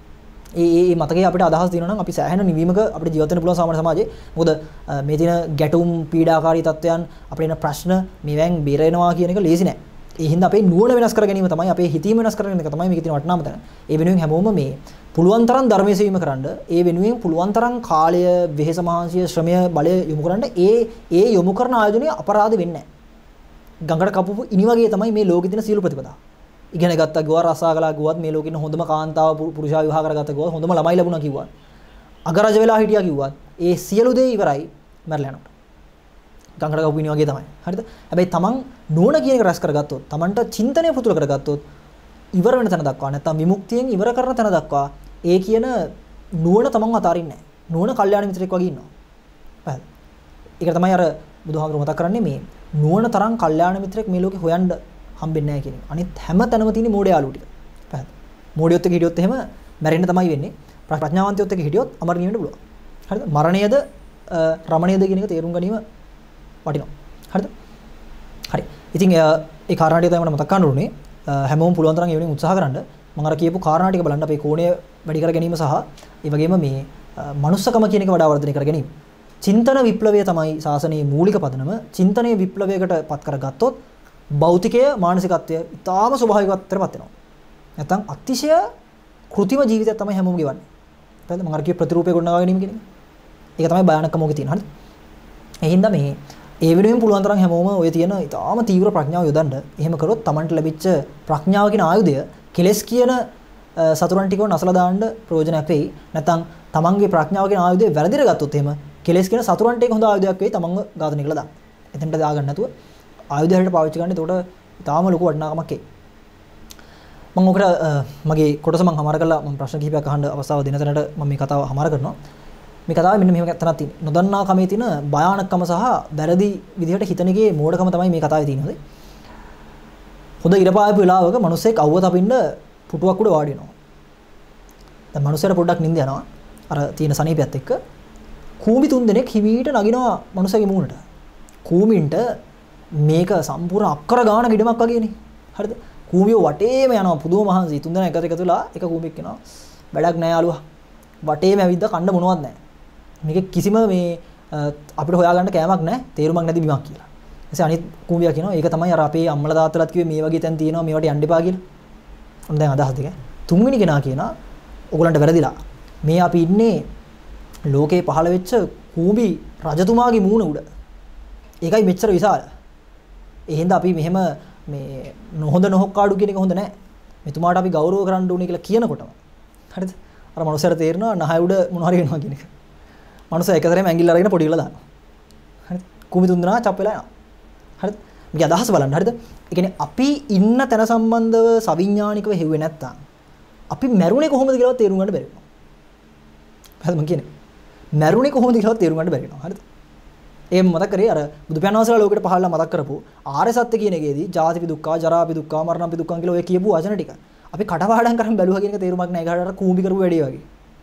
ඒ මතකයේ අපිට අදහස් දිනනවා නම් අපි සෑහෙන නිවීමක අපිට ජීවත් වෙන්න පුළුවන් සාමාන්‍ය සමාජයේ. මොකද මේ තියෙන ගැටුම් පීඩාකාරී තත්ත්වයන් අපිට එන ප්‍රශ්න මේවෙන් බේරෙනවා කියන එක ලේසි නෑ. ඒ හින්දා අපේ නුවණ වෙනස් කර ගැනීම තමයි අපේ හිතීම වෙනස් කර ගැනීම එක තමයි මේකේ තියෙන වටිනාම තැන. ඒ වෙනුවෙන් හැමෝම මේ පුළුවන් තරම් ධර්මයේ සෙවීම කරන්න, ඒ වෙනුවෙන් පුළුවන් තරම් කාලය, වෙහෙස මහන්සිය, ශ්‍රමය, බලය යොමු කරන්න. ඒ යොමු කරන ආයෝජනයේ අපරාධ වෙන්නේ නෑ. ගඟට කපපු ඉනි වගේ තමයි මේ ලෝකෙ තියෙන සියලු ප්‍රතිපදා. ඉගෙන ගත්තා ගියා රසා කළා ගියවත් මේ ලෝකෙ ඉන්න හොඳම කාන්තාව පුරුෂයා විවාහ කරගත්තා ගියවත් හොඳම ළමයි ලැබුණා කිව්වත් අගරජ වෙලා හිටියා කිව්වත් ඒ සියලු දේ ඉවරයි මැරලා යනකොට. ගඟට කපු ඉනි වගේ තමයි. හරිද? හැබැයි තමන් නුවණ කියන එක රැස් කරගත්තොත්, තමන්ට චින්තනය පුතුල කරගත්තොත් ඉවර වෙන තැන දක්වා නැත්තම් විමුක්තියෙන් ඉවර කරන තැන දක්වා ඒ කියන නුවණ තමන් අතාරින්නේ නැහැ. නුවණ කල්යාණ මිත්‍රෙක් වගේ ඉන්නවා. හරිද? ඒක තමයි අර බුදුහාමුදුරුවෝ මතක් කරන්නේ මේ නුවණ තරම් කල්යාණ මිත්‍රෙක් මේ ලෝකේ හොයන්න හම්බෙන්නේ නැහැ කියන එක. අනිත් හැම තැනම තියෙන මෝඩ යාළුවෝ ටික. පැහැදිලි. මෝඩියොත් එක්ක හිටියොත් එහෙම මැරෙන්න තමයි වෙන්නේ. ප්‍රඥාවන්තයොත් එක්ක හිටියොත් අමරණීය වෙන්න පුළුවන්. හරිද? මරණයද රමණයද කියන එක තේරුම් ගැනීම වටිනවා. හරිද? හරි. ඉතින් ඒ කාරණාටිය තමයි මට මතක් කරන්න ඕනේ. හැමෝම පුළුවන් තරම් ඒ වෙනින් උත්සාහ කරන්න. මම අර කියපු කාරණා ටික බලන්න අපේ කෝණය වැඩි කර ගැනීම සහ ඒ වගේම මේ මනුස්සකම කියන එක වඩා වර්ධනය කර ගැනීම. චින්තන විප්ලවය තමයි ශාසනයේ මූලික පදනම. චින්තනයේ විප්ලවයකට පත් කරගත්තොත් භෞතිකය මානසිකත්වය ඉතාම ස්වභාවිකවත්වයටපත් වෙනවා. නැත්නම් අතිශය කෘතිම ජීවිතයක් තමයි හැමෝම ගෙවන්නේ. හරිද? මම අර කිය ප්‍රතිරූපය ගොඩනගා ගැනීම කියන එක. ඒක තමයි භයානකම ඔකේ තියෙන. හරිද? ඒ හින්දා මේ ඒ වෙනුවෙන් පුළුවන් තරම් හැමෝම ඔය තියෙන ඉතාම තීව්‍ර ප්‍රඥාව යොදන්න. එහෙම කරොත් Tamanට ලැබිච්ච ප්‍රඥාව කියන ආයුධය කෙලස් කියන සතුරන් ටිකව නසලා දාන්න ප්‍රයෝජනයක් වෙයි. නැත්නම් Tamanගේ ප්‍රඥාව කියන ආයුධය වැරදිට ගත්තොත් එහෙම කෙලස් කියන සතුරන්ට ඒක හොඳ ආයුධයක් වෙයි Tamanව ඝාතනය කළා දාන්න. එතනට දාගන්න නැතුව ආයුධ හරියට පාවිච්චි කරන්න. එතකොට ඉතාම ලොකු වටිනාකමක් එයි. මම ඔකට මගේ කොටස මම හමාර කළා. මම ප්‍රශ්න කිහිපයක් අහන්න අවස්ථාව දෙන තැනට මම මේ කතාව හමාර කරනවා. මේ කතාවේ මෙන්න මෙහෙම තැනක් තියෙනවා. නොදන්නා කමේ තියෙන භයානකම සහ වැරදි විදිහට හිතන එකේ මෝඩකම තමයි මේ කතාවේ තියෙන්නේ. හොඳ ඉරපායපු වෙලාවක මිනිස්සෙක් අවුව තපින්න පුටුවක් උඩ වාඩි වෙනවා. දැන් මිනිස්සයාට පොඩ්ඩක් නිින්ද යනවා. අර තියෙන සනීපයත් එක්ක කූඹි තුන් දෙනෙක් හිමීට නගිනවා මිනිස්සගේ මූණට. කූඹින්ට මේක සම්පූර්ණ අක්කර ගාන ගෙඩමක් වගේනේ. හරිද? කූඹිය වටේම යනවා පුදුම මහන්සි. තුන් දෙනා එකතු වෙලා එක කූඹියක් එනවා. වැඩක් නැහැ යාළුවා. වටේම ඇවිද්දා කන්න මොනවත් නැහැ. මේක කිසිම මේ අපිට හොයාගන්න කෑමක් නැහැ. තේරුමක් නැති බිමක් කියලා. ඊට අනිත් කූඹියා කියනවා ඒක තමයි අර අපේ අම්මලා තාත්තලාත් කිව්වේ මේ වගේ තැන් තියෙනවා මේවට යන්න එපා කියලා. ඔන්න දැන් අදහස් දෙක. තුන්වෙනි කෙනා කියනවා ඔයගලන්ට වැරදිලා. මේ අපි ඉන්නේ ලෝකේ පහළ වෙච්ච කූඹි රජතුමාගේ මූණ උඩ. ඒකයි මෙච්චර විශාල. ඒ හින්දා අපි මෙහෙම මේ නොහොඳ නොහොක්කාඩු කියන එක හොඳ නැහැ. මෙතුමාට අපි ගෞරව කරන්න ඕනේ කියලා කියනකොටම. හරිද? අර මනුස්සයාට තේරෙනවා නහය උඩ මොන හරි වෙනවා කියන එක. මනුස්සයා එකතරේම ඇඟිල්ල අරගෙන පොඩි වෙලා දානවා. හරිද? කුඹි තුන් දෙනා චප් වෙලා යනවා. හරිද? මේක අදහස බලන්න. හරිද? ඒ කියන්නේ අපි ඉන්න තැන සම්බන්ධව සවිඥානිකව හෙව්වේ නැත්තම් අපි මැරුණේ කොහොමද කියලා තේරුම් ගන්න බැරි වෙනවා. හරිද මම කියන්නේ? මැරුණේ කොහොමද කියලා තේරුම් ගන්න බැරි වෙනවා. හරිද? ඒ මතක කරේ අර බුදු පියාණන් වහන්සේලා ලෝකෙට පහළලා මතක් කරපු ආර්ය සත්‍ය කියන එකේදී ජාතිපි දුක්ඛ, ජරාපි දුක්ඛ, මරණපි දුක්ඛ කියලා ඔය කියපු වචන ටික අපි කටපාඩම් කරන් බැලුවා කියන එක තේරුමක් නැහැ. ඒකට අර කූඹි කරපු වැඩේ වගේ.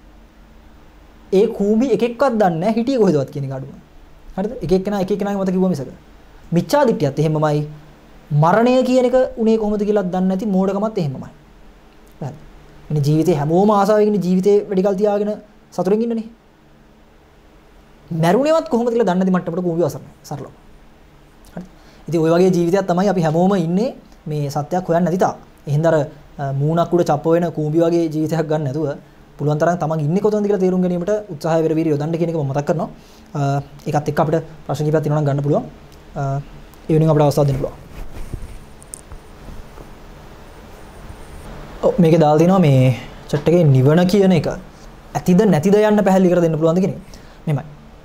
ඒ කූඹි එක එක්කවත් දන්නේ නැහැ හිටියේ කොහෙදවත් කියන එක අඩුව. හරිද? එක එක්කෙනාගේ මත කිව්වා මිසක. මිච්ඡා දිට්ඨියත් එහෙමමයි. මරණය කියන එක උනේ කොහොමද කියලාත් දන්නේ නැති මෝඩකමත් එහෙමමයි. හරි. ඉන්නේ ජීවිතේ හැමෝම ආසාවෙන් ඉන්නේ ජීවිතේ වැඩි කල් තියාගෙන සතුටින් ඉන්නනේ. මැරුණේවත් කොහොමද කියලා දන්නේ නැති මට්ටමට කූඹි වසරයි. සරලව. හරි. ඉතින් ওই වගේ ජීවිතයක් තමයි අපි හැමෝම ඉන්නේ මේ සත්‍යයක් හොයන්න නැති තා. එහෙනම් අර මූණක් උඩ චප්ප වෙන කූඹි වගේ ජීවිතයක් ගන්න නැතුව පුළුවන් තරම් තමන් ඉන්නේ කොතනද කියලා තේරුම් ගැනීමට උත්සාහය වෙරවිර යොදන්න කියන එක මම මතක් කරනවා. ඒකත් එක්ක අපිට ප්‍රශ්න කිහිපයක් තියෙනවා නම් ගන්න පුළුවන්. ඒ වෙනුවෙන් අපිට අවස්ථාවක් දෙන්න පුළුවන්. මේකේ දාලා තිනවා මේ chat එකේ නිවන කියන එක ඇතිද නැතිද යන්න පැහැදිලි කර දෙන්න පුළුවන්ද කියන එක. මෙහෙමයි.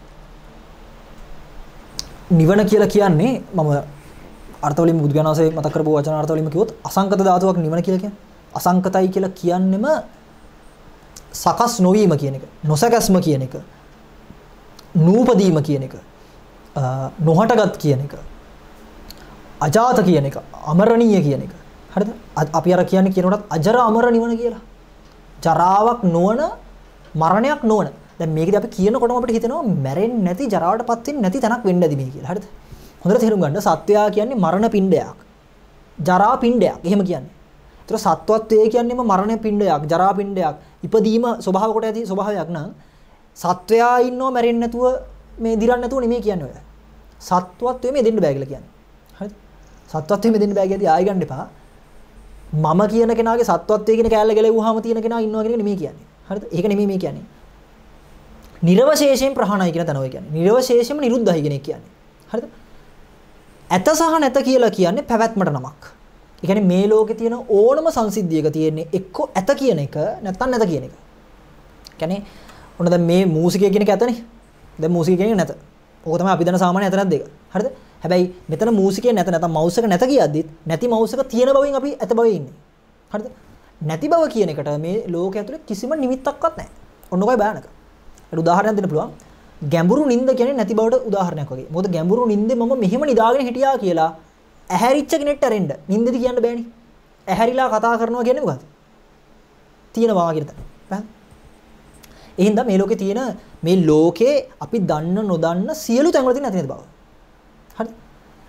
නිවන කියලා කියන්නේ මම අර්ථවලින් බුදු ගණන්සේ මතක් කරපු වචන අර්ථවලින්ම කිව්වොත් අසංකත ධාතුවක් නිවන කියලා කියන්නේ. අසංකතයි කියලා කියන්නෙම සකස් නොවීම කියන එක, නොසකස්ම කියන එක, නූපදීම කියන එක, නොහටගත් කියන එක, අජාත කියන එක, අමරණීය කියන එක. හරිද? අපි අර කියන්නේ කියනකොටත් අජර අමර නිවන කියලා. ජරාවක් නොවන, මරණයක් නොවන. දැන් මේකදී අපි කියනකොටම අපිට හිතෙනවා මැරෙන්නේ නැති, ජරාවටපත් වෙන්නේ නැති තැනක් වෙන්න ඇති මේ කියලා. හරිද? හොඳට තේරුම් ගන්න. සත්වයා කියන්නේ මරණ පිණ්ඩයක්. ජරා පිණ්ඩයක්. එහෙම කියන්නේ. ඒතර සත්වත්වයේ කියන්නේම මරණ පිණ්ඩයක්, ජරා පිණ්ඩයක්, ඉපදීම ස්වභාව කොට ඇති ස්වභාවයක් නම් සත්වයා ඉන්නව මැරෙන්නේ නැතුව මේ දිරන්නේ නැතුව නෙමෙයි කියන්නේ ඔය. සත්වත්වයේ මේ දෙන්න බෑ කියලා කියන්නේ. හරිද? සත්වත්වයේ මේ දෙන්න බෑ කියලාදී ආයෙ ගන්න එපා. මම කියන කෙනාගේ සත්වත්වයේ කියන කැලල ගැලෙවුවාම තියෙන කෙනා ඉන්නවා කියන එක නෙමෙයි කියන්නේ. හරිද? ඒක නෙමෙයි මේ කියන්නේ. නිර්වශේෂයෙන් ප්‍රහාණයි කියන තැන ඔය කියන්නේ. නිර්වශේෂයෙන්ම නිරුද්ධයි කියන එක කියන්නේ. හරිද? ඇත සහ නැත කියලා කියන්නේ පැවැත්මට නමක්. ඒ කියන්නේ මේ ලෝකේ තියෙන ඕනම සංසිද්ධියක තියෙන්නේ එක්ක ඇත කියන එක නැත්නම් නැත කියන එක. කියන්නේ ඔන්න දැන් මේ මූසිකය කියන එක ඇතනේ. දැන් මූසිකය කියන එක නැත. ඕක තමයි අපි දන්න සාමාන්‍ය ඇත නැත් දෙක. හරිද? හැබැයි මෙතන මූසිකය නැත නැත්නම් මවුස් එක නැත කියද්දිත් නැති මවුස් එක තියෙන බවින් අපි ඇත බවේ ඉන්නේ. හරිද? නැති බව කියන එකට මේ ලෝකයේ ඇතුලේ කිසිම නිමිත්තක්වත් නැහැ. ඔන්න ඔකයි භයානක. ඒකට උදාහරණයක් දෙන්න පුළුවන්. ගැඹුරු නිින්ද කියන්නේ නැති බවට උදාහරණයක් වගේ. මොකද ගැඹුරු නිින්දේ මම මෙහෙම නිදාගෙන හිටියා කියලා ඇහැරිච්ච කෙනෙක්ට ඇරෙන්න නිින්දෙදි කියන්න බෑනේ. ඇහැරිලා කතා කරනවා කියන්නේ මොකද්ද? තියෙනවා කියන තැන. හරිද? ඒ හින්දා මේ ලෝකේ තියෙන මේ ලෝකේ අපි දන්න නොදන්න සියලු තැන්වල තියෙන නැති නැති බව. හරිද?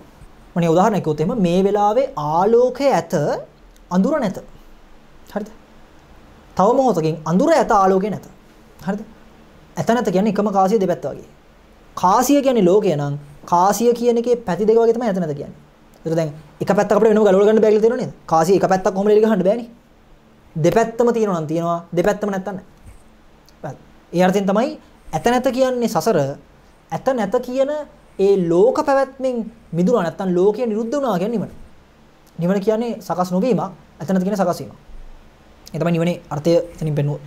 මම උදාහරණයක් කිව්වොත් එහෙම මේ වෙලාවේ ආලෝකය ඇත අඳුර නැත. හරිද? තව මොහොතකින් අඳුර ඇත ආලෝකේ නැත. හරිද? ඇත නැත කියන්නේ එකම කාසිය දෙපැත්ත වගේ. කාසිය කියන්නේ ලෝකය නම් කාසිය කියන එකේ පැති දෙක වගේ තමයි ඇත නැත කියන්නේ. ඒතර දැන් එක පැත්තක් අපිට වෙනම ගලවලා ගන්න බෑ කියලා තේරෙනව නේද? කාසිය එක පැත්තක් කොහොමද එලි ගහන්න බෑනේ. දෙපැත්තම තියෙනවා නම් තියෙනවා දෙපැත්තම නැත්තම් නැහැ. ඒ අර්ථයෙන් තමයි ඇත නැත කියන්නේ සසර. ඇත නැත කියන ඒ ලෝක පැවැත්මෙන් මිදුණා නැත්තම් ලෝකය නිරුද්ධ වුණා කියන්නේ නිවන. නිවන කියන්නේ සකස් නොවීමක්, ඇත නැත කියන්නේ සකස් වීමක්. ඒ තමයි නිවනේ අර්ථය එතනින් පෙන්වුවොත්.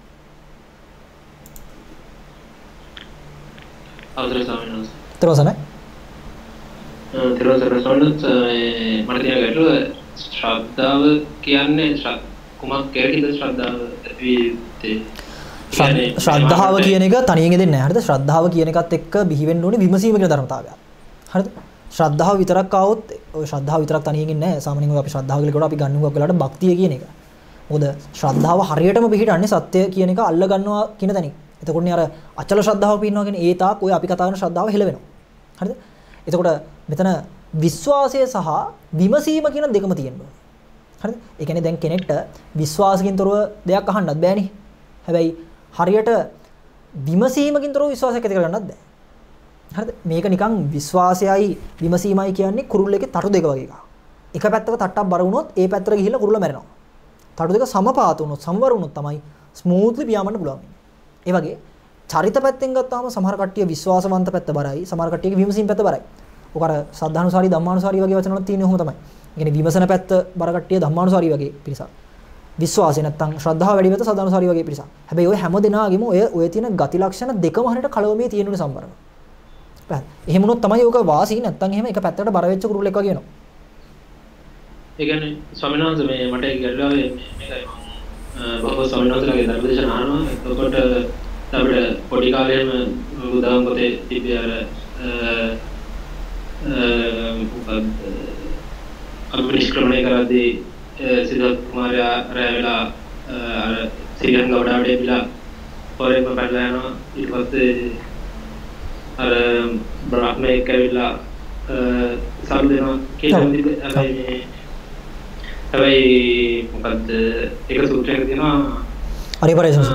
අවසරයි ස්වාමීන් වහන්සේ. ත්‍රෝසන. ත්‍රෝසන සොන්නත් මට තියෙන ගැටලුව ශ්‍රද්ධාව කියන්නේ කුමක් කැරිද ශ්‍රද්ධාව විත්තේ? ශ්‍රද්ධාව කියන එක තනියෙන් දෙන්නේ නැහැ. හරිද? ශ්‍රද්ධාව කියන එකත් එක්ක බිහි වෙන්න ඕනේ විමසීම කියන ධර්මතාවය. හරිද? ශ්‍රද්ධාව විතරක් ආවොත් ඔය ශ්‍රද්ධාව විතරක් තනියෙන් ඉන්නේ නැහැ. සාමාන්‍යයෙන් අපි ශ්‍රද්ධාව කියලා කොට අපි ගන්න හුඟක් වෙලාවට භක්තිය කියන එක. මොකද ශ්‍රද්ධාව හරියටම පිළිහිටන්නේ සත්‍ය කියන එක අල්ල ගන්නවා කියන තැනින්. එතකොටනේ අර අචල ශ්‍රද්ධාව පින්නවා කියන්නේ ඒ තාක් ඔය අපි කතා කරන ශ්‍රද්ධාව හෙල වෙනවා. හරිද? එතකොට මෙතන විශ්වාසය සහ විමසීම කියන දෙකම තියෙනවා. හරිද? ඒ කියන්නේ දැන් කෙනෙක්ට විශ්වාසකින් තොරව දෙයක් අහන්නත් බෑනේ. හැබැයි හරියට විමසීමකින් තොරව විශ්වාසයක් ඇති කරගන්නත් බෑ. හරිද? මේක නිකන් විශ්වාසයයි විමසීමයි කියන්නේ කුරුල්ලෙක්ගේ තටු දෙක වගේ එකක්. එක පැත්තක තට්ටක් බර වුණොත් ඒ පැත්තට ගිහිල්ලා කුරුල්ල මැරෙනවා. තටු දෙක සමපාත වුණොත් සමවර වුණොත් තමයි ස්මූත්ලි පියාඹන්න පුළුවන්. ඒ වගේ චරිත පැත්තෙන් ගත්තාම සමහර කට්ටිය විශ්වාසවන්ත පැත්ත බරයි, සමහර කට්ටියගේ විමසීම් පැත්ත බරයි. ඔක අර සද්ධානුසාරී ධම්මානුසාරී වගේ වචන වල තියෙන ඔහොම තමයි. ඒ කියන්නේ විමසන පැත්ත බර කට්ටිය ධම්මානුසාරී වගේ පිරිසක්. විශ්වාසය නැත්තම් ශ්‍රද්ධාව වැඩි වෙත සද්ධානුසාරී වගේ පිරිසක්. හැබැයි ඔය හැම දෙනාගේම ඔය තියෙන ගති ලක්ෂණ දෙකම හරියට කලවමේ තියෙනුනේ සම්බරව. පැහැදිලි. එහෙම වුණොත් තමයි ඔක වාසී නැත්තම් එහෙම එක පැත්තකට බර වෙච්ච කුරුල්ලෙක් වගේ වෙනවා. ඒ කියන්නේ ස්වාමීන් වහන්සේ මට ගැටලුව මේකයි මම බොහෝ ස්වාමීන් වහන්සේලාගේ ධර්මදේශන අහනවා. එතකොට අපිට පොඩි කාලේම උදාහරණ පොතේ තිබ්බේ අර අපි නිෂ්ක්‍රමණය කරද්දී සිද්ධාර්ථ කුමාරයා රැවෙලා අර සිරියන් ගවඩාවට එවිලා පොරේම පැටලලා යනවා. ඊට පස්සේ අර බ්‍රහ්මයෙක් ඇවිල්ලා සල් දෙනවා කියලා තිබ්බේ. හැබැයි මොකද්ද ඒක සූත්‍රයක තියෙනවා හරිපරේෂන්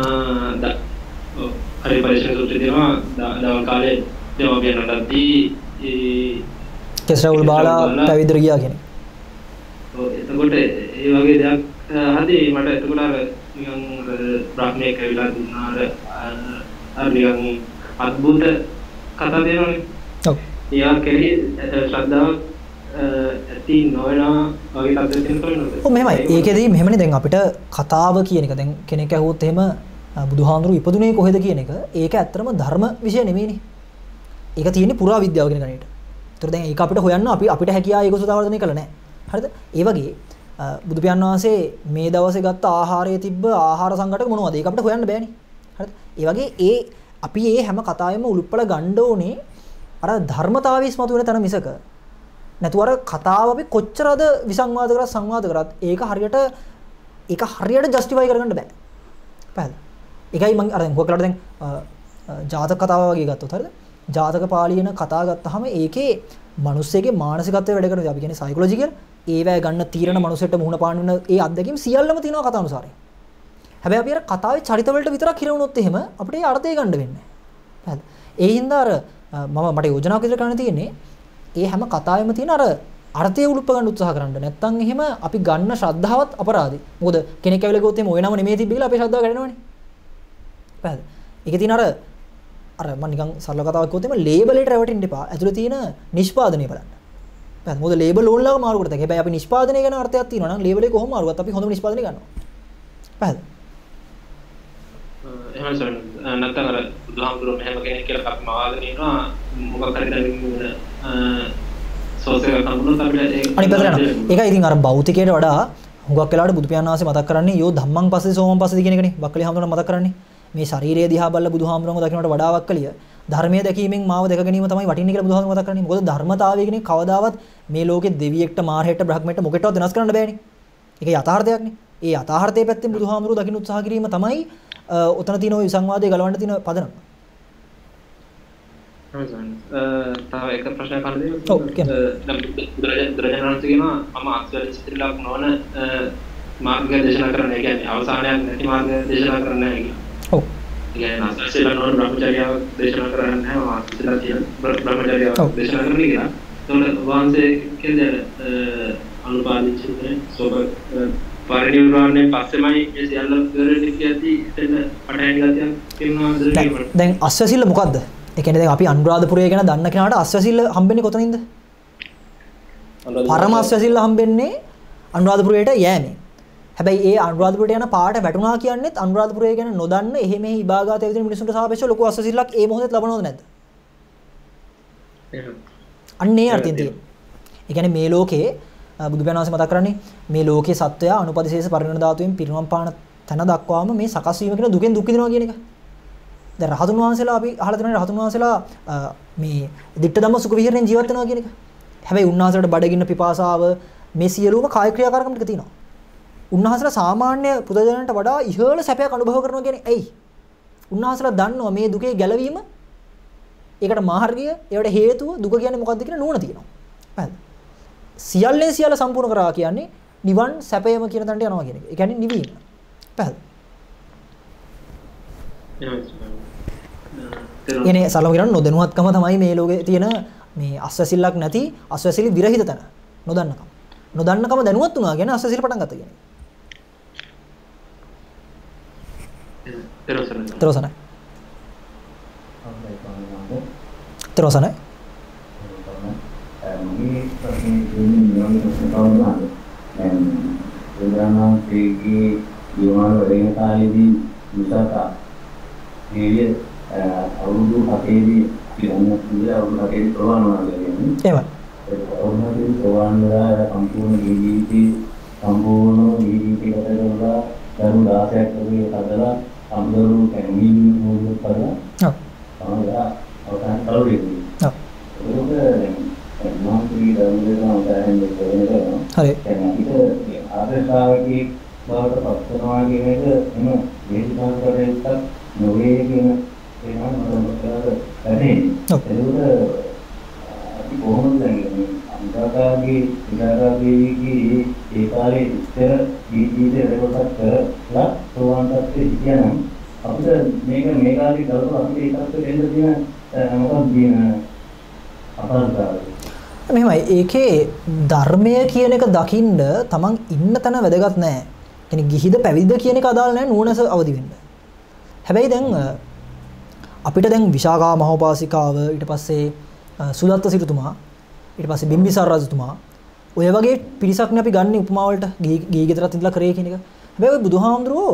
සූත්‍රය තියෙනවා දවල් කාලේ දෙමව්පියන් අතරදී කෙස්රවුල් බාලා පැවිදිර ගියා කියන්නේ. ඔව් එතකොට ඒ වගේ දෙයක් හරි මට එතකොට අර නිකන් බ්‍රහ්මයෙක් ඇවිල්ලා දුන්නා අර නිකන් අద్భుත කතා දෙනවනේ. ඔව්. යා කෙරෙහි ශ්‍රද්ධාව ඇති නොවනවා වගේ කතා දෙනවා. ඔව් මෙහෙමයි. ඒකෙදී මෙහෙමනේ දැන් අපිට කතාව කියන එක දැන් කෙනෙක් ඇහුවොත් එහෙම බුදුහාඳුරු ඉපදුනේ කොහෙද කියන එක ඒක ඇත්තටම ධර්ම විෂය නෙමෙයිනේ. ඒක තියෙන්නේ පුරා විද්‍යාව කියන ගණේට. ඒතර දැන් ඒක අපිට හොයන්න අපිට හැකියාව ඒක සුදාවර්ධනය කළා නැහැ. හරිද? ඒ වගේ බුදු පියාණන් වහන්සේ මේ දවසේ ගත්ත ආහාරයේ තිබ්බ ආහාර සංඝටක මොනවද? ඒක අපිට හොයන්න බෑනේ. හරිද? ඒ වගේ අපි හැම කතාවෙම උලුප්පල ගන්න ඕනේ අර ධර්මතාවයේ ඉස්මතු වෙන තැන මිසක නැතුව අර කතාව අපි කොච්චරද විසංවාද කරත් සංවාද කරත් ඒක හරියට ජස්ටිෆයි කරගන්න බෑ. පැහැදිලි. ඒකයි මම අර හොකලට දැන් ජාතක කතාව වගේ ගත්තොත් හරිද? ජාතක පාළියන කතා ගත්තාම ඒකේ මිනිස්සෙගේ මානසිකත්වය වැඩ කරනවා. අපි කියන්නේ සයිකොලොජි කියලා. ඒවැය ගන්න තීරණ මිනිසෙට මුහුණ පාන්න වෙන ඒ අත්දැකීම් සියල්ලම තියෙනවා කතානුසාරයෙන්. හැබැයි අපි අර කතාවේ චරිත වලට විතරක් හිර වුණොත් එහෙම අපිට ඒ අර්ථය ගන්න වෙන්නේ නැහැ. පැහැදිලි. ඒ හින්දා අර මට යෝජනාවක් විතර කරන්න තියෙන්නේ ඒ හැම කතාවෙම තියෙන අර අර්ථය උලුප්ප ගන්න උත්සාහ කරන්න. නැත්තම් එහෙම අපි ගන්න ශ්‍රද්ධාවත් අපරාධයි. මොකද කෙනෙක් ඇවිල්ලා ගියොත් එහෙම ඔය නම නෙමෙයි තිබ්බේ කියලා අපේ ශ්‍රද්ධාව කැඩෙනවනේ. පැහැදිලි. ඒකේ තියෙන අර මම නිකන් සරල කතාවක් කිව්වොත් එහෙම ලේබල් එකට රැවටෙන්න එපා. ඇතුලේ තියෙන නිෂ්පාදනය බලන්න. පැහැදිලි. මොකද ලේබල් ඕන්ලාම මාරු කරතයි. හැබැයි අපි නිෂ්පාදනය ගැන අර්ථයක් තියෙනවා නම් ලේබල් එක කොහොම මාරුවත් අපි හොඳම නිෂ්පාදනය ගන්නවා. පැහැදිලි. එහෙමයි සර්. නැත්නම් අර බුදුහාමුදුරුවෝ මෙහෙම කෙනෙක් කියලා අපි මවාගෙන ඉන්නවා මොකක් හරි දැන් සෝසෙක කම්පුණොත් අපිට අනිත් පැත්තට යනවා. ඒකයි ඉතින් අර භෞතිකයට වඩා හුඟක් වෙලාවට බුදු පියාණන් වහන්සේ මතක් කරන්නේ යෝ ධම්මං පස්සේ සෝමං පස්සේ කියන එකනේ. බක්කලි හාමුදුරුවෝ මතක් කරන්නේ. මේ ශරීරය දිහා බලලා බුදුහාමුදුරුවෝ දකින්නට වඩා වක්කලිය ධර්මයේ දැකීමෙන් මාව දැක ගැනීම තමයි වටින්නේ කියලා බුදුහාමුදුරුවෝ මතක් කරන්නේ. මොකද ධර්මතාවය කියන්නේ කවදාවත් මේ ලෝකේ දෙවියෙක්ට මාරහෙට බ්‍රහ්මෙට මොකටවත් වෙනස් කරන්න බෑනේ. ඒක යථාර්ථයක්නේ. ඒ යථාර්ථයේ පැත්තෙන් බුදුහාමුදුරුවෝ දකින්න උත්සාහ කිරීම තමයි උතන තියෙන ওই විසංවාදයේ ගලවන්න තියෙන පදනම. තව එක ප්‍රශ්නයක් අහන්න දෙන්න. ඔව් කියන්න. බුදුරජාණන් වහන්සේ කියනවා මම අත්වල චිත්‍රලක් නොවන මාර්ගය දේශනා කරන්න. ඒ කියන්නේ අවසානයක් නැති මාර්ගය දේශනා කරන්න නැහැ කියන්නේ. ඔව්. ඒ කියන්නේ අසසෙලා නෝන බ්‍රහ්මචර්යාව දේශනා කරන්නේ නැහැ. මාර්ගයලා කියන බ්‍රහ්මචර්යාව දේශනා කරන්න කියලා. ඒතකොට වහන්සේ කියන්නේ අනුපාදිච්චේ සෝබ පරිණිරවාණය පස්සෙමයි මේ සියල්ල කරන්නේ කියති එතන පටහැනි ගතියක් තියෙනවා. දැන් අස්වැසිල්ල මොකද්ද? ඒ කියන්නේ දැන් අපි අනුරාධපුරය ගැන දන්න කෙනාට අස්වැසිල්ල හම්බෙන්නේ කොතනින්ද? පරම අස්වැසිල්ල හම්බෙන්නේ අනුරාධපුරයට යෑමෙන්. හැබැයි ඒ අනුරාධපුරයට යන පාට වැටුණා කියන්නේත් අනුරාධපුරය ගැන නොදන්න එහෙ මෙහි විභාගات ඇවිදින මිනිසුන්ට සාපේක්ෂව ලොකු අස්වැසිල්ලක් ඒ මොහොතේ ලබනවද නැද්ද? අන්නේ අර්ථයෙන් තියෙන්නේ. ඒ කියන්නේ මේ ලෝකේ බුදුපියාණන් වහන්සේ මතක් කරන්නේ මේ ලෝකයේ සත්වයා අනුපදිශේෂ පරිණාම ධාතුවෙන් පිරිනමන පාන තැන දක්වාම මේ සකස් වීම කියන දුකෙන් දුක් විඳිනවා කියන එක. දැන් රහතුන් වහන්සේලා අපි අහලා තියෙනවා රහතුන් වහන්සේලා මේ දිට්ඨ ධම්ම සුඛ විහරණයෙන් ජීවත් වෙනවා කියන එක. හැබැයි උන්වහන්සේලාට බඩගින්න පිපාසාව මේ සියලුම කාය ක්‍රියාකාරකම් ටික තියෙනවා. උන්වහන්සේලා සාමාන්‍ය පුදජනන්ට වඩා ඉහළ සැපයක් අනුභව කරනවා කියන්නේ ඇයි? උන්වහන්සේලා දන්නවා මේ දුකේ ගැලවීම ඒකට මාර්ගය, ඒකට හේතුව දුක කියන්නේ මොකක්ද කියන නුවණ තියෙනවා. හරිද? සියල්ලෙන් සියල්ල සම්පූර්ණ කරා කියන්නේ නිවන් සැපයම කියන තැනට යනවා කියන එක. ඒ කියන්නේ නිවීම. පැහැදිලි. එනේ සලම කියන නොදැනුවත්කම තමයි මේ ලෝකේ තියෙන මේ අස්වැසිල්ලක් නැති අස්වැසිලි විරහිත තැන. නොදන්නකම. නොදන්නකම දැනුවත් වුණා කියන්නේ අස්වැසිලි පටන් ගත්තා කියන්නේ. තරොසනයි. තරොසනයි. මේ ප්‍රශ්නේ දෙන්නේ ජීවමාන වෙන කාලේදී විසක මේ අවුරුදු 7ේදී කියන්නේ අවුරුදු 7ේදී ප්‍රවාහන වුණා කියන්නේ. එහෙමයි. අවුරුදු ප්‍රවාහන වල සම්පූර්ණ ජීවිතේ සම්පූර්ණ ජීවිතයකට ගලා දරු 16ක් වගේ හදලා අම්දරු කැමින් මොකද කරලා. ඔව්. තමයි අවසන් කලුරේදී. ඔව්. ඒක මානසික දරුවෙකුට උදාහරණ දෙකක් වෙනවා. හරි. දැන් අපිට ආදර්ශාවකී බවට පත් වෙනවා කියන එක එන වේදිකාවකට නොවේ කියන ඒවා මම කරන්නේ. ඒක අපි කොහොමද දැන්නේ අන්තර්ගතයේ ඉඳාගාගේගේ ඒ කාලේ ඉතර ජීවිතේ රැවටක් කරලා සෝවාන්ටත් කියනවා. අපිට මේ කාලේ කරලා අපිට ඒකත් දෙන්න තියෙන මොකක්ද කියන අපහසුතාවය. මෙහෙමයි ඒකේ ධර්මය කියන එක දකින්න තමන් ඉන්න තැන වැදගත් නැහැ. يعني ගිහිද පැවිදිද කියන එක අදාළ නැහැ නුවණස අවදි වෙන්න. හැබැයි දැන් අපිට දැන් විශාඛා මහෝපාසිකාව ඊට පස්සේ සුදත්ත සිටුතුමා ඊට පස්සේ බිම්බිසාර රජතුමා ඔය වගේ පිරිසක්නේ අපි ගන්න උපමා වලට ගිහි ගෙදරත් ඉඳලා කරේ කියන එක. හැබැයි ඔය බුදුහාමුදුරුවෝ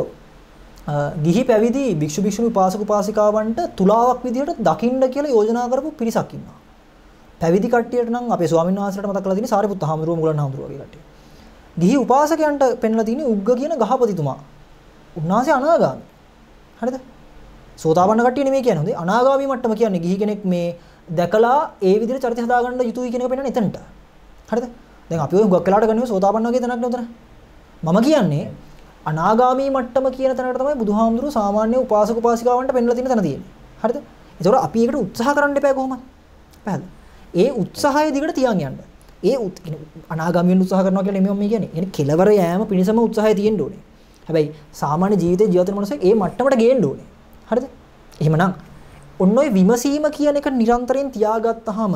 ගිහි පැවිදි භික්ෂු භික්ෂුණී උපාසක උපාසිකාවන්ට තුලාවක් විදියට දකින්න කියලා යෝජනා කරපු පිරිසක් ඉන්නවා. පැවිදි කට්ටියට නම් අපේ ස්වාමීන් වහන්සේට මතක් කරලා තියෙන්නේ සාරිපුත්ත හාමුදුරුවෝ මුගලන් හාමුදුරුවෝ වගේ කට්ටිය. ගිහි උපාසකයන්ට පෙන්ලා තියෙන්නේ උග්ග කියන ගහපතිතුමා. උන්වහන්සේ අනාගාමී. හරිද? සෝතාපන්න කට්ටිය නෙමෙයි කියන්නේ. හොඳේ අනාගාමී මට්ටම කියන්නේ ගිහි කෙනෙක් මේ දැකලා ඒ විදිහට චරිත හදාගන්න යුතුයි කියන එක පෙන්වන්නේ එතනට. හරිද? දැන් අපි ඔය හුඟක් වෙලාට ගන්නේ සෝතාපන්න වගේ තැනක් නේ උතන. මම කියන්නේ අනාගාමී මට්ටම කියන තැනකට තමයි බුදුහාමුදුරුවෝ සාමාන්‍ය උපාසක උපාසිකාවන්ට පෙන්ලා තියෙන තැන තියෙන්නේ. හරිද? ඒතකොට අපි ඒකට උත්සාහ කරන්න එපා කොහොමද? පැහැදිලි. ඒ උත්සාහය දිගට තියන් යන්න. ඒ අනාගාමී වෙන්න උත්සාහ කරනවා කියලා නෙමෙයි මම කියන්නේ. يعني කෙලවර යෑම පිණිසම උත්සාහය තියෙන්න ඕනේ. හැබැයි සාමාන්‍ය ජීවිතේ ජීවත් වෙන මනුස්සයෙක් ඒ මට්ටමට ගේන්න ඕනේ. හරිද? එහෙමනම් ඔන්න ඔය විමසීම කියන එක නිරන්තරයෙන් තියාගත්තාම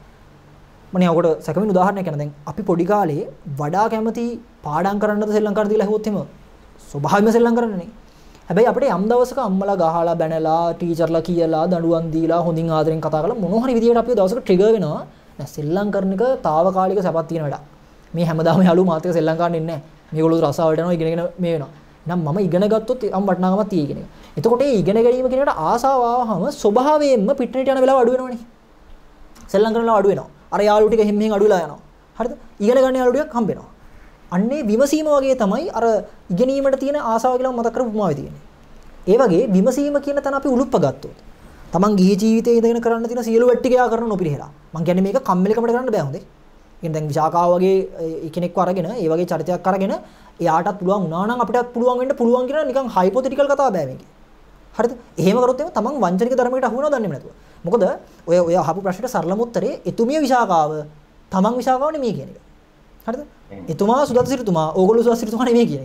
මම ඔකට සැකමින් උදාහරණයක් කියන්න. දැන් අපි පොඩි කාලේ වඩා කැමති පාඩම් කරන්නද සෙල්ලම් කරන්නද කියලා අහුවොත් එහෙම ස්වභාවයෙන්ම සෙල්ලම් කරන්නනේ. හැබැයි අපිට යම් දවසක අම්මලා ගහලා බැනලා ටීචර්ලා කියලා දඬුවම් දීලා හොඳින් ආදරෙන් කතා කරලා මොන හරි විදියට අපි දවසක ට්‍රිගර් වෙනවා. දැන් සෙල්ලම් කරන එක తాවකාලික සැපක් තියෙන වැඩක්. මේ හැමදාම යාළුවෝ මාත් එක්ක සෙල්ලම් කරන්න ඉන්නේ නැහැ. මේගොල්ලෝ රසාවලට යනවා ඉගෙනගෙන මේ වෙනවා. නම් මම ඉගෙන ගත්තොත් යම් වටිනාකමක් තියෙයි කියන එක. එතකොට මේ ඉගෙන ගැනීම කියන එකට ආසාව ආවහම ස්වභාවයෙන්ම පිටරට යන වෙලාව අඩු වෙනවනේ. සෙල්ලම් කරන වෙලාව අඩු වෙනවා. අර යාළුවෝ ටික හැම්මෙන් අඩු වෙලා යනවා. හරිද? ඉගෙන ගන්න යාළුවෝ ටිකක් හම්බ වෙනවා. අන්නේ විමසීම වගේ තමයි අර ඉගෙනීමට තියෙන ආසාව කියලා මතක් කරපු උපමාවේ තියෙන්නේ. ඒ වගේ විමසීම කියන තැන අපි උලුප්ප ගත්තොත් තමන් ගිහි ජීවිතයේ ඉඳගෙන කරන්න තියෙන සියලු වැඩ ටික යා කරන්න නොපිරිහෙලා. මං කියන්නේ මේක කම්මැලිකමට කරන්න බෑ හොඳේ. කියන්නේ දැන් විශාකාව වගේ කෙනෙක්ව අරගෙන ඒ වගේ චරිතයක් අරගෙන එයාටත් පුළුවන් වුණා නම් අපිටත් පුළුවන් වෙන්න පුළුවන් කියලා නිකන් හයිපොතෙටිකල් කතාව බෑ මේකේ. හරිද? එහෙම කරොත් එimhe තමන් වංචනික ධර්මයකට අහු වෙනව දන්නේ නැතුව. මොකද ඔය අහපු ප්‍රශ්නෙට සරලම උත්තරේ එතුමිය විශාකාව තමන් විශාකාව නෙමෙයි කියන එක. හරිද? එතුමා සුදත් සිරිතුමා ඕගොල්ලෝ සුදත් සිරිතුමා නෙමෙයි කියන එක.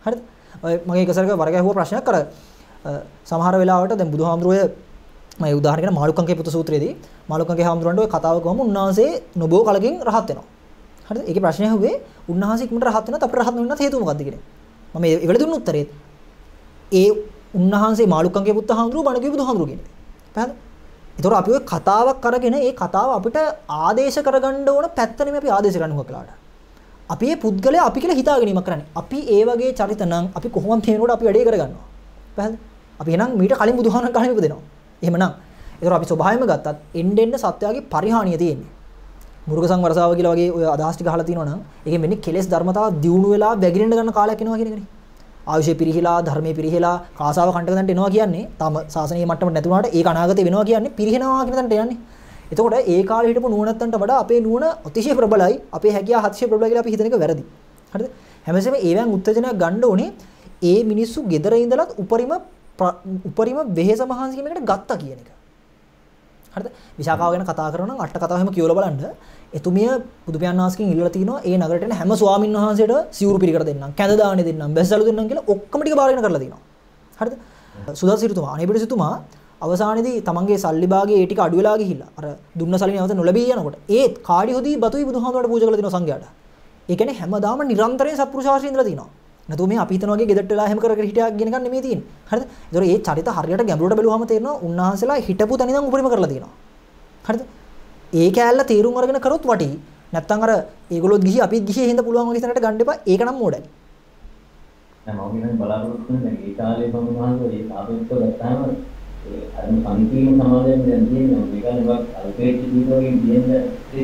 හරිද? ඔය මගේ එක සැරක වරක ඇහුව ප්‍රශ්නයක් අර සමහර වෙලාවට දැන් බුදුහාමුදුරුවෝ මම උදාහරණයක් මාළුකංකේ පුත සූත්‍රයේදී මාළුකංකේ හාමුදුරන්ට ඔය කතාව ගමු උන්වහන්සේ නොබෝ කලකින් රහත් වෙනවා. හරිද? ඒකේ ප්‍රශ්නය ඇහුවේ උන්වහන්සේ ඉක්මනට රහත් වෙනත් අපිට රහත් වෙන්නත් හේතුව මොකක්ද කියන්නේ. මම ඒවල දුන්න උත්තරේ ඒ උන්වහන්සේ මාළුකංකේ පුත හාමුදුරුවෝ බණ කියපු බුදුහාමුදුරුවෝ කියන්නේ. පැහැදිලිද? ඒතකොට අපි ඔය කතාවක් අරගෙන ඒ කතාව අපිට ආදේශ කරගන්න ඕන පැත්ත නෙමෙයි අපි ආදේශ කරන්න හොකලාට. අපි මේ පුද්ගලයා අපි කියලා හිතා ගැනීමක් කරන්නේ. අපි ඒ වගේ චරිත නම් අපි කොහොමද තේනකොට අපි වැඩේ කරගන්නවා. පැහැදිලිද? අපි එහෙනම් මීට කලින් බුදුහාමරන් කලින් ඉපදෙනවා. එහෙමනම් ඒතකොට අපි ස්වභාවයෙන්ම ගත්තත් එන්න සත්‍යයේ පරිහානිය තියෙන්නේ. මුර්ග සංවරසාව කියලා වගේ ඔය අදහස් ටික අහලා තිනවනම් ඒකෙන් වෙන්නේ කෙලෙස් ධර්මතාව දියුණු වෙලා බැගිරෙන්න ගන්න කාලයක් එනවා කියන එකනේ. ආයුෂේ පිරිහිලා ධර්මයේ පිරිහිලා කාසාව කණ්ඩක තැනට එනවා කියන්නේ තම සාසනීය මට්ටමට නැති වුණාට ඒක අනාගතේ වෙනවා කියන්නේ පිරිහෙනවා කියන තැනට යන්නේ. එතකොට ඒ කාලේ හිටපු නුවණැත්තන්ට වඩා අපේ නුවණ අතිශය ප්‍රබලයි. අපේ හැකියාව අතිශය ප්‍රබලයි කියලා අපි හිතන එක වැරදි. හරිද? හැමසෙම ඒවෙන් උත්තේජනයක් ගන්න ඕනේ. ඒ මිනිස්සු gedara ඉඳලත් උපරිම වෙහෙස මහන්සි කීමකට ගත්තා කියන එක. හරිද? විශාකාව ගැන කතා කරනවා නම් අට කතාව හැම කියවලා බලන්න. එතුමිය බුදු පියාණන් වහන්සේගෙන් ඉල්ලලා තිනවා ඒ නගරයට එන හැම ස්වාමින් වහන්සේට සිවුරු පිරිකර දෙන්නම්, කැඳ දාන්නේ දෙන්නම්, බැස්සලු දෙන්නම් කියලා ඔක්කොම ටික බාරගෙන කරලා තිනවා. හරිද? සුදා සිටුතුමා අනේපිට සිටුතුමා අවසානයේදී තමන්ගේ සල්ලි භාගයේ ඒ ටික අඩු වෙලා ගිහිල්ලා අර දුන්න සල්ලි නැවත නොලැබී යනකොට ඒත් කාඩි හොදී බතුයි බුදුහාමුදුරට පූජා කරලා තිනවා සංඝයාට. ඒ කියන්නේ හැමදාම නිරන්තරයෙන් සත්පුරුෂ ආශ්‍රය ඉඳලා තිනවා. නැතු මේ අපි හිතන වගේ ගෙදරට වෙලා හැම කර කර හිටියා කියන එක නෙමෙයි තියෙන්නේ. හරිද? ඒතකොට මේ චරිත හරියට ගැඹුරට බැලුවම තේරෙනවා උන්වහන්සේලා හිටපු තැන ඉඳන් උපරිම කරලා තියෙනවා. හරිද? ඒ කෑල්ල තීරුම් අරගෙන කරොත් වටි. නැත්තම් අර ඒගොල්ලොත් ගිහි අපිත් ගිහි හින්දා පුළුවන් වගේ තැනකට ගන්න එපා. ඒක නම් මෝඩයි. දැන් මම කියන්නේ බලාපොරොත්තු වෙන මේ කාලේ බමුණාන්ගේ ඒ සාපේක්ෂව ගත්තාම අර සංකීර්ණ සමාජයෙන් දැන් තියෙනවා. මේක නෙවෙයි අල්පේච්ච ජීවිතවලින් කියන්නේ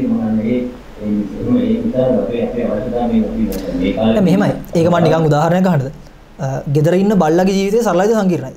ඒ විතර අපේ අවශ්‍යතාවය මේ කාලේ මෙහෙමයි. ඒක මම නිකන් උදාහරණයක් ගන්නද? ගෙදර ඉන්න බල්ලගේ ජීවිතේ සරලයිද සංකීර්ණයිද?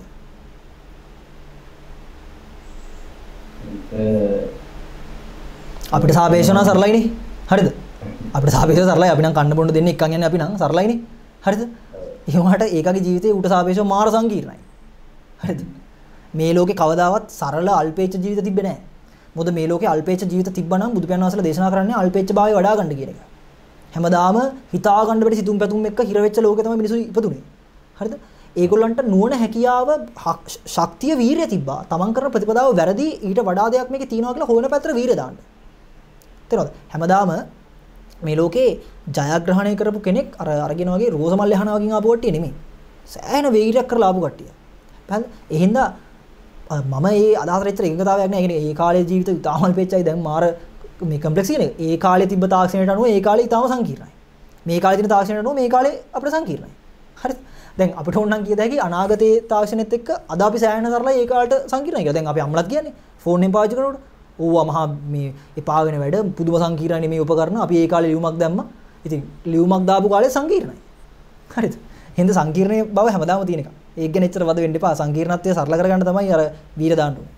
අපිට සාපේක්ෂව නම් සරලයිනේ. හරිද? අපිට සාපේක්ෂව සරලයි. අපි නම් කන්න බොන්න දෙන්නේ එක්කන් යන්නේ අපි නම් සරලයිනේ. හරිද? ඒ වුණාට ඒකගේ ජීවිතේ ඌට සාපේක්ෂව මාර සංකීර්ණයි. හරිද? මේ ලෝකේ කවදාවත් සරල අල්පේච්ඡ ජීවිත තිබ්බේ නැහැ. මොකද මේ ලෝකේ අල්පේච්ඡ ජීවිත තිබ්බනම් බුදු පියාණන් වහන්සේලා දේශනා කරන්නේ අල්පේච්ඡ භාවය වඩා ගන්න කියන එක. හැමදාම හිතා ගන්න බැරි සිතුම් පැතුම් එක්ක හිර වෙච්ච ලෝකේ තමයි මිනිස්සු ඉපදුනේ. හරිද? ඒගොල්ලන්ට නුවණ හැකියාව ශක්තිය වීරිය තිබ්බා. තමන් කරන ප්‍රතිපදාව වැරදි ඊට වඩා දෙයක් මේකේ තියෙනවා කියලා හොයන පැත්තට වීරිය දාන්න. තේරෙනවද? හැමදාම මේ ලෝකේ ජයග්‍රහණය කරපු කෙනෙක් අර අරගෙන වගේ රෝස මල් යහනවා වගේ ආපු කට්ටිය නෙමෙයි. සෑහෙන වීරියක් කරලා ආපු කට්ටිය. හරිද? එහෙනම් මම මේ අදහසට ඇත්තට එකඟතාවයක් නැහැ. ඒ කියන්නේ ඒ කාලේ ජීවිත ඉතාම අල්පෙච්චයි දැන් මාර මේ කම්ප්ලෙක්ස් කියන එක. ඒ කාලේ තිබ්බ තාක්ෂණයට අනුව ඒ කාලේ ඉතාම සංකීර්ණයි. මේ කාලේ තියෙන තාක්ෂණයට අනුව මේ කාලේ අපිට සංකීර්ණයි. හරිද? දැන් අපිට ඕන නම් කියද හැකි අනාගතයේ තාක්ෂණෙත් එක්ක අද අපි සෑහෙන තරලා ඒ කාලේට සංකීර්ණයි කියලා. දැන් අපි අම්මලත් කියන්නේ ෆෝන් එකෙන් පාවිච්චි කරනකොට ඕවා මහා මේ එපා වෙන වැඩ පුදුම සංකීර්ණයි මේ උපකරණ. අපි ඒ කාලේ ලියුමක් දැම්මා. ඉතින් ලියුමක් දාපු කාලේ සංකීර්ණයි. හරිද? හින්දා සංකීර්ණයේ බව හැමදාම තියෙන එක. ඒක ගැන එච්චර වද වෙන්න එපා. සංකීර්ණත්වය සරල කරගන්න තමයි අර වීර දාන්න ඕනේ.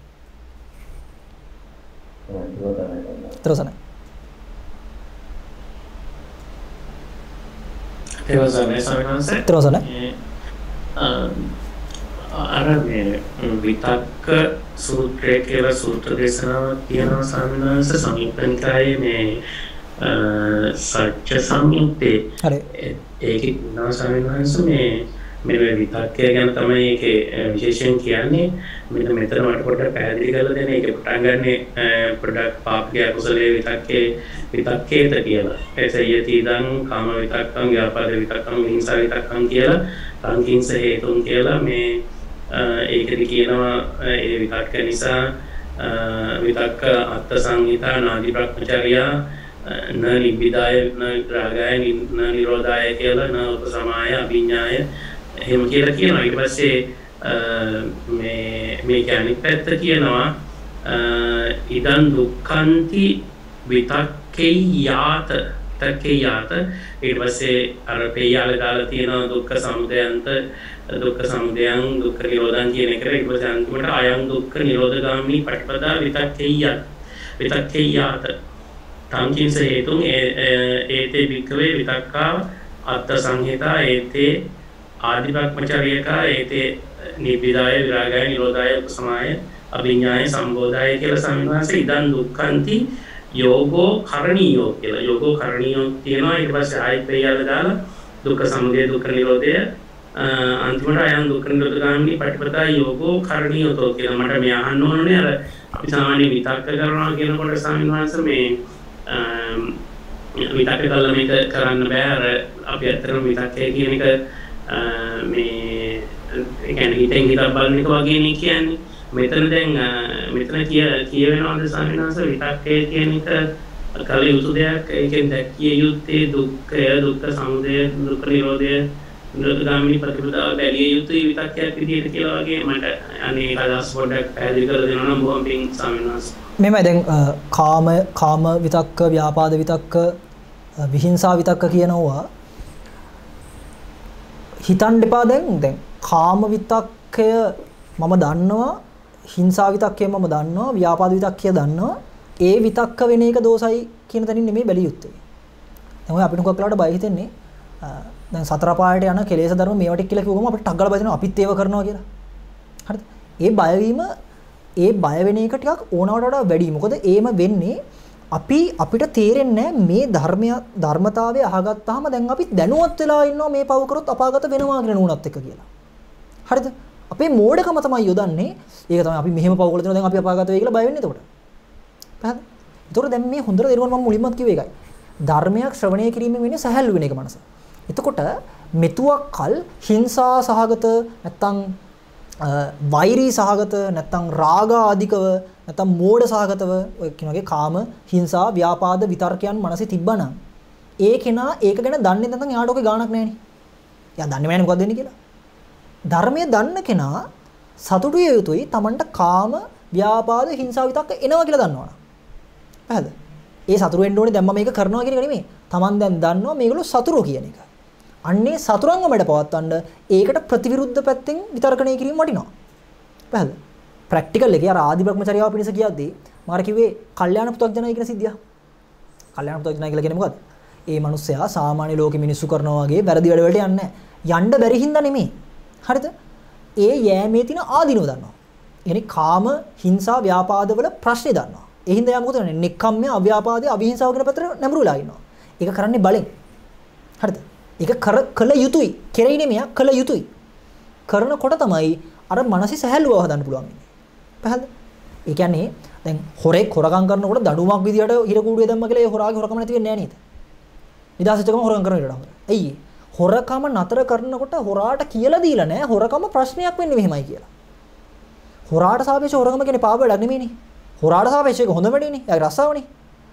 ත්‍රොසනයි. තේවසනේ සමිනාසේ. ත්‍රොසනයි. අර මේ විතක්ක සූත්‍රය කියලා සූත්‍ර දේශනාවක් තියෙනවා සමිනාසේ සමීපනිකායේ මේ සත්‍ය සංයුත්තේ. හරි. ඒකේ තියෙනවා සමිනාසේ මේ විතක්කය ගැන තමයි ඒකේ විශේෂයෙන් කියන්නේ. මෙතන මට පොඩ්ඩක් පැහැදිලි කරලා දෙන්න. ඒක පටන් ගන්නේ පොඩ්ඩක් පාපිය කුසලයේ විතක්කේත කියලා. එසයති ඉදං කාම විතක්කං ව්‍යාපාද විතක්කං හිංසා විතක්කං කියලා සංකින්ස හේතුන් කියලා මේ ඒකෙදි කියනවා ඒ විතක්ක නිසා විතක්ක අත්ථ සංහිතා නාදි බ්‍රහ්මචර්යා න නිබ්බිදාය න රාගාය න නිරෝධාය කියලා න උපසමාය අභිඥාය එහෙම කියලා කියනවා. ඊට පස්සේ මේ අනිත් පැත්ත කියනවා ඉදන් දුක්ඛන්ති විතක්කේ යාත ඊට පස්සේ අර පෙයාල දාලා තියෙනවා දුක්ඛ සමුදයන්ත දුක්ඛ සමුදයං දුක්ඛ නිරෝධං කියන එක. ඊට පස්සේ අන්තිමට අයං දුක්ඛ නිරෝධගාමිනී පටිපදා විතක්කේ යාත සංකින්ස හේතුන් ඒතේ භික්ඛවේ විතක්කා අත්ථ සංහිතා ඒතේ ආදිබ්‍රහ්මචර්යකා ඒතේ නිබ්බිදාය විරාගාය නිරෝධාය උපසමාය අභිඥාය සම්බෝධාය කියලා සම්මාසෙ ඉදන් දුක්ඛන්ති යෝගෝ කරණීයෝ කියලා. යෝගෝ කරණීයෝ කියනවා. ඊට පස්සේ ආයෙත් පෙයලා දාලා දුක්ඛ සමුදය දුක්ඛ නිරෝධය අන්තිමට අයන් දුක්ඛ නිරෝධගාමිනී පටිපදා යෝගෝ කරණීයතෝ කියලා මට මේ අහන්න ඕනේ. අර අපි සාමාන්‍ය විතක්ක කරනවා කියනකොට ස්වාමීන් වහන්සේ මේ විතක්ක කළා මේක කරන්න බෑ. අර අපි ඇත්තටම විතක්කය කියන එක මේ ඒ කියන්නේ හිතෙන් හිතක් බලන එක වගේ නේ කියන්නේ. මෙතන දැන් මෙතන කියවෙනවාද ස්වාමීන් වහන්සේ විතක්කය කියන එක කල යුතු දෙයක්. ඒකෙන් දැක්කිය යුත්තේ දුක්ඛය, දුක්ඛ සමුදය, දුක්ඛ නිරෝධය, නිරෝධගාමිනී ප්‍රතිපදාව බැලිය යුතුයි විතක්කයක් විදිහට කියලා වගේ මට අනේ අදහස් පොඩ්ඩක් පැහැදිලි කරලා දෙනවා නම් බොහොම පිං ස්වාමීන් වහන්සේ. මෙමය දැන් කාම විතක්ක, ව්‍යාපාද විතක්ක, විහිංසා විතක්ක කියනවා හිතන්න එපා. දැන් කාම විතක්කය මම දන්නවා, හිංසා විතක්කය මම දන්නවා, ව්‍යාපාද විතක්කය දන්නවා. ඒ විතක්ක වෙන එක දෝසයි කියන තැනින් නෙමෙයි බැලිය යුත්තේ. දැන් ඔය අපිට මොකක් වෙලාවට බය හිතෙන්නේ දැන් සතර පායට යන කෙලෙස් ධර්ම මේවට කියලා කිව්වම අපිට ටග්ගල බය දෙනවා අපිත් ඒව කරනවා කියලා. හරිද? ඒ බය වීම, ඒ බය වෙන එක ටිකක් ඕනවට වඩා වැඩි. මොකද ඒම වෙන්නේ අපිට තේරෙන්නේ මේ ධර්මතාවය අහගත්තාම දැන් අපි දැනුවත් වෙලා ඉන්නවා මේ පව කරොත් අපාගත වෙනවා කියන නුණත් එක්ක කියලා. හරිද? අපේ මෝඩකම තමයි යොදන්නේ. ඒක තමයි අපි මෙහෙම පව කරලා දෙනවා දැන් අපි අපාගත වෙයි කියලා බය වෙන්නේ එතකොට. හරිද? ඒතකොට දැන් මේ හොඳට දේරුවන් මම මුලින්මත් කිව්වේ ඒකයි. ධර්මයක් ශ්‍රවණය කිරීමෙන් වෙන්නේ සහැල්ලු වෙන එක මනස. එතකොට මෙතුවක් කල් හිංසා සහගත නැත්තම් වෛරී සහගත නැත්තම් රාග ආධිකව නැත්තම් මෝඩ සහගතව ඔය කියන වගේ කාම හිංසා ව්‍යාපාද විතර්කයන් මනසේ තිබ්බනම් ඒ කෙනා ඒක ගැන දන්නේ නැත්නම් එයාට ඔකේ ගාණක් නැහැනේ. එයා දන්නේ නැහැ මොකක්ද වෙන්නේ කියලා. ධර්මයේ දන්න කෙනා සතුටු විය යුතුයි Tamanට කාම ව්‍යාපාද හිංසා විතක්ක එනවා කියලා දන්නවනේ. පැහැද? ඒ සතුරු වෙන්න ඕනේ දැන් මම මේක කරනවා කියන එක නෙමෙයි. Taman දැන් දන්නවා මේගොල්ලෝ සතුරු කියන එක. අන්නේ සතුරන්ව මැඩ පවත්වන්න ඒකට ප්‍රතිවිරුද්ධ පැත්තෙන් විතර්කණය කිරීම වටිනවා. පැහැද? ප්‍රැක්ටිකල් එකේ අර ආදි බ්‍රහ්මචර්යාව පිණිස කියද්දී මාර කිව්වේ කල්යාණ පුතග්ජනයි කියන සිද්ධිය. කල්යාණ පුතග්ජනයි කියලා කියන්නේ මොකද්ද? ඒ මිනිස්සයා සාමාන්‍ය ලෝකෙ මිනිස්සු කරනවා වගේ වැරදි වැඩ වලට යන්නේ නැහැ. යන්න බැරි හින්දා නෙමෙයි. හරිද? ඒ යෑමේ තියෙන ආදීනව දන්නවා. يعني කාම හිංසා ව්‍යාපාද වල ප්‍රශ්නේ දන්නවා. ඒ හින්දා යා මොකද කරන්නේ? නෙක්ඛම්ම්‍ය අව්‍යාපාදේ අවිහිංසාව කියන පැත්තට නැඹුරු වෙලා ඉන්නවා. ඒක කරන්නේ බලෙන්. හරිද? ඒක කළ යුතුයි. කෙරෙයි නෙමෙයි කළ යුතුයි. කරනකොට තමයි අර මනසේ සැහැල්ලුව හදන්න පුළුවන් වෙන්නේ. පැහැදිලිද? ඒ කියන්නේ දැන් හොරෙක් හොරකම් කරනකොට දඬුවමක් විදියට හිර කූඩුවේ දැම්ම කියලා ඒ හොරාගේ හොරකම නැති වෙන්නේ නැහැ නේද? නිදාසෙච්චකම හොරකම් කරන විදියට. ඇයි? හොරකම නතර කරනකොට හොරාට කියලා දීලා නැහැ හොරකම ප්‍රශ්නයක් වෙන්නේ මෙහෙමයි කියලා. හොරාට සාපේක්ෂව හොරකම කියන්නේ පාප වැඩක් නෙමෙයිනේ. හොරාට සාපේක්ෂව හොඳ වැඩේනේ. ඒගේ රස්සාවනේ.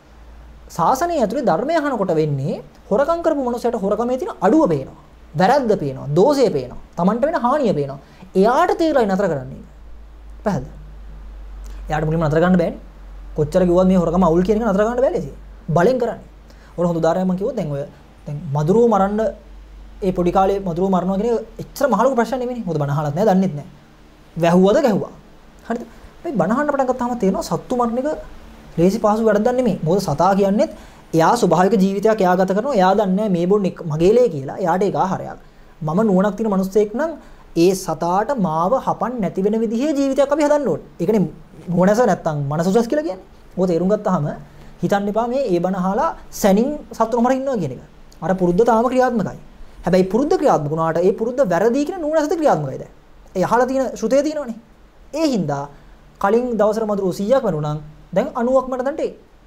සාසනය ඇතුලේ ධර්මය අහනකොට වෙන්නේ හොරකම් කරපු මනුස්සයට හොරකමේ තියෙන අඩුව පේනවා. වැරද්ද පේනවා. දෝෂය පේනවා. Tamanට වෙන හානිය පේනවා. එයාට තේරෙයි නතර කරන්නේ. පැහැදිලිද? එයාට මුලින්ම නතර ගන්න බෑනේ. කොච්චර කිව්වත් මේ හොරකම අවුල් කියන එක නතර ගන්න බෑ ලේසියි. බලෙන් කරන්නේ. ඔය හොඳ උදාහරණයක් මම කිව්වොත් දැන් මදුරුව මරන්න ඒ පොඩි කාලේ මදුරුව මරනවා කියන එක එච්චර මහලු ප්‍රශ්න නෙමෙයිනේ. මොකද බණ අහලත් නැහැ, දන්නෙත් නැහැ. වැහුවද ගැහුවා. හරිද? මේ බණ අහන්න පටන් ගත්තාම තේරෙනවා සත්තු මරණ එක ලේසි පහසු වැඩක් නෙමෙයි. මොකද සතා කියන්නේත් එයා ස්වභාවික ජීවිතයක් එයා ගත කරනවා. එයා දන්නේ මේ බොන්නේ මගේ ලේ කියලා. එයාට ඒක ආහාරයක්. මම නුවණක් තියෙන මිනිස්සෙක් නම් ඒ සතාට මාව හපන්න නැති වෙන විදිහේ ජීවිතයක් අපි හදන්න ඕනේ. ඒකනේ නුවණස නැත්තම් මනස උසස් කියලා කියන්නේ. මොකද තේරුම් ගත්තාම හිතන්න එපා මේ ඒ බණ අහලා සැනින් සතුරු මර ඉන්නවා කියන එක. අර පුරුද්ද තාම ක්‍රියාත්මකයි. හැබැයි පුරුද්ද ක්‍රියාත්මක වුණාට ඒ පුරුද්ද වැරදි කියන නුවණසද ක්‍රියාත්මකයි දැන්. ඒ අහලා තියෙන ශ්‍රුතේ තියෙනවනේ. ඒ හින්දා කලින් දවසට මදුරු 100ක් වෙනුණා දැන් 90ක් මට දැන්ට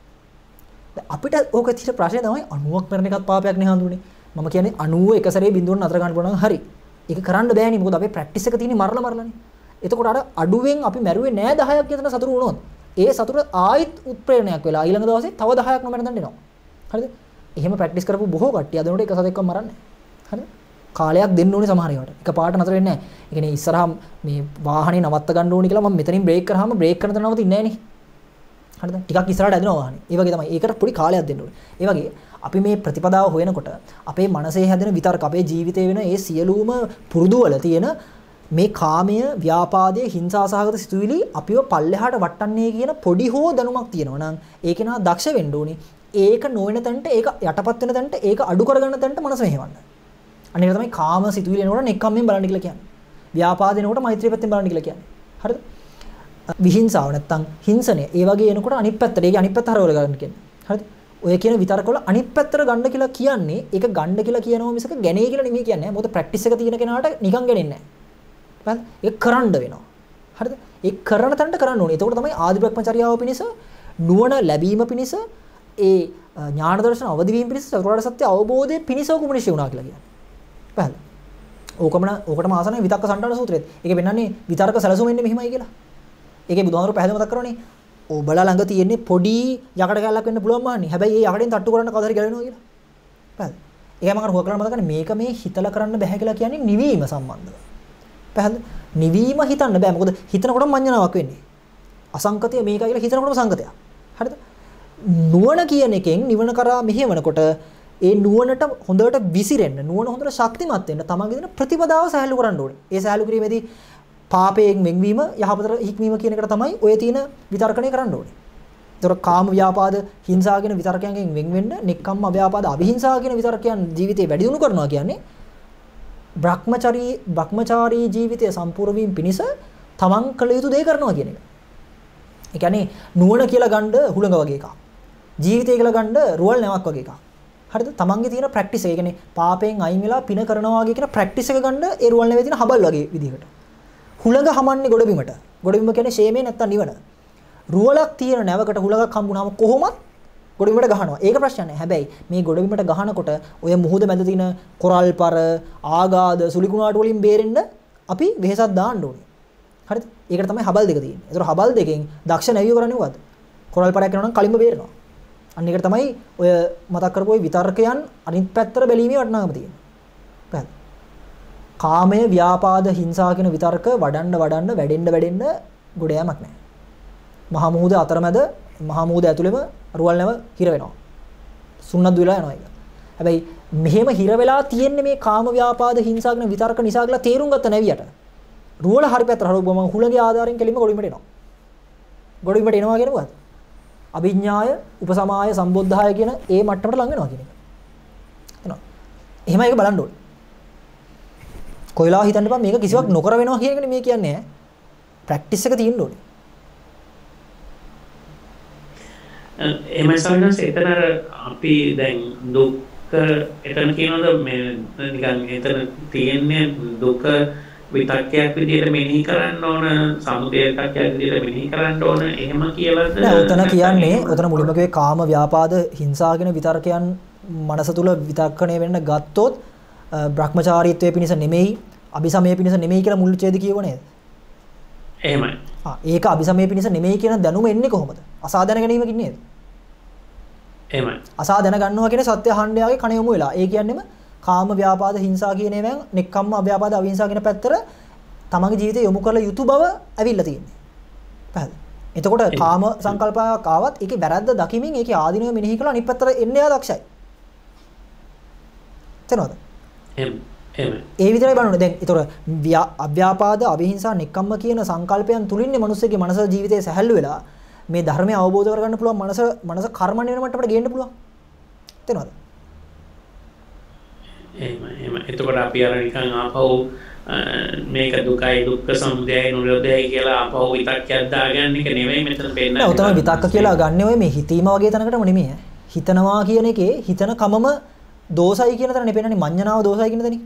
අපිට ඕක තියෙන ප්‍රශ්නේ තමයි 90ක් මරන එකත් පාපයක් නේ හඳුනේ. මම කියන්නේ 90 එක සැරේ බිඳුවන නතර ගන්න පුළුවන් හරි. ඒක කරන්න බෑනේ මොකද අපේ ප්‍රැක්ටිස් එක තියෙන්නේ මරලානේ. එතකොට අර අඩුවෙන් අපි මැරුවේ නෑ 10ක් කියන සතුරු වුණොත් ඒ සතුට ආයිත් උත්ප්‍රේරණයක් වෙලා ඊළඟ දවසේ තව 10ක් නොමැරෙන්න දඬ එනවා. හරිද? එහෙම ප්‍රැක්ටිස් කරපු බොහෝ කට්ටිය අද වෙනකොට එක සතෙක්ව මරන්නේ. හරිද? කාලයක් දෙන්න ඕනේ සමහර ඒවාට. එක පාට නතර වෙන්නේ නැහැ. ඒ කියන්නේ ඉස්සරහා මේ වාහනේ නවත්ත ගන්න ඕනේ කියලා මම මෙතනින් බ්‍රේක් කරාම බ්‍රේක් කරන තැන නවතින්නේ නැහැ නේ. හරිද? ටිකක් ඉස්සරහට ඇදෙනවා වාහනේ. ඒ වගේ තමයි. ඒකට පොඩි කාලයක් දෙන්න ඕනේ. ඒ වගේ අපි මේ ප්‍රතිපදාව හොයනකොට අපේ මනසේ හැදෙන විතර්ක අපේ ජීවිතේ වෙන ඒ සියලුම පුරුදු වල තියෙන මේ කාමය, ව්‍යාපාදයේ හිංසා සහගත සිතුවිලි අපිව පල්ලෙහාට වටන්නේ කියන පොඩි හෝ දැනුමක් තියෙනවා නම් ඒක නා දක්ෂ වෙන්න ඕනේ. ඒක නොවන තැනට ඒක යටපත් වෙන තැනට ඒක අඩු කරගන්න තැනට මනස මෙහෙවන්න. අනිත් එක තමයි කාම සිතුවිලි එනකොට නෙක්ඛම්මෙන් බලන්න කියලා කියන්නේ. ව්‍යාපාද එනකොට මෛත්‍රිය පැත්තෙන් බලන්න කියලා කියන්නේ. හරිද? විහිංසාව නැත්තම් හිංසනය. ඒ වගේ එනකොට අනිත් පැත්තට ඒක අනිත් පැත්ත හරවල ගන්න කියන්නේ. හරිද? ඔය කියන විතර්ක වල අනිත් පැත්තට ගන්න කියලා කියන්නේ ඒක ගන්න කියලා කියනවා මිසක ගැනේ කියලා නෙමෙයි කියන්නේ. මොකද ප්‍රැක්ටිස් එක තියෙන කෙනාට නිකන් ගැනෙන්නේ නැහැ. හරිද? ඒක කරන්න වෙනවා. හරිද? ඒක කරන තැනට කරන්න ඕනේ. එතකොට තමයි ආදි බ්‍රහ්මචර්යාව පිණිස නුවණ ලැබීම පිණිස ඒ ඥාන දර්ශන අවදි වීම පිණිස චතුරාර්ය සත්‍ය අවබෝධයේ පිණිස උපනිෂය වුණා කියලා කියන්නේ. පැහැදිලි. ඕකටම ආසනයි විතක්ක සම්ඩාන සූත්‍රයේත්. ඒකේ පෙන්නන්නේ විතර්ක සැලසුම එන්නේ මෙහිමයි කියලා. ඒකේ බුදුහාමුදුරුවෝ පැහැදිලිව මතක් කරනනේ. ඔබලා ළඟ තියෙන්නේ පොඩි යකඩ කැල්ලක් වෙන්න පුළුවන් මාන්නේ. හැබැයි ඒ යකඩෙන් තට්ටු කරන්න කවදාද ගැලවෙනවා කියලා. පැහැදිලි. ඒකම මම හුවා කරන්න මතක් කරන්නේ මේක මේ හිතලා කරන්න බෑ කියලා කියන්නේ නිවීම සම්බන්ධව. පැහැදිලි. නිවීම හිතන්න බෑ. මොකද හිතනකොටම මඤ්ඤණාවක් වෙන්නේ. අසංකතය මේකයි කියලා හිතනකොටම සංකතයක්. හරිද? නුවණ කියන එකෙන් නිවන කරා මෙහෙවනකොට ඒ නුවණට හොඳට විසිරෙන්න නුවණ හොඳට ශක්තිමත් වෙන්න තමන්ගේ දෙන ප්‍රතිපදාව සහැල්ලු කරන්න ඕනේ. ඒ සහැල්ලු කිරීමේදී පාපයෙන් වෙන්වීම යහපතට හික්මීම කියන එකට තමයි ඔය තියෙන විතර්කණය කරන්න ඕනේ. ඒතර කාම ව්‍යාපාද හිංසා කියන විතර්කයන්ගෙන් වෙන් වෙන්න නෙක්ඛම්ම අව්‍යාපාද අවිහිංසා කියන විතර්කයන් ජීවිතේ වැඩි දියුණු කරනවා කියන්නේ බ්‍රහ්මචාරී ජීවිතය සම්පූර්ණ වීම පිණිස තමන් කළ යුතු දේ කරනවා කියන එක. ඒ කියන්නේ නුවණ කියලා ගන්න හුළඟ වගේ එකක්. ජීවිතය කියලා ගන්න රුවල් නැවක් වගේ එකක්. හරිද? තමන්ගේ තියෙන ප්‍රැක්ටිස් එක. ඒ කියන්නේ පාපයෙන් අයින් වෙලා පින කරනවා වගේ කියන ප්‍රැක්ටිස් එක ගන්න ඒ රුවල් නැවේ තියෙන හබල් වගේ විදිහකට. හුළඟ හමන්නේ ගොඩබිමට. ගොඩබිම කියන්නේ ෂේමේ නැත්තම් නිවන. රුවලක් තියෙන නැවකට හුළඟක් හම්බුනහම කොහොමත් ගොඩබිමට ගහනවා. ඒක ප්‍රශ්න නැහැ. හැබැයි මේ ගොඩබිමට ගහනකොට ඔය මුහුද මැද තියෙන කොරල් පර, ආගාද, සුලිකුණාටු වලින් බේරෙන්න අපි වෙහෙසක් දාන්න ඕනේ. හරිද? ඒකට තමයි හබල් දෙක තියෙන්නේ. ඒතර හබල් දෙකෙන් දක්ෂ නැවියෝ කරන්නේ මොකද්ද? කොරල් පරයක් කරනවා නම් කලින්ම බේරෙනවා. අන්න ඒකට තමයි ඔය මතක් කරපු ඔය විතර්කයන් අනිත් පැත්තට බැලීමේ වටිනාකම තියෙන්නේ. පැහැදිලි. කාමය, ව්‍යාපාද, හිංසා කියන විතර්ක වඩන්න වැඩෙන්න ගොඩ යamak නැහැ. මහා මුහුද අතරමැද මහා මුහුද ඇතුළෙම රුවල් නැව හිර වෙනවා. සුන්නත් වෙලා යනවා ඒක. හැබැයි මෙහෙම හිර වෙලා තියෙන්නේ මේ කාම, ව්‍යාපාද, හිංසා කියන විතර්ක නිසා කියලා තේරුම් ගත්ත නැවියට. රුවල හරි පැත්තට හරවුවම හුළගේ ආධාරයෙන් කෙලින්ම ගොඩබිමට එනවා. ගොඩබිමට එනවා කියන්නේ මොකක්ද? අභිඥාය, උපසමාය, සම්බොද්ධාය කියන ඒ මට්ටමට ලං වෙනවා කියන එක. එනවා. එහෙම ඒක බලන්න ඕනේ. කොයිලා හිතන්න බෑ මේක කිසිවක් නොකර වෙනවා කියන එකනේ මේ කියන්නේ ඈ. ප්‍රැක්ටිස් එක තියෙන්න ඕනේ. එහෙමයි සමිනස් එතන අපි දැන් දුක් එතන කියනවාද මේ නිකන් එතන තියෙන්නේ දුක විතක්කයක් විදියට මෙනෙහි කරන්න ඕන, සමුදය විතක්කයක් විදියට මෙනෙහි කරන්න ඕන, එහෙම කියලාද? නෑ, උතන කියන්නේ උතන මුලින්ම කිව්වේ කාම, ව්‍යාපාද, හිංසා කියන විතර්කයන් මනස තුල විතක්කණය වෙන්න ගත්තොත් බ්‍රහ්මචාරීත්වයේ පිණිස නෙමෙයි, අபிසමයේ පිණිස නෙමෙයි කියලා මුල් ඡේද කියව නේද? එහෙමයි. ඒක අபிසමයේ පිණිස නෙමෙයි කියන දැනුම එන්නේ කොහොමද? අසා දැන ගැනීමකින් නේද? එහෙමයි. අසා දැන ගන්නවා කියන්නේ සත්‍ය අහණ්ඩයාගේ කණ යොමු වෙලා. ඒ කියන්නේම කාම, ව්‍යාපාද, හිංසා කියන ඒවාන් නෙක්ඛම්ම, අව්‍යාපාද, අවිහිංසා කියන පැත්තට තමන්ගේ ජීවිතේ යොමු කරලා යුතු බව ඇවිල්ලා තියෙන්නේ. පැහැදිලි. එතකොට කාම සංකල්පයක් ආවත් ඒකේ වැරද්ද දකිමින් ඒකේ ආධිනව මෙනෙහි කරලා අනිත් පැත්තට එන්න යා දක්ෂයි. තේරෙනවද? ඒ විතරයි බලන්න. දැන් ඒතර අව්‍යාපාද, අවිහිංසා, නෙක්ඛම්ම කියන සංකල්පයන් තුලින්නේ මිනිස්සුගේ මනස ජීවිතේ සැහැල්ලු වෙලා මේ ධර්මය අවබෝධ කරගන්න පුළුවන් මනස කර්මණ්‍ය වෙන මට්ටමට ගේන්න පුළුවන්. තේරෙනවද? එහෙම එතකොට අපි අර නිකන් ආපහු මේක දුකයි, දුක්ඛ සමුදයයි, නිරෝධයයි කියලා ආපහු විතක්කයක් දාගන්න එක නෙවෙයි මෙතන පෙන්නන්නේ. නෑ, උතන විතක්ක කියලා ගන්න ඔය මේ හිතීම වගේ තැනකටම නෙමෙයි. හිතනවා කියන එකේ හිතන කමම දෝසයි කියන තැනනේ පෙන්නන්නේ, මඤ්ඤණාව දෝසයි කියන තැනේ.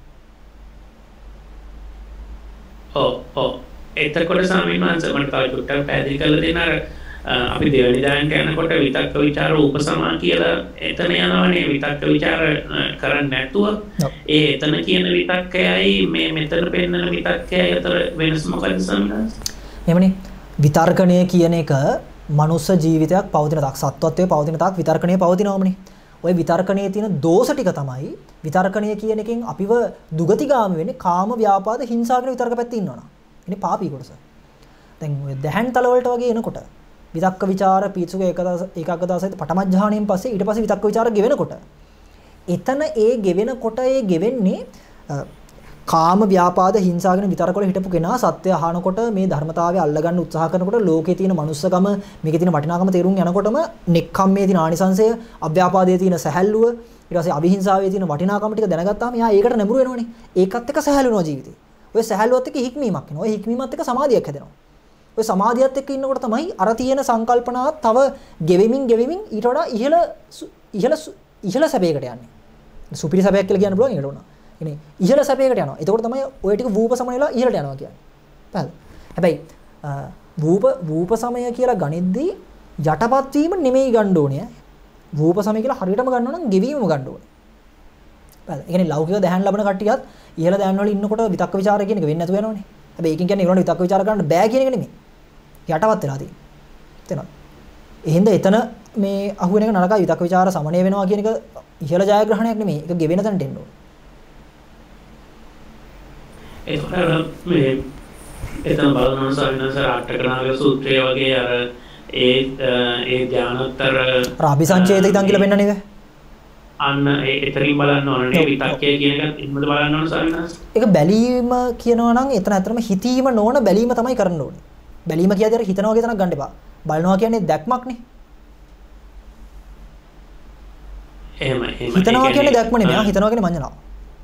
ඔව් එතකොට ස්වාමීන් වහන්සේ මට තව චුට්ටක් පැහැදිලි කරලා දෙන්න. අර අපි දෙවෙනි දායන්ට යනකොට විතක්ක ਵਿਚාර උපසමා කියලා එතන යනවනේ. විතක්ක ਵਿਚාර කරන්නේ නැතුව ඒ එතන කියන විතක්කයයි මේ මෙතන පෙන්නන විතක්කයයි අතර වෙනස මොකක්ද ස්වාමීන් වහන්සේ? එහෙමනේ. විතර්කණය කියන එක මනුස්ස ජීවිතයක් පවතින තාක්, සත්වත්වයේ පවතින තාක් විතර්කණය පවතිනවමනේ. ওই විතර්කණයේ තියෙන දෝෂ ටික තමයි විතර්කණය කියන එකෙන් අපිව දුගතිගාමී වෙන්නේ කාම, ව්‍යාපාද, හිංසා කියන විතර්ක පැත්තේ ඉන්නවනම්. ඉන්නේ පාපී කොටස. දැන් ඔය දැහන් තල වලට වගේ එනකොට විතක්ක ਵਿਚාර පීචුක ඒකාග්‍රතාවසහිත පටමඥාණයෙන් පස්සේ ඊට පස්සේ විතක්ක ਵਿਚාර ගෙවෙනකොට එතන ඒ ගෙවෙනකොට ඒ ගෙවෙන්නේ කාම, ව්‍යාපාද, හිංසා කියන විතර්ක වල හිටපු කෙනා සත්‍ය අහනකොට මේ ධර්මතාවය අල්ලගන්න උත්සාහ කරනකොට ලෝකේ තියෙන මනුස්සකම, මේකේ තියෙන වටිනාකම තේරුම් යනකොටම නෙක්ඛම්මේ තියෙන ආනිසංශය, අව්‍යාපාදයේ තියෙන සැහැල්ලුව, ඊට පස්සේ අවිහිංසාවේ තියෙන වටිනාකම ටික දැනගත්තාම එයා ඒකට නැඹුරු වෙනවනේ. ඒකත් එක්ක සැහැල්ලු වෙනවා ජීවිතේ. ඔය සැහැල්ලුවත් එක්ක හික්මීමක් එනවා. ඔය හික්මීමත් එක්ක සමාධියක් හැදෙනවා. ඔය සමාධියත් එක්ක ඉන්නකොට තමයි අර තියෙන සංකල්පනාවත් තව ගෙවෙමින් ඊට වඩා ඉහළ සැපයකට යන්නේ. සුපිරි සැපයක් කියලා කියන්න පුළුවන් ඒකට උනා. කියන්නේ ඉහළ සැපයකට යනවා. එතකොට තමයි ඔය ටික වූප සමන වෙලා ඉහළට යනවා කියන්නේ. පැහැදිලි. හැබැයි වූප සමය කියලා ගනිද්දී යටපත් වීම නෙමෙයි ගන්න ඕනේ. වූප සමය කියලා හරියටම ගන්නවා නම් ගෙවීමම ගන්න ඕනේ. පැහැදිලි. ඒ කියන්නේ ලෞකික දැහන් ලබන කට්ටියත් ඉහළ දැහන් වල ඉන්නකොට විතක්ක ਵਿਚාර කියන එක වෙන්නේ නැතුව යනවනේ. හැබැයි ඒකෙන් කියන්නේ ඒගොල්ලන්ට විතක්ක ਵਿਚාර කරන්න බෑ කියන එක නෙමෙයි. යටපත් වෙලා තියෙන්නේ. තේරෙනවද? එහෙනම් එතන මේ අහුවෙන එක නරකයි විතක්ක ਵਿਚාර සමනය වෙනවා කියන එක ඉහළ ජයග්‍රහණයක් නෙමෙයි. ඒක ගෙවෙන තැනට එන්න ඕනේ. එතන බලනවා සවිනාසර අටකනාග සූත්‍රය වගේ අර ඒ ධානතර රාබි සංචේත ඉදන් කියලා පෙන්නන්නේ නේද? අන්න එතනින් බලන්න ඕනේ විතක්කය කියන එක ඉන්නද බලන්න ඕනේ සවිනාස. ඒක බැලීම කියනවා නම් එතන ඇත්තටම හිතීම නොවන බැලීම තමයි කරන්න ඕනේ. බැලීම කියද්දී අර හිතනවා වගේ තනක් ගන්න එපා. බලනවා කියන්නේ දැක්මක්නේ. එහෙම හිතනවා කියන්නේ දැක්ම නෙමෙයි. හිතනවා කියන්නේ මඤ්ඤණාව.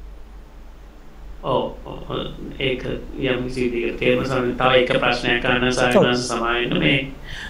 ඔව් ඒක යම් කිසි දෙයක තේරුම සමන් තව එක ප්‍රශ්නයක් අහන්න සායනස් සමාවෙන්න මේ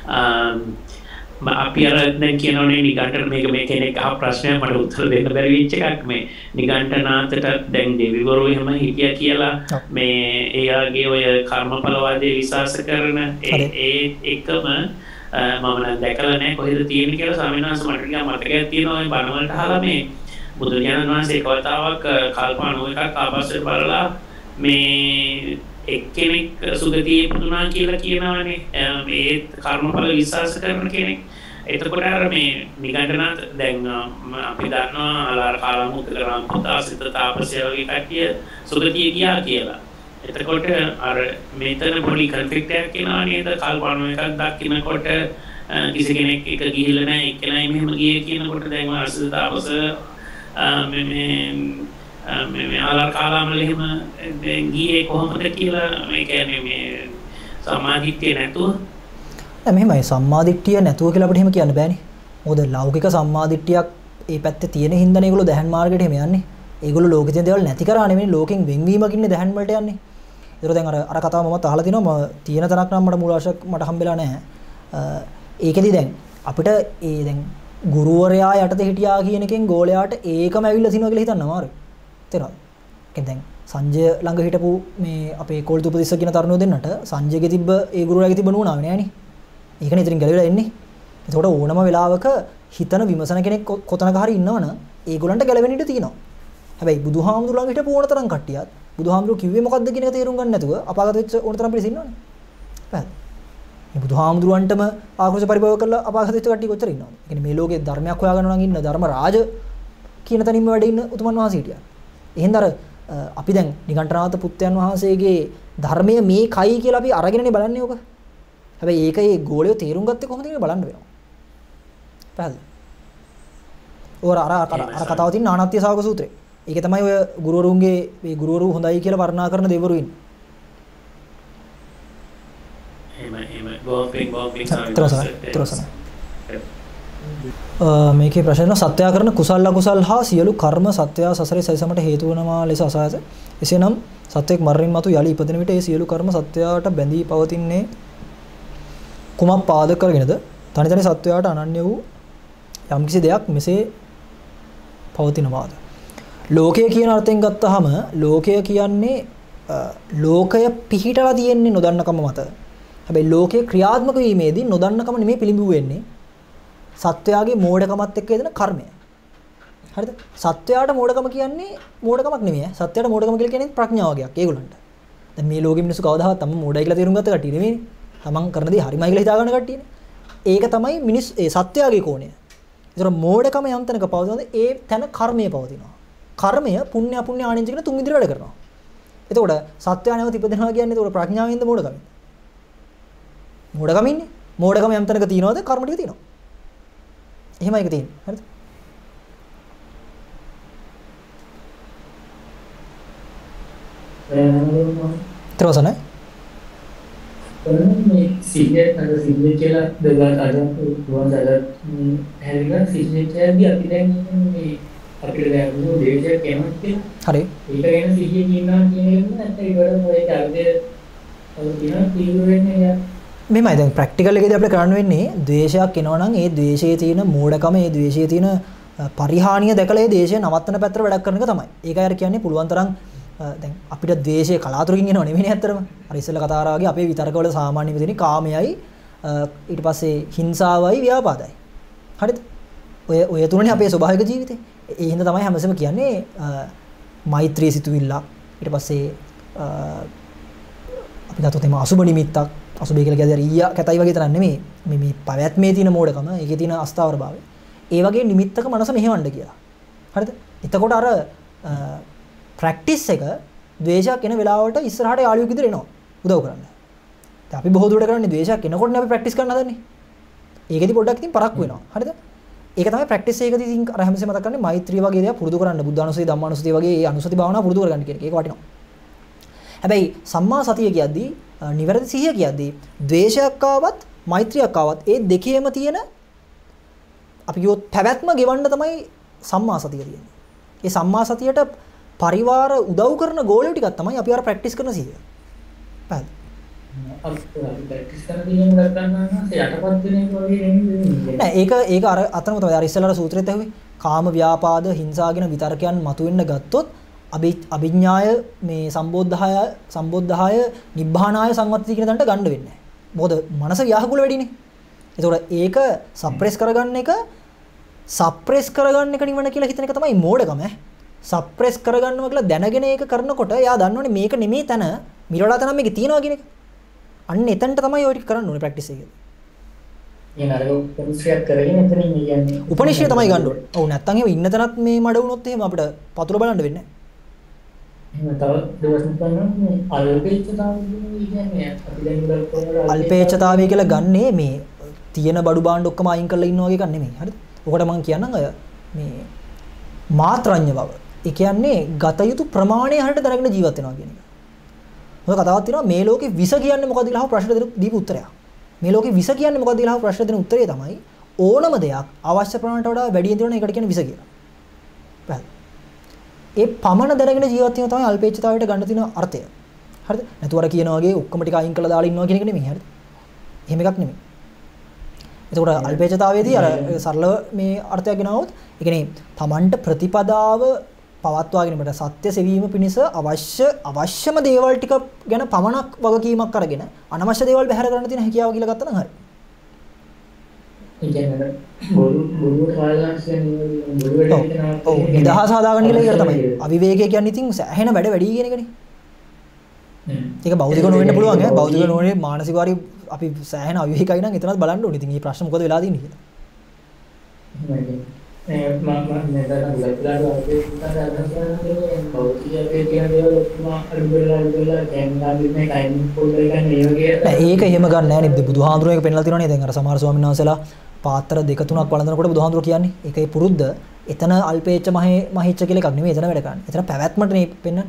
අපි අර දැන් කියනෝනේ නිගණ්ඨ මේ කෙනෙක් අහ ප්‍රශ්නයක් මට උත්තර දෙන්න බැරි වෙච්ච එකක් මේ නිගණ්ඨනාථට දැන් දෙවිවරු එහෙම හිටියා කියලා මේ එයාගේ ඔය කර්මඵලවාදී විශ්වාස කරන ඒ එකම මම නම් දැකලා නැහැ කොහෙද තියෙන්නේ කියලා ස්වාමීන් වහන්සේ මට නිකන් මතකයක් තියෙනවා ඔය බණ වලට අහලා මේ බුදුරජාණන් වහන්සේ කවතාවක් කල්පනා එකක් ආපස්සට බලලා මේ එක්කෙනෙක් සුගතියේ ඉපදුනා කියලා කියනවානේ මේ කර්මඵල විශ්වාස කරන කෙනෙක්. එතකොට අර මේ නිගණ්ඨනාථ දැන් අපි දන්නවා අලාර කාලමුද්දකරම් පුතාසිත තාපසය වගේ කට්ටිය සුගතිය ගියා කියලා. එතකොට අර මෙතන පොඩි කන්ෆ්ලික්ට් එකක් එනවා නේද? කල්පනා එකක් දක්ිනකොට කිසි කෙනෙක් එක ගිහිල්ලා නැහැ එක්කෙනයි මෙහෙම ගියේ කියනකොට දැන් අසිත තාපස මේ ආලාර කාලාමල එහෙම ගියේ කොහොමද කියලා මේ කියන්නේ මේ සම්මාදිට්ඨිය නැතුව මෙහෙමයි සම්මාදිට්ඨිය නැතුව කියලා අපිට එහෙම කියන්න බෑනේ. මොකද ලෞකික සම්මාදිට්ඨියක් ඒ පැත්තේ තියෙන හින්දානේ ඒගොල්ලෝ දැහන් මාර්ගයට එහෙම යන්නේ. ඒගොල්ලෝ ලෝකෙ තියෙන දේවල් නැති කරා නෙමෙයි ලෝකෙන් වෙන්වීමකින්නේ දැහන් වලට යන්නේ. ඒතර දැන් අර කතාව මමත් අහලා තිනවා තියෙන තරක් නම් මට මූල වශයෙන් මට හම්බෙලා නැහැ. ඒකෙදි දැන් අපිට ඒ දැන් ගුරුවරයා යටතේ හිටියා කියන එකෙන් ගෝලයාට ඒකම ඇවිල්ලා තිනවා කියලා හිතන්න අමාරුයි. තේරෙනවද? දැන් සංජය ළඟ හිටපු මේ අපේ කෝල්තුපතිස්ස කියන තරුණයෝ දෙන්නට සංජයගේ තිබ්බ ඒ ගුරුවරයාගේ තිබ්බ නුවණාව නෑනේ. ඒකනේ ඉතින් ගැලවිලා එන්නේ. ඒකට ඕනම වෙලාවක හිතන විමසන කෙනෙක් කොතනක හරි ඉන්නවනම් ඒගොල්ලන්ට ගැලවෙන්න ඉඩ තියෙනවා. හැබැයි බුදුහාමුදුරුවෝ ළඟ හිටපු ඕන තරම් කට්ටියත් බුදුහාමුදුරුවෝ කිව්වේ මොකද්ද කියන එක තේරුම් ගන්න නැතුව අපාගත වෙච්ච ඕන තරම් පිළිස ඉන්නවනේ. පැහැදිලි. මේ බුදුහාමුදුරුවන්ටම ආක්‍රෝෂ පරිභව කරලා අපාගත වෙච්ච කට්ටිය කොච්චර ඉන්නවද? ඒ කියන්නේ මේ ලෝකේ ධර්මයක් හොයාගන්න නම් ඉන්න ධර්ම රාජ කියන තැනින්ම වැඩ ඉන්න උතුමන් වහන්සේ හිටියා. එහෙනම් අර අපි දැන් නිගණ්ඨනාථ පුත්‍රයන් වහන්සේගේ ධර්මය මේකයි කියලා අපි අරගෙනනේ බලන්නේ ඔක. හැබැයි ඒක ඒ ගෝලියෝ තේරුම් ගත්තේ කොහොමද කියලා බලන්න වෙනවා. පැහැදිලි. අර කතාව තියෙන නානත්‍ය ශාවක සූත්‍රය. ඒකේ තමයි ඔය ගුරුවරුන්ගේ මේ ගුරුවරු හොඳයි කියලා වර්ණනා කරන දෙවිවරු ඉන්නේ. මේකේ ප්‍රශ්න සත්‍යය කරන කුසල අකුසල් හා සියලු කර්ම සත්‍යය සසරේ සැරිසමට හේතු වනවා ලෙස අසහාස. එසේනම් සත්‍යයක් මරණින් මතු යලි ඉපදෙන විට ඒ සියලු කර්ම සත්‍යයට බැඳී පවතින්නේ කුමක් පාදක කරගෙනද? තනි තනි සත්‍යයට අනන්‍ය වූ යම්කිසි දෙයක් මෙසේ පවතිනවාද? ලෝකය කියන අර්ථයෙන් ගත්තාම ලෝකය කියන්නේ ලෝකය පිහිටලා තියෙන්නේ නොදන්නකම මත. හැබැයි ලෝකේ ක්‍රියාත්මක වීමේදී නොදන්නකම නෙමෙයි පිළිඹු වෙන්නේ. සත්වයාගේ මෝඩකමත් එක්ක එදෙන කර්මය. හරිද? සත්වයාට මෝඩකම කියන්නේ මෝඩකමක් නෙමෙයි. සත්වයාට මෝඩකම කියලා කියන්නේ ප්‍රඥාව වගේක් ඒගොල්ලන්ට. දැන් මේ ලෝකෙ මිනිස්සු කවදාවත් තම මෝඩයි කියලා තේරුම් ගත්ත කට්ටිය නෙමෙයි. තමන් කරන දේ හරිමයි කියලා හිතා ගන්න කට්ටියනේ. ඒක තමයි ඒ සත්වයාගේ කෝණය. ඒතර මෝඩකම යම් තැනක පවතිනද ඒ තැන කර්මය පවතිනවා. කර්මය පුණ්‍ය අපුණ්‍ය ආනින්ජ කියන තුන් විදිහට වැඩ කරනවා. එතකොට සත්වයා නැවත ඉපදෙනවා කියන්නේ එතකොට ප්‍රඥාවෙන්ද මෝඩකමින්ද? මෝඩකමින්නේ. මෝඩකම යම් තැනක තියනවාද කර්ම ටික තියෙනවා. එහෙමයි ඒක තියෙන්නේ. හරිද? ත්‍රෝසන මේ සිග්නෙට් අර සිග්නෙට් කියලා දෙගාට අද තුන් දාලා හැරිලා සිග්නෙට් එකදී අපි දැන් මේ අපිට දැන් මොන දේශයක් කැමති කියලා. හරි. ඒක ගැන සිහිය කියනවා කියන එක නැත්නම් ඒකට මොකද අර්ධය දින තීව්‍ර වෙන්නේ මෙහෙමයි දැන් ප්‍රැක්ටිකල් එකේදී අපිට කරන්න වෙන්නේ ද්වේෂයක් එනවා නම් ඒ ද්වේෂයේ තියෙන මෝඩකම ඒ ද්වේෂයේ තියෙන පරිහානිය දැකලා ඒ ද්වේෂය නවත්තන පැත්තට වැඩක් කරන එක තමයි. ඒකයි අර කියන්නේ පුළුවන් තරම් දැන් අපිට ද්වේෂය කලාතුරකින් එනව නෙවෙයි ඇත්තටම. අර ඉස්සෙල්ලා කතා කරා වගේ අපේ විතරකවල සාමාන්‍යම තියෙන කාමයයි ඊට පස්සේ හිංසාවයි ව්‍යාපාදයි. හරිද? ඔය තුනනේ අපේ ස්වභාවික ජීවිතේ. ඒ හින්දා තමයි හැමසෙම කියන්නේ මෛත්‍රී සිතුවිල්ල ඊට පස්සේ අපි ගත්තොත් එම අසුබ නිමිත්තක් අසුබේ කියලා කියන්නේ ඊයා කැතයි වගේ තරම් නෙමෙයි මේ පැවැත්මේ තියෙන මෝඩකම ඒකේ තියෙන අස්ථාවරභාවය ඒ වගේ නිමිත්තක මනස මෙහෙවන්න කියලා හරිද එතකොට අර ප්‍රැක්ටිස් එක ද්වේෂයක් එන වෙලාවට ඉස්සරහට යාළුවෙක් විතර එනවා උදව් කරන්න දැන් අපි බොහෝ දුරට කරන්නේ ද්වේෂයක් එනකොටනේ අපි ප්‍රැක්ටිස් කරන්න හදන්නේ ඒකෙදි පොඩ්ඩක් ඉතින් පරක්කු වෙනවා හරිද ඒක තමයි ප්‍රැක්ටිස් එකේදී ඉතින් අර හැමසෙම මතක් කරන්නේ මෛත්‍රිය වගේ දේවල් පුරුදු කරන්න බුද්ධානුස්සතිය ධම්මානුස්සතිය වගේ ඒ අනුස්සති භාවනාව පුරුදු කරගන්න කියන එක ඒක වටිනවා හැබැයි සම්මා සතිය කියද්දී නිවැරදි සිහිය කියද්දී ද්වේෂයක් ආවත් මෛත්‍රියක් ආවත් ඒ දෙකේම තියෙන අපි කියොත් පැවැත්ම ගෙවන්න තමයි සම්මා සතිය තියෙන්නේ. ඒ සම්මා සතියට පරිවාර උදව් කරන ගෝලිය ටිකක් තමයි අපි අර ප්‍රැක්ටිස් කරන සිහිය. පැහැදිලි. අපි ප්‍රැක්ටිස් කරගෙන ගන්න යටපත් වෙන එක වගේ නෙමෙයි. නෑ ඒක අර අතනම තමයි අර ඉස්සෙල්ලා සූත්‍රෙත් ඇහුවේ. කාම ව්‍යාපාද හිංසාගෙන විතරකයන් මතුවෙන්න ගත්තොත් අභිඥාය මේ සම්බෝධාය නිබ්බානාය සංවත්ති කියන තැනට ගන්න වෙන්නේ නැහැ. මොකද මනස ව්‍යාකූල වැඩිනේ. ඒතකොට ඒක සප්‍රෙස් කරගන්න එක නිවන කියලා හිතන එක තමයි මෝඩකම. සප්‍රෙස් කරගන්නවා කියලා දැනගෙන ඒක කරනකොට එයා දන්නවනේ මේක නෙමෙයි තැන මිරලා තැන මේක තියෙනවා කියන එක. අන්න එතනට තමයි ඔය ටික කරන්න ඕනේ ප්‍රැක්ටිස් එකේදී. ඊන අර උපනිශ්‍රයත් කරගෙන එතනින් කියන්නේ. උපනිශ්‍රය තමයි ගන්න ඕනේ. ඔව් නැත්තම් එහෙම ඉන්න තැනත් මේ මඩ වුණොත් එහෙම අපිට පතුල බලන්න වෙන්නේ නැහැ. එහෙනම් තව දවසක් ගන්නවා අල්පේච්ඡතාවය කියන්නේ අපි දැන් ඉඳලා කරන අල්පේච්ඡතාවය කියලා ගන්නේ මේ තියෙන බඩු බාණ්ඩ ඔක්කොම අයින් කරලා ඉන්නවා වගේ එකක් නෙමෙයි. හරිද? ඔකට මම කියන්නම් අය මේ මාත්‍රඤ්‍ය බව. ඒ කියන්නේ ගත යුතු ප්‍රමාණය හරියට දැනගෙන ජීවත් වෙනවා කියන එක. මොකද කතාවක් තියෙනවා මේ ලෝකේ විස කියන්නේ මොකද්ද කියලා අහපු ප්‍රශ්න දීපු උත්තරයක්. මේ ලෝකේ විස කියන්නේ මොකද්ද කියලා අහපු ප්‍රශ්න දෙන උත්තරය තමයි ඕනම දෙයක් අවශ්‍ය ප්‍රමාණයට වඩා වැඩි දිනන එකට කියන්නේ විස කියලා. පැහැදිලි. ඒ පමණ දැනගෙන ජීවත් වීම තමයි අල්පේච්ඡතාවයට ගන්න තියෙන අර්ථය. හරිද? නැතුව අර කියන වගේ ඔක්කොම ටික අයින් කළා දාලා ඉන්නවා කියන එක නෙමෙයි. හරිද? එහෙම එකක් නෙමෙයි. එතකොට අල්පේච්ඡතාවයේදී අර සරලව මේ අර්ථයක් ගෙනවොත් ඒ කියන්නේ Tamanට ප්‍රතිපදාව පවත්වාගෙන යන්නට සත්‍ය සෙවීම පිණිස අවශ්‍යම දේවල් ටික ගැන පමණක් වගකීමක් අරගෙන අනවශ්‍ය දේවල් බැහැර කරන්න තියෙන හැකියාව කියලා ගත්තා නම් හරි. ඒ කියන්නේ බොරු කාලයන්සෙන් නිදහස හදාගන්න කියලා ඒක තමයි. අවිවේකය කියන්නේ ඉතින් ඇහෙන වැඩ වැඩි කියන එකනේ. ඒක බෞද්ධක නොවෙන්න පුළුවන් ඈ. බෞද්ධක නොවනේ මානසික වාරි අපි සෑහෙන අවිවේකයි නම් එතනත් බලන්න ඕනේ. ඉතින් මේ ප්‍රශ්න මොකද වෙලා තියෙන්නේ කියලා. මම නේද ගලපලා වගේ බෞද්ධයේ කියන දේවල් ඔක්කොම අල්බෙලා දැන් මේ ටයිම් පොල් එකක් නේ වගේ. ඒක එහෙම ගන්න නැහැ නේ. බුදුහාඳුරෝ එක පෙන්නලා තියෙනවනේ. දැන් අර සමහර ස්වාමීන් වහන්සේලා පාත්‍ර දෙක තුනක් වළඳනකොට බුදුහාඳුරෝ කියන්නේ ඒකේ පුරුද්ද එතන අල්පේච්ඡ මහේච්ඡ කියලා එකක් නෙමෙයි එතන වැඩ කරන්නේ. එතන පැවැත්මට නේ පෙන්නන්නේ.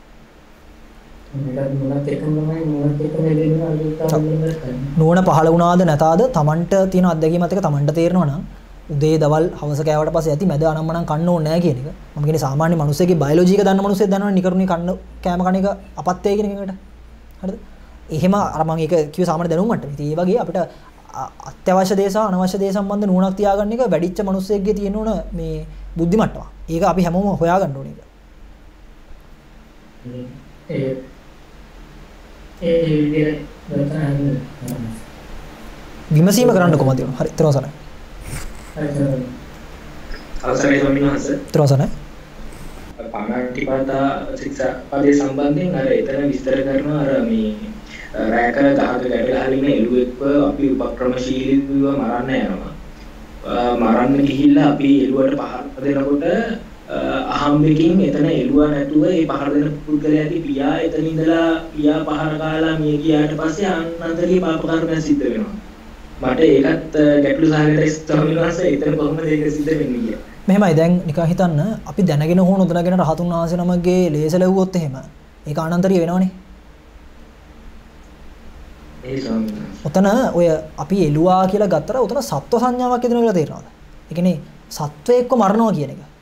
නුවණ පහළ වුණාද නැතාද Tamanට තියෙන අත්දැකීමත් එක Tamanට තේරෙනවා නම් උදේ දවල් හවස කෑවට පස්සේ ඇති මැද අනම්මනම් කන්න ඕනේ නැහැ කියන එක. මම කියන්නේ සාමාන්‍ය මිනිස්සෙගේ බයොලොජි එක දන්න මිනිස්සෙක් දන්නවනේ නිකරුණේ කෑම කන එක අපත්තේ කියන එකට. හරිද? එහෙම අර මම ඒක කිව්ව සාමාන්‍ය දැනුම් මට්ටමේ. ඉතින් ඒ වගේ අපිට අත්‍යවශ්‍ය දේ සහ අනවශ්‍ය දේ සම්බන්ධ නුවණක් තියාගන්න එක වැඩිච්ච මිනිස්සෙක්ගේ තියෙන ඕන මේ බුද්ධි මට්ටම. ඒක අපි හැමෝම හොයාගන්න ඕනේ ඒක. විමසීම කරන්න කොහොමද? හරි ත්‍රෝසන. අවසරයි ස්වාමීන් වහන්සේ. ත්‍රෝසන. පාණාතිපාතා ශික්ෂා පදේ සම්බන්ධයෙන් අර එතන විස්තර කරනවා අර මේ රැක ගහක ගැටගහලින එළුවෙක්ව අපි උපක්‍රමශීලීව මරන්න යනවා. මරන්න ගිහිල්ලා අපි එළුවට පහර දෙනකොට අහම්බෙකින් එතන එළුවා නැතුව ඒ පහර දෙන පුද්ගලයාගේ පියා එතන ඉඳලා පියා පහර කාලා මිය ගියාට පස්සේ අනන්තරිය පාප කර්මයන් සිද්ධ වෙනවා. මට ඒකත් ගැටලු සහගතයි ස්වාමීන් වහන්සේ එතන කොහොමද ඒක සිද්ධ වෙන්නේ කියලා. මෙහෙමයි දැන් නිකන් හිතන්න අපි දැනගෙන හෝ නොදැනගෙන රහතුන් වහන්සේ නමගේ ලේස ලැබුවොත් එහෙම ඒක අනන්තරිය වෙනවනේ. ඒ ස්වාමීන් වහන්සේ. ඔතන ඔය අපි එළුවා කියලා ගත්තට උතන සත්ව සංඥාවක් එදෙනවා කියලා තේරෙනවද? ඒ කියන්නේ සත්වයක්ව මරනවා කියන එක.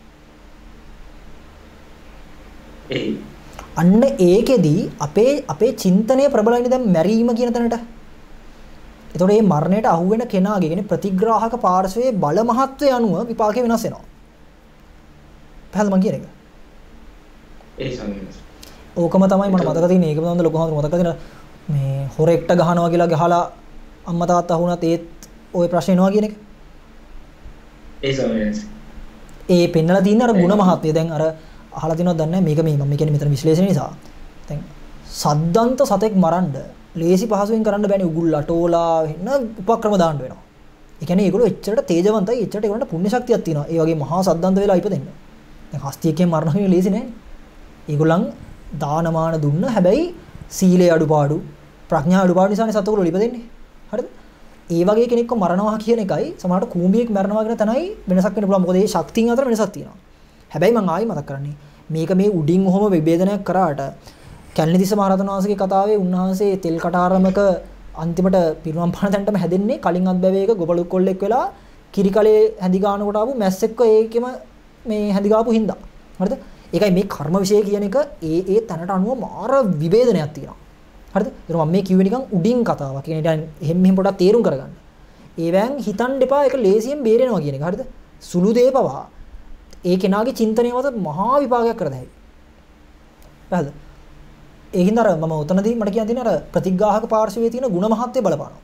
අන්න ඒකෙදි අපේ චින්තනය ප්‍රබලයිනේ දැන් මැරීම කියන තැනට. එතකොට මේ මරණයට අහු වෙන කෙනාගේ කියන්නේ ප්‍රතිග්‍රාහක පාර්ශවයේ බල මහත්වය අනුව විපාකේ වෙනස් වෙනවා. පැහැදිලිද මම කියන එක? ඒ සමහරවිට. ඕකම තමයි මට මතක තියෙන්නේ. ඒකම තමයි ලොකු මතක තියෙන මේ හොරෙක්ට ගහනවා කියලා ගහලා අම්මා තාත්තා අහුණත් ඒත් ওই ප්‍රශ්නේ එනවා කියන එක. ඒ සමහරවිට. ඒ පෙන්නලා තියෙන අර ಗುಣ මහත්වය දැන් අර අහලා තියෙනවද දන්නේ නැහැ. මේක මම කියන්නේ මෙතන විශ්ලේෂණය නිසා. දැන් සද්දන්ත සතෙක් මරන්න ලේසි පහසුවෙන් කරන්න බෑනේ. උගුල් අටෝලා වෙන උපක්‍රම දාන්න වෙනවා. ඒ කියන්නේ ඒගොල්ලෝ එච්චරට තේජවන්තයි, එච්චරට ඒගොල්ලන්ට පුණ්‍ය ශක්තියක් තියෙනවා. ඒ වගේ මහා සද්දන්ත වෙලා ඉපදෙන්න. දැන් හස්තියකින් මරණ වෙන්නේ ලේසි නෑනේ. ඒගොල්ලන් දානමාන දුන්න හැබැයි සීලේ අඩුපාඩු, ප්‍රඥා අඩුපාඩු නිසානේ සතෙකුලෝ ඉපදෙන්නේ. හරිද? ඒ වගේ කෙනෙක්ව මරනවා කියන එකයි සමහරට කූඹියෙක් මරනවා කියන තැනයි වෙනසක් වෙන්න පුළුවන්. මොකද මේ ශක්තියන් අතර වෙනසක් තියෙනවා. හැබැයි මම ආයි මතක් කරන්නේ මේක මේ උඩින් ඔහොම විභේදනයක් කරාට කැලණිතිස්ස මහරහතන් වහන්සේගේ කතාවේ උන්වහන්සේ තෙල් කටාරමක අන්තිමට පිරුණම් පාන තැනටම හැදෙන්නේ කලින් අත්බැවේක ගොපළු කොල්ලෙක් වෙලා කිරි කලේ හැඳි ගන්නකොට ආපු මැස්සෙක්ව ඒකෙම මේ හැඳි ගාපු හින්දා. හරිද? ඒකයි මේ කර්ම විශේෂ කියන එක ඒ තැනට අනුව මාර විභේදනයක් තියෙනවා. හරිද? ඒක මම මේ කිව්වේ නිකන් උඩින් කතාවක්. කියන ඉතින් එහෙම පොඩක් තේරුම් කරගන්න. ඒවෙන් හිතන්න එපා ඒක ලේසියෙන් බේරෙනවා කියන එක. හරිද? සුළු දේ පවා ඒ කෙනාගේ චින්තනය මත මහා විපාකයක් කර දෙයි. හරිද? ඒකින්ද අර මම උතනදී මට කියන්න තියෙන අර ප්‍රතිග්‍රාහක පාර්ශවයේ තියෙන ಗುಣ මහත්ය බලපානවා.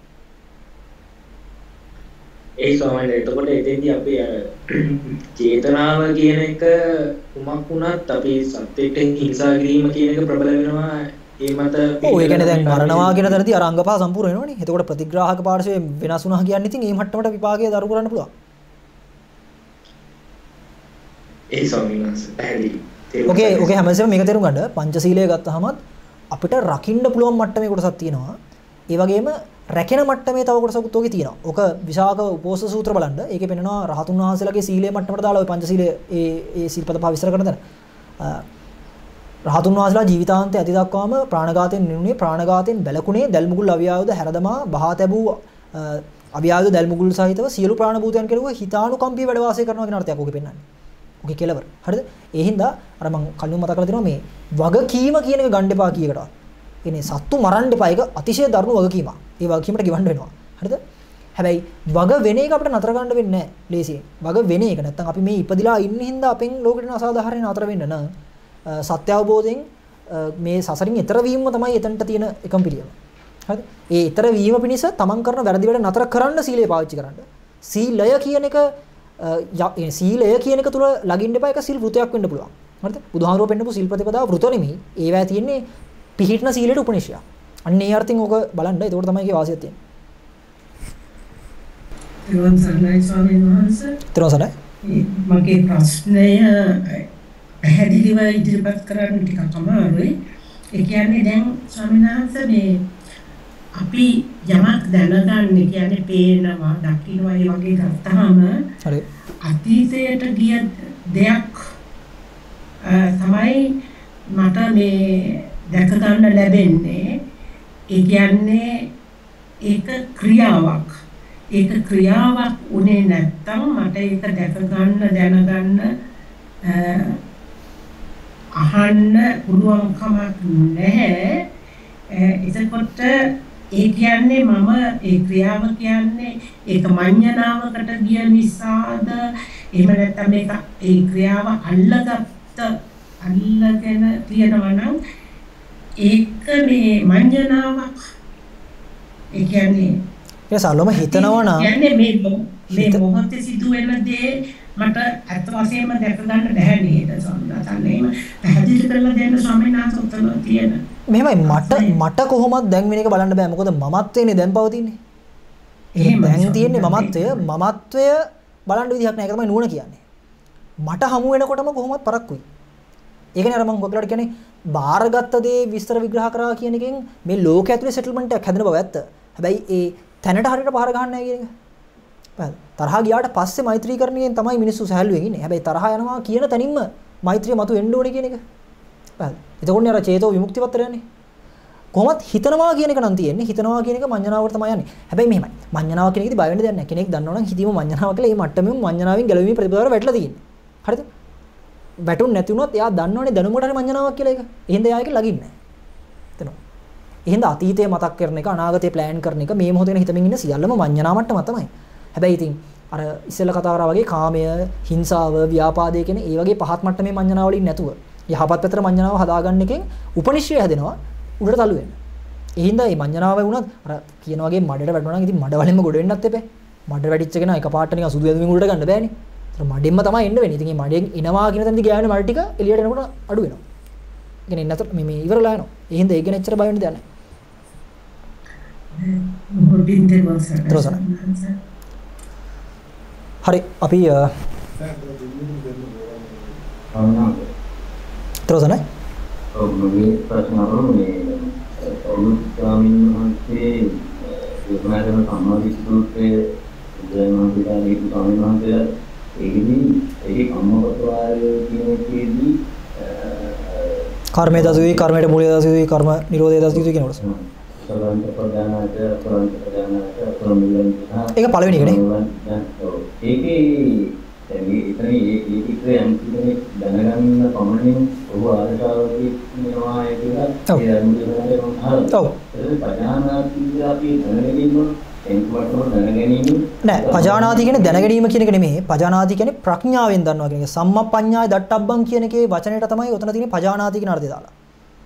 ඒ ස්වාමීන් වහන්සේ එතකොට එතෙන්දී අපි අර චේතනාව කියන එක කුමක් වුණත් අපි සත්‍යයට හිංසා කිරීම කියන එක ප්‍රබල වෙනවා. ඒ මත ඔව් ඒ කියන්නේ දැන් මරණවා කියන තැනදී අර අංග පහ සම්පූර්ණ වෙනවනේ. එතකොට ප්‍රතිග්‍රාහක පාර්ශවයේ වෙනස් වුණා කියන්නේ ඉතින් මේ මට්ටමට විපාකය දරු කරන්න පුළුවන්. ඒ ස්වාමීන් වහන්සේ පැහැදිලි. ඕකේ හැමදේම මේක තේරුම් ගන්න. පංචශීලය ගත්තහමත් අපිට රකින්න පුළුවන් මට්ටමේ කොටසක් තියෙනවා. ඒ වගේම රැකෙන මට්ටමේ තව කොටසකුත් ඔකේ තියෙනවා. ඔක විසාක උපෝසථ සූත්‍ර බලන්න. ඒකේ පෙන්නනවා රහතුන් වහන්සේලාගේ සීලයේ මට්ටමට දාලා ওই පංචශීලයේ ඒ සීල්පද පහ විස්තර කරන තැන. රහතුන් වහන්සේලා ජීවිතාන්තයේ ඇති දක්වාම ප්‍රාණඝාතයෙන් නිනුනේ, ප්‍රාණඝාතයෙන් බැලකුණේ, දැල්මුගුල් අවියායුධ හැරදමා බහා තැබූ අවියායුධ දැල්මුගුල් සහිතව සියලු ප්‍රාණභූතයන් කෙරුව හිතානුකම්පී වැඩ වාසය කරනවා කියන අර්ථයක් ඔකේ පෙන්නන්නේ. ඔකේ කෙලවර. හරිද? ඒ හින්දා අර මම කලින් මතක් කරලා තියෙනවා මේ වගකීම කියන එක ගන්න එපා කීයකට. කියන්නේ සත්තු මරන්න එපා. ඒක අතිශය දරුණු වගකීමක්. ඒ වගකීමට ගිවන්න වෙනවා. හරිද? හැබැයි වග වෙන එක අපිට නතර ගන්න වෙන්නේ නැහැ. ලේසියෙන්. වග වෙන එක නැත්තම් අපි මේ ඉපදිලා ඉන්න හින්දා අපෙන් ලෝකෙට අසාධාරණ නතර වෙන්න න. සත්‍ය අවබෝධයෙන් මේ සසරින් ඈතර වීම තමයි එතනට තියෙන එකම පිළියම. හරිද? ඒ ඈතර වීම පිණිස තමන් කරන වැරදි වැඩ නතර කරන්න සීලය පාවිච්චි කරන්න. සීලය කියන එක සීලය කියන එක තුල ලගින්න එපා. ඒක සිල් වෘතයක් වෙන්න පුළුවන්. හරිද? බුදුහාමුදුරුවෝ පෙන්නපු සිල් ප්‍රතිපදාව වෘත නෙමෙයි. ඒවැය තියෙන්නේ පිහිටන සීලයට උපනිශ්‍රය. අන්න ඒ අර්ථයෙන් ඕක බලන්න. ඒකට තමයි ඒකේ වාසියක් තියෙන්නේ. ත්‍රිවන් සරණයි ස්වාමීන් වහන්සේ. ත්‍රිවන් සරණයි. මගේ ප්‍රශ්නය පැහැදිලිව ඉදිරිපත් කරන්න ටිකක් අමාරුයි. ඒ කියන්නේ දැන් ස්වාමීන් වහන්සේ මේ අපි යමක් දැනගන්න කියන්නේ පේනවා, දකින්නවා ඒ වගේ ගත්තාම හරි. අතීතයට ගිය දෙයක් තමයි මට මේ දැක ගන්න ලැබෙන්නේ. ඒ කියන්නේ ඒක ක්‍රියාවක්. ඒක ක්‍රියාවක් උනේ නැත්තම් මට ඒක දැක ගන්න, දැනගන්න, අහන්න පුළුවන් කමක් නැහැ. එතකොට ඒ කියන්නේ මම ඒ ක්‍රියාව කියන්නේ ඒක මඤ්ඤණාවකට ගිය නිසාද එහෙම නැත්නම් මේක ඒ ක්‍රියාව අල්ලගෙන තියෙනවා නම් ඒක මේ මඤ්ඤණාවක්. ඒ කියන්නේ ඒ සල්ලම හිතනවා නම් කියන්නේ මේ මොහොතේ සිදුවෙන දේ මට අත් වශයෙන්ම දැක ගන්න බැහැ නේද සම්මතන්නේ. පැහැදිලි කරලා දෙන්න ස්වාමීන් වහන්සේ උත්තර තියෙන. මෙහෙමයි මට කොහොමද දැන් වෙන එක බලන්න බෑ. මොකද මමත්වයනේ දැන් පවතින්නේ. එහෙම දැන් තියෙන්නේ මමත්වය බලන්න විදිහක් නෑ. ඒක තමයි නුවණ කියන්නේ. මට හමු වෙනකොටම කොහොමද පරක්කුයි. ඒකනේ අර මම ඔයගලට කියන්නේ බාරගත්ත දේ විස්තර විග්‍රහ කරා කියන එකෙන් මේ ලෝක ඇතුලේ සෙටල්මන්ට් එකක් හැදෙන බව ඇත්ත. හැබැයි ඒ තැනට හරියට පහර ගහන්නේ නැහැ කියන එක. තරහා ගියාට පස්සේ මෛත්‍රීකරණයෙන් තමයි මිනිස්සු සහැල්ලුවෙන් ඉන්නේ. හැබැයි තරහා යනවා කියන තැනින්ම මෛත්‍රිය මතු වෙන්න ඕනේ කියන එක. එතකොටනේ අර චේතෝ විමුක්තිපත්තර යන්නේ. කොහොමත් හිතනවා කියන එක නම් තියෙන්නේ. හිතනවා කියන එක මඤ්ඤණාවට තමයි යන්නේ. හැබැයි මෙහෙමයි. මඤ්ඤණාව කියන එකේදී බය වෙන්න දෙයක් නැහැ. කෙනෙක් දන්නවනම් හිතීම මඤ්ඤණාව කියලා මේ මට්ටමෙම මඤ්ඤණාවෙන් ගැලවීමේ ප්‍රතිපදාවට වැටලා තියෙන්නේ. හරිද? වැටුන් නැති වුණොත් එයා දන්නවනේ දැනුමට හරි මඤ්ඤණාවක් කියලා එක. එහෙනම් එයා ඒක ලගින්නේ නැහැ. එතන. එහෙනම් අතීතය මතක් කරන එක අනාගතය ප්ලෑන් කරන එක මේ මොහොතේ හිතමින් ඉන්න සියල්ලම මඤ්ඤණා මට්ටම තමයි. හැබැයි ඉතින් අර ඉස්සෙල්ලා කතා කරා වගේ කාමය, හිංසාව, ව්‍යාපාදය කියන ඒ වගේ පහත් මට්ටමේ මඤ්ඤණා වලින් නැතුව යහපත් පැත්තට මඤ්ඤණාව හදාගන්න එකෙන් උපනිශ්‍රය හැදෙනවා උඩට තල්ලු වෙන්න. ඒ හින්දා මේ මඤ්ඤණාව වුණත් අර කියන වගේ මඩට වැටුණා නම් ඉතින් මඩ වලින්ම ගොඩ වෙන්නත් එපා. මඩ වැටිච්ච කෙනා එකපාරට නිකන් සුදු වැදුමින් උඩට ගන්න බෑනේ. ඒතර මඩෙන්ම තමයි එන්න වෙන්නේ. ඉතින් මේ මඩෙන් එනවා කියන තැනදී ගෑවෙන මඩ ටික එළියට එනකොට අඩු වෙනවා. ඒ කියන්නේ නැතර මේ ඉවරලා යනවා. ඒ හින්දා ඒක නෙච්චර බය වෙන්න දෙයක් නැහැ. හරි අපි ත්‍රෝසන මගේ ප්‍රශ්න අහන්නේ ස්වාමීන් වහන්සේ විඥාන සම්මාදිස්තුත්‍රයේ ජයමාන්තිකාගේ ස්වාමීන් වහන්සේලා ඒකේ කම්මපතවාරය කියන එකේදී කර්මයේ දසුයි කර්මයට මූලයේ දසුයි කර්ම නිරෝධයේ දසුයි කියනකොට සලන්ත ප්‍රදානාට ඒක පළවෙනි එකනේ. ඒකේ එතන ඒකේ යම් කෙනෙක් දැනගන්න පමණින් ඔහු ආරකාවකී වෙනවා කියලා ඒ අනුගමනය කරනවා. ඔව්. ඒක පජානාති අපි දැනගැනීම එන්වටම දැනගැනීම නෑ පජානාති කියන්නේ දැනගැනීම කියන එක නෙමෙයි. පජානාති කියන්නේ ප්‍රඥාවෙන් දන්නවා කියන එක. සම්මප්පඤ්ඤාය දට්ඨබ්බං කියන එකේ වචනයට තමයි උතන තියෙන්නේ පජානාති කියන අර්ථය දාලා.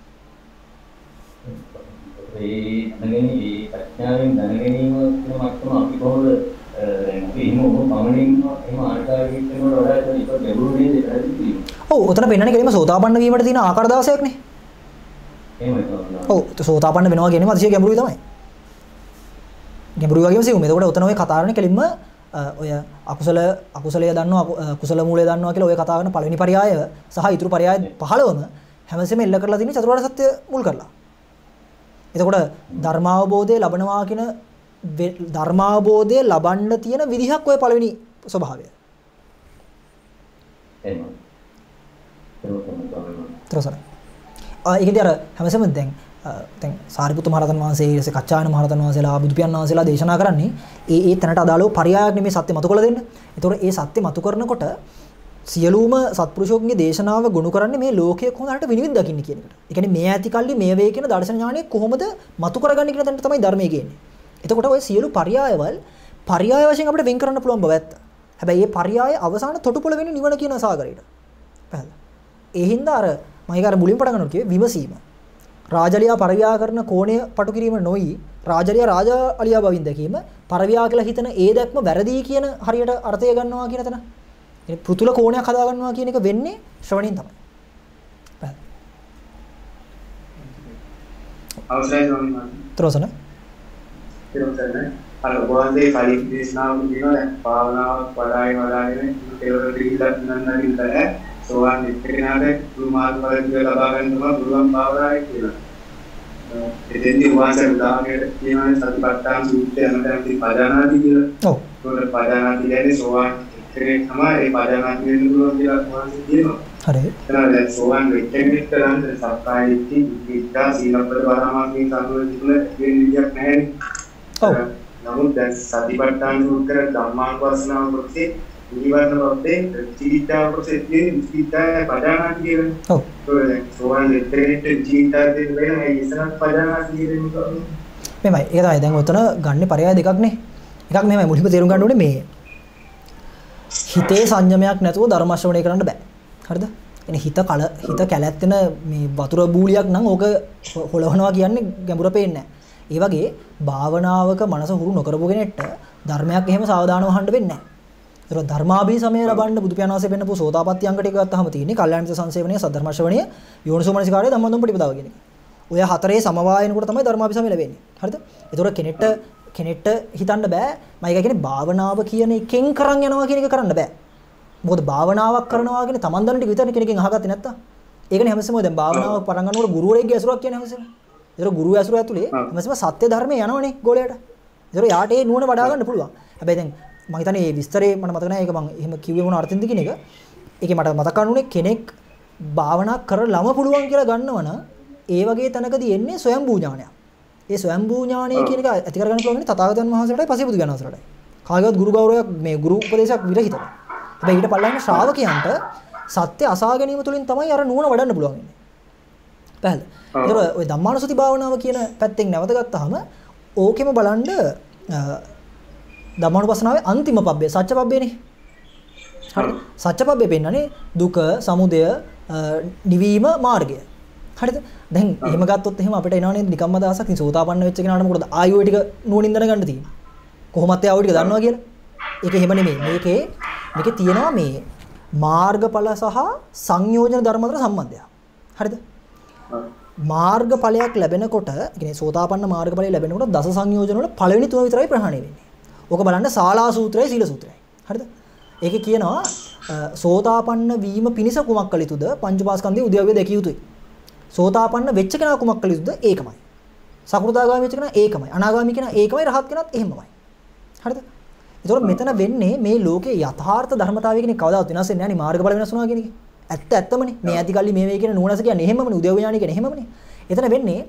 ඒ දැනගැනීම ප්‍රඥාවෙන් දැනගැනීම කියන මට්ටම අපි කොහොමද ඔව් උතන පෙන්නන්නේ කෙලින්ම සෝතාපන්න වීමට තියෙන ආකාර 16ක් නේ. එහෙමයි තමයි. ඔව් සෝතාපන්න වෙනවා කියනම අතිශය ගැඹුරුයි තමයි. ගැඹුරුයි වගේම සිවුම්. එතකොට උතන ඔය කතා කරන්නේ කෙලින්ම ඔය අකුසලය දන්නවා කුසල මූලය දන්නවා කියලා ඔය කතා කරන පළවෙනි පරයය සහ ඊතුරු පරයය 15ම හැමසෙම එල්ල කරලා තියෙන්නේ චතුරාර්ය සත්‍ය මුල් කරලා. එතකොට ධර්මාවබෝධය ලබනවා කියන ධර්මාවබෝධය ලබන්න තියෙන විදිහක් ඔය පළවෙනි ස්වභාවය. එහෙනම් ත්‍රසන. ඒකදී අර හැමසෙම දැන් සාරිපුත්ත මහරහතන් වහන්සේ ඊටසේ කච්චායන මහරහතන් වහන්සේලා බුදු පියාණන් වහන්සේලා දේශනා කරන්නේ ඒ තැනට අදාළව පරයායක් නෙමේ සත්‍ය මතු කළ දෙන්න. ඒතකොට ඒ සත්‍ය මතු කරනකොට සියලුම සත්පුරුෂෝන්ගේ දේශනාව ගොනු කරන්නේ මේ ලෝකයේ කොහොමද හරියට විනිවිද දකින්න කියන එකට. ඒ කියන්නේ මේ ඇති කල්ලි මේ වේ කියන දර්ශන ඥානය කොහොමද මතු කරගන්නේ කියන තැනට තමයි ධර්මයේ ගේන්නේ. එතකොට ඔය සියලු පරයායවල් පරයාය වශයෙන් අපිට වෙන් කරන්න පුළුවන් බව ඇත්ත. හැබැයි මේ පරයාය අවසාන තොටුපොළ වෙන්නේ නිවන කියන සාගරයට. පැහැදිලි. ඒ හින්දා අර මම ඒක අර මුලින් පටන් ගන්නවා කිව්වේ විමසීම. රාජලියා පරව්‍යා කරන කෝණය පටු කිරීම නොයි රාජලියා රාජාලියා බවින් දැකීම පරව්‍යා කියලා හිතන ඒ දැක්ම වැරදි කියන හරියට අර්ථය ගන්නවා කියන තැන. ඒ පෘතුල කෝණයක් හදා ගන්නවා කියන එක වෙන්නේ ශ්‍රවණින් තමයි. අවසරයි ස්වාමීන් වහන්සේ. ත්‍රෝසන. අර වහන්සේ කලින් දේශනාව කියනවා දැන් භාවනාව වඩාගෙන ඒවල පිළිගත් නන්නරින් තමයි සෝවාන් එක්කෙනාට දුමාර්ග වලින් ලබා ගන්න පුළුවන් භාවනාවයි කියලා. එතෙන්දී වහන්සේ උදාහරණයක් කියනවා සතිපට්ඨාන සූත්‍රය අනුකම්පිත පදානාති කියලා. ඔව්. ඒකට පදානාති කියන්නේ සෝවාන් එක්කෙනෙක් තමයි ඒ පදානාති වෙන්න පුළුවන් කියලා වහන්සේ කියනවා. හරි. එහෙනම් සෝවාන් එක්කෙනෙක් කරන්නේ සක්කාය දිට්ඨි, විචිකිච්ඡා, සීලබ්බත වරමාගේ සම්වදින වෙන විදියක් නැහැ. ඔව්. නමුත් දැන් සතිපට්ඨාන සූත්‍රය ධම්මානුපස්සනාව කොටසේ නිවර්ණ වත්තේ චිත්තා කොටසේ තියෙන චිත්තා පදානාති කියන්නේ. ඔව්. ඒක සෝවාන් එක්කෙනෙක් චිත්තා දෙන්න වෙන ඒ ඉස්සරහ පදානාති කියන්නේ. මෙමය. ඒක තමයි දැන් උතන ගන්න පරයය දෙකක් නේ. එකක් මෙහෙමයි මුලින්ම තේරුම් ගන්න ඕනේ මේ හිතේ සංයමයක් නැතුව ධර්ම ශ්‍රවණය කරන්න බෑ. හරිද? එනේ හිත කැලැත්තෙන මේ වතුර බූලියක් නම් ඕක හොලවනවා කියන්නේ ගැඹුර පේන්නේ නැහැ. ඒ වගේ භාවනාවක මනස හුරු නොකරපු කෙනෙක්ට ධර්මයක් එහෙම සාවධානව අහන්න වෙන්නේ නැහැ. ඒක ධර්මාභී සමය ලබන්න බුදු පියාණන් වහන්සේ පෙන්නපු සෝතාපට්ටි අංග ටික ගත්තාම තියෙන්නේ කල්යාණ මිත්‍ර සංසේවණය, සද්ධර්ම ශ්‍රවණය, යෝනිසෝ මනසිකාරය, ධම්මදම් ප්‍රතිපදාව කියන එක. ඔය හතරේ සමவாயනකොට තමයි ධර්මාභී සමය ලැබෙන්නේ. හරිද? ඒතකොට කෙනෙක්ට හිතන්න බෑ මම ඒක කියන්නේ භාවනාව කියන එකෙන් කරන් යනවා කියන එක කරන්න බෑ. මොකද භාවනාවක් කරනවා කියන්නේ Taman දන්න ටික විතරනේ කෙනකින් අහගත්තේ නැත්තම්. ඒකනේ හැමසෙම දැන් භාවනාවක් පටන් ගන්නකොට ගුරුවරයෙක්ගේ ඇසුරක් කියන්නේ හැමසෙම. ඒතර ගුරු ඇසුර ඇතුලේ හැමසෙම සත්‍ය ධර්මයේ යනවනේ ගෝලයට. ඒතර යාට ඒ නුවණ වඩා ගන්න පුළුවන්. හැබැයි දැන් මම හිතන්නේ මේ විස්තරේ මට මතක නැහැ ඒක මම එහෙම කිව්වේ මොන අර්ථෙන්ද කියන එක. ඒකේ මට මතක ගන්නුනේ කෙනෙක් භාවනා කරලම පුළුවන් කියලා ගන්නවනම් ඒ වගේ තැනකදී එන්නේ ස්වයම්බූ ඥානයක්. ඒ ස්වයම්බූ ඥානය කියන එක ඇති කරගන්න පුළුවන් ඉන්නේ තථාගතයන් වහන්සේලාටයි පසේබුදු ගණන්සලටයි. කාගේවත් ගුරු ගෞරවයක් මේ ගුරු උපදේශයක් විරහිතව. හැබැයි ඊට පල්ලෙහාම ශ්‍රාවකයන්ට සත්‍ය අසා ගැනීම තුළින් තමයි අර නුවණ වඩන්න පුළුවන් ඉන්නේ. පැහැදිලි. ඒතර ඔය ධම්මානුසති භාවනාව කියන පැත්තෙන් නැවත ගත්තාම ඕකෙම බලන්න ධම්මානුපස්සනාවේ අන්තිම පබ්බේ සත්‍ය පබ්බේනේ. හරිද? සත්‍ය පබ්බේ පෙන්නන්නේ දුක, සමුදය, නිවීම මාර්ගය. හරිද? දැන් එහෙම ගත්තොත් එහෙම අපිට එනවනේ නිකම්ම දහසක් ඉතින් සෝතාපන්න වෙච්ච කෙනාට මොකද ආයුව ටික නුවණින් දැනගන්න තියෙන්නේ. කොහොමත් ඒ ආයුව ටික දන්නවා කියලා. ඒක එහෙම නෙමෙයි. මේකේ තියෙනවා මේ මාර්ගඵල සහ සංයෝජන ධර්ම අතර සම්බන්ධයක්. හරිද? මාර්ගඵලයක් ලැබෙනකොට, කියන්නේ සෝතාපන්න මාර්ගඵලය ලැබෙනකොට දස සංයෝජන වල පළවෙනි තුන විතරයි ප්‍රහාණය වෙන්නේ. ඕක බලන්න ශාලා සූත්‍රයයි සීල සූත්‍රයයි. හරිද? ඒකේ කියනවා සෝතාපන්න වීම පිණිස කුමක් කළ යුතුද? පංචපාස්කන්ධයේ උද්‍යව්‍ය දැකිය යුතුයි. සෝතාපන්න වෙච්ච කෙනා කුමක් කළ යුතුද? ඒකමයි. සකෘදාගාමී වෙච්ච කෙනා ඒකමයි. අනාගාමී කෙනා ඒකමයි. රහත් කෙනාත් එහෙමමයි. හරිද? ඒතකොට මෙතන වෙන්නේ මේ ලෝකේ යථාර්ථ ධර්මතාවය කියන්නේ කවදාවත් වෙනස් වෙන්නේ නැහැ නේ. මාර්ගඵල වෙනස් වෙනවා කියන එක. ඇත්තමනේ. මේ ඇති කල්ලි මේ වේ කියන නුවණස කියන්නේ එහෙමමනේ. උද්‍යව ඥානය කියන්නේ එහෙමමනේ. එතන වෙන්නේ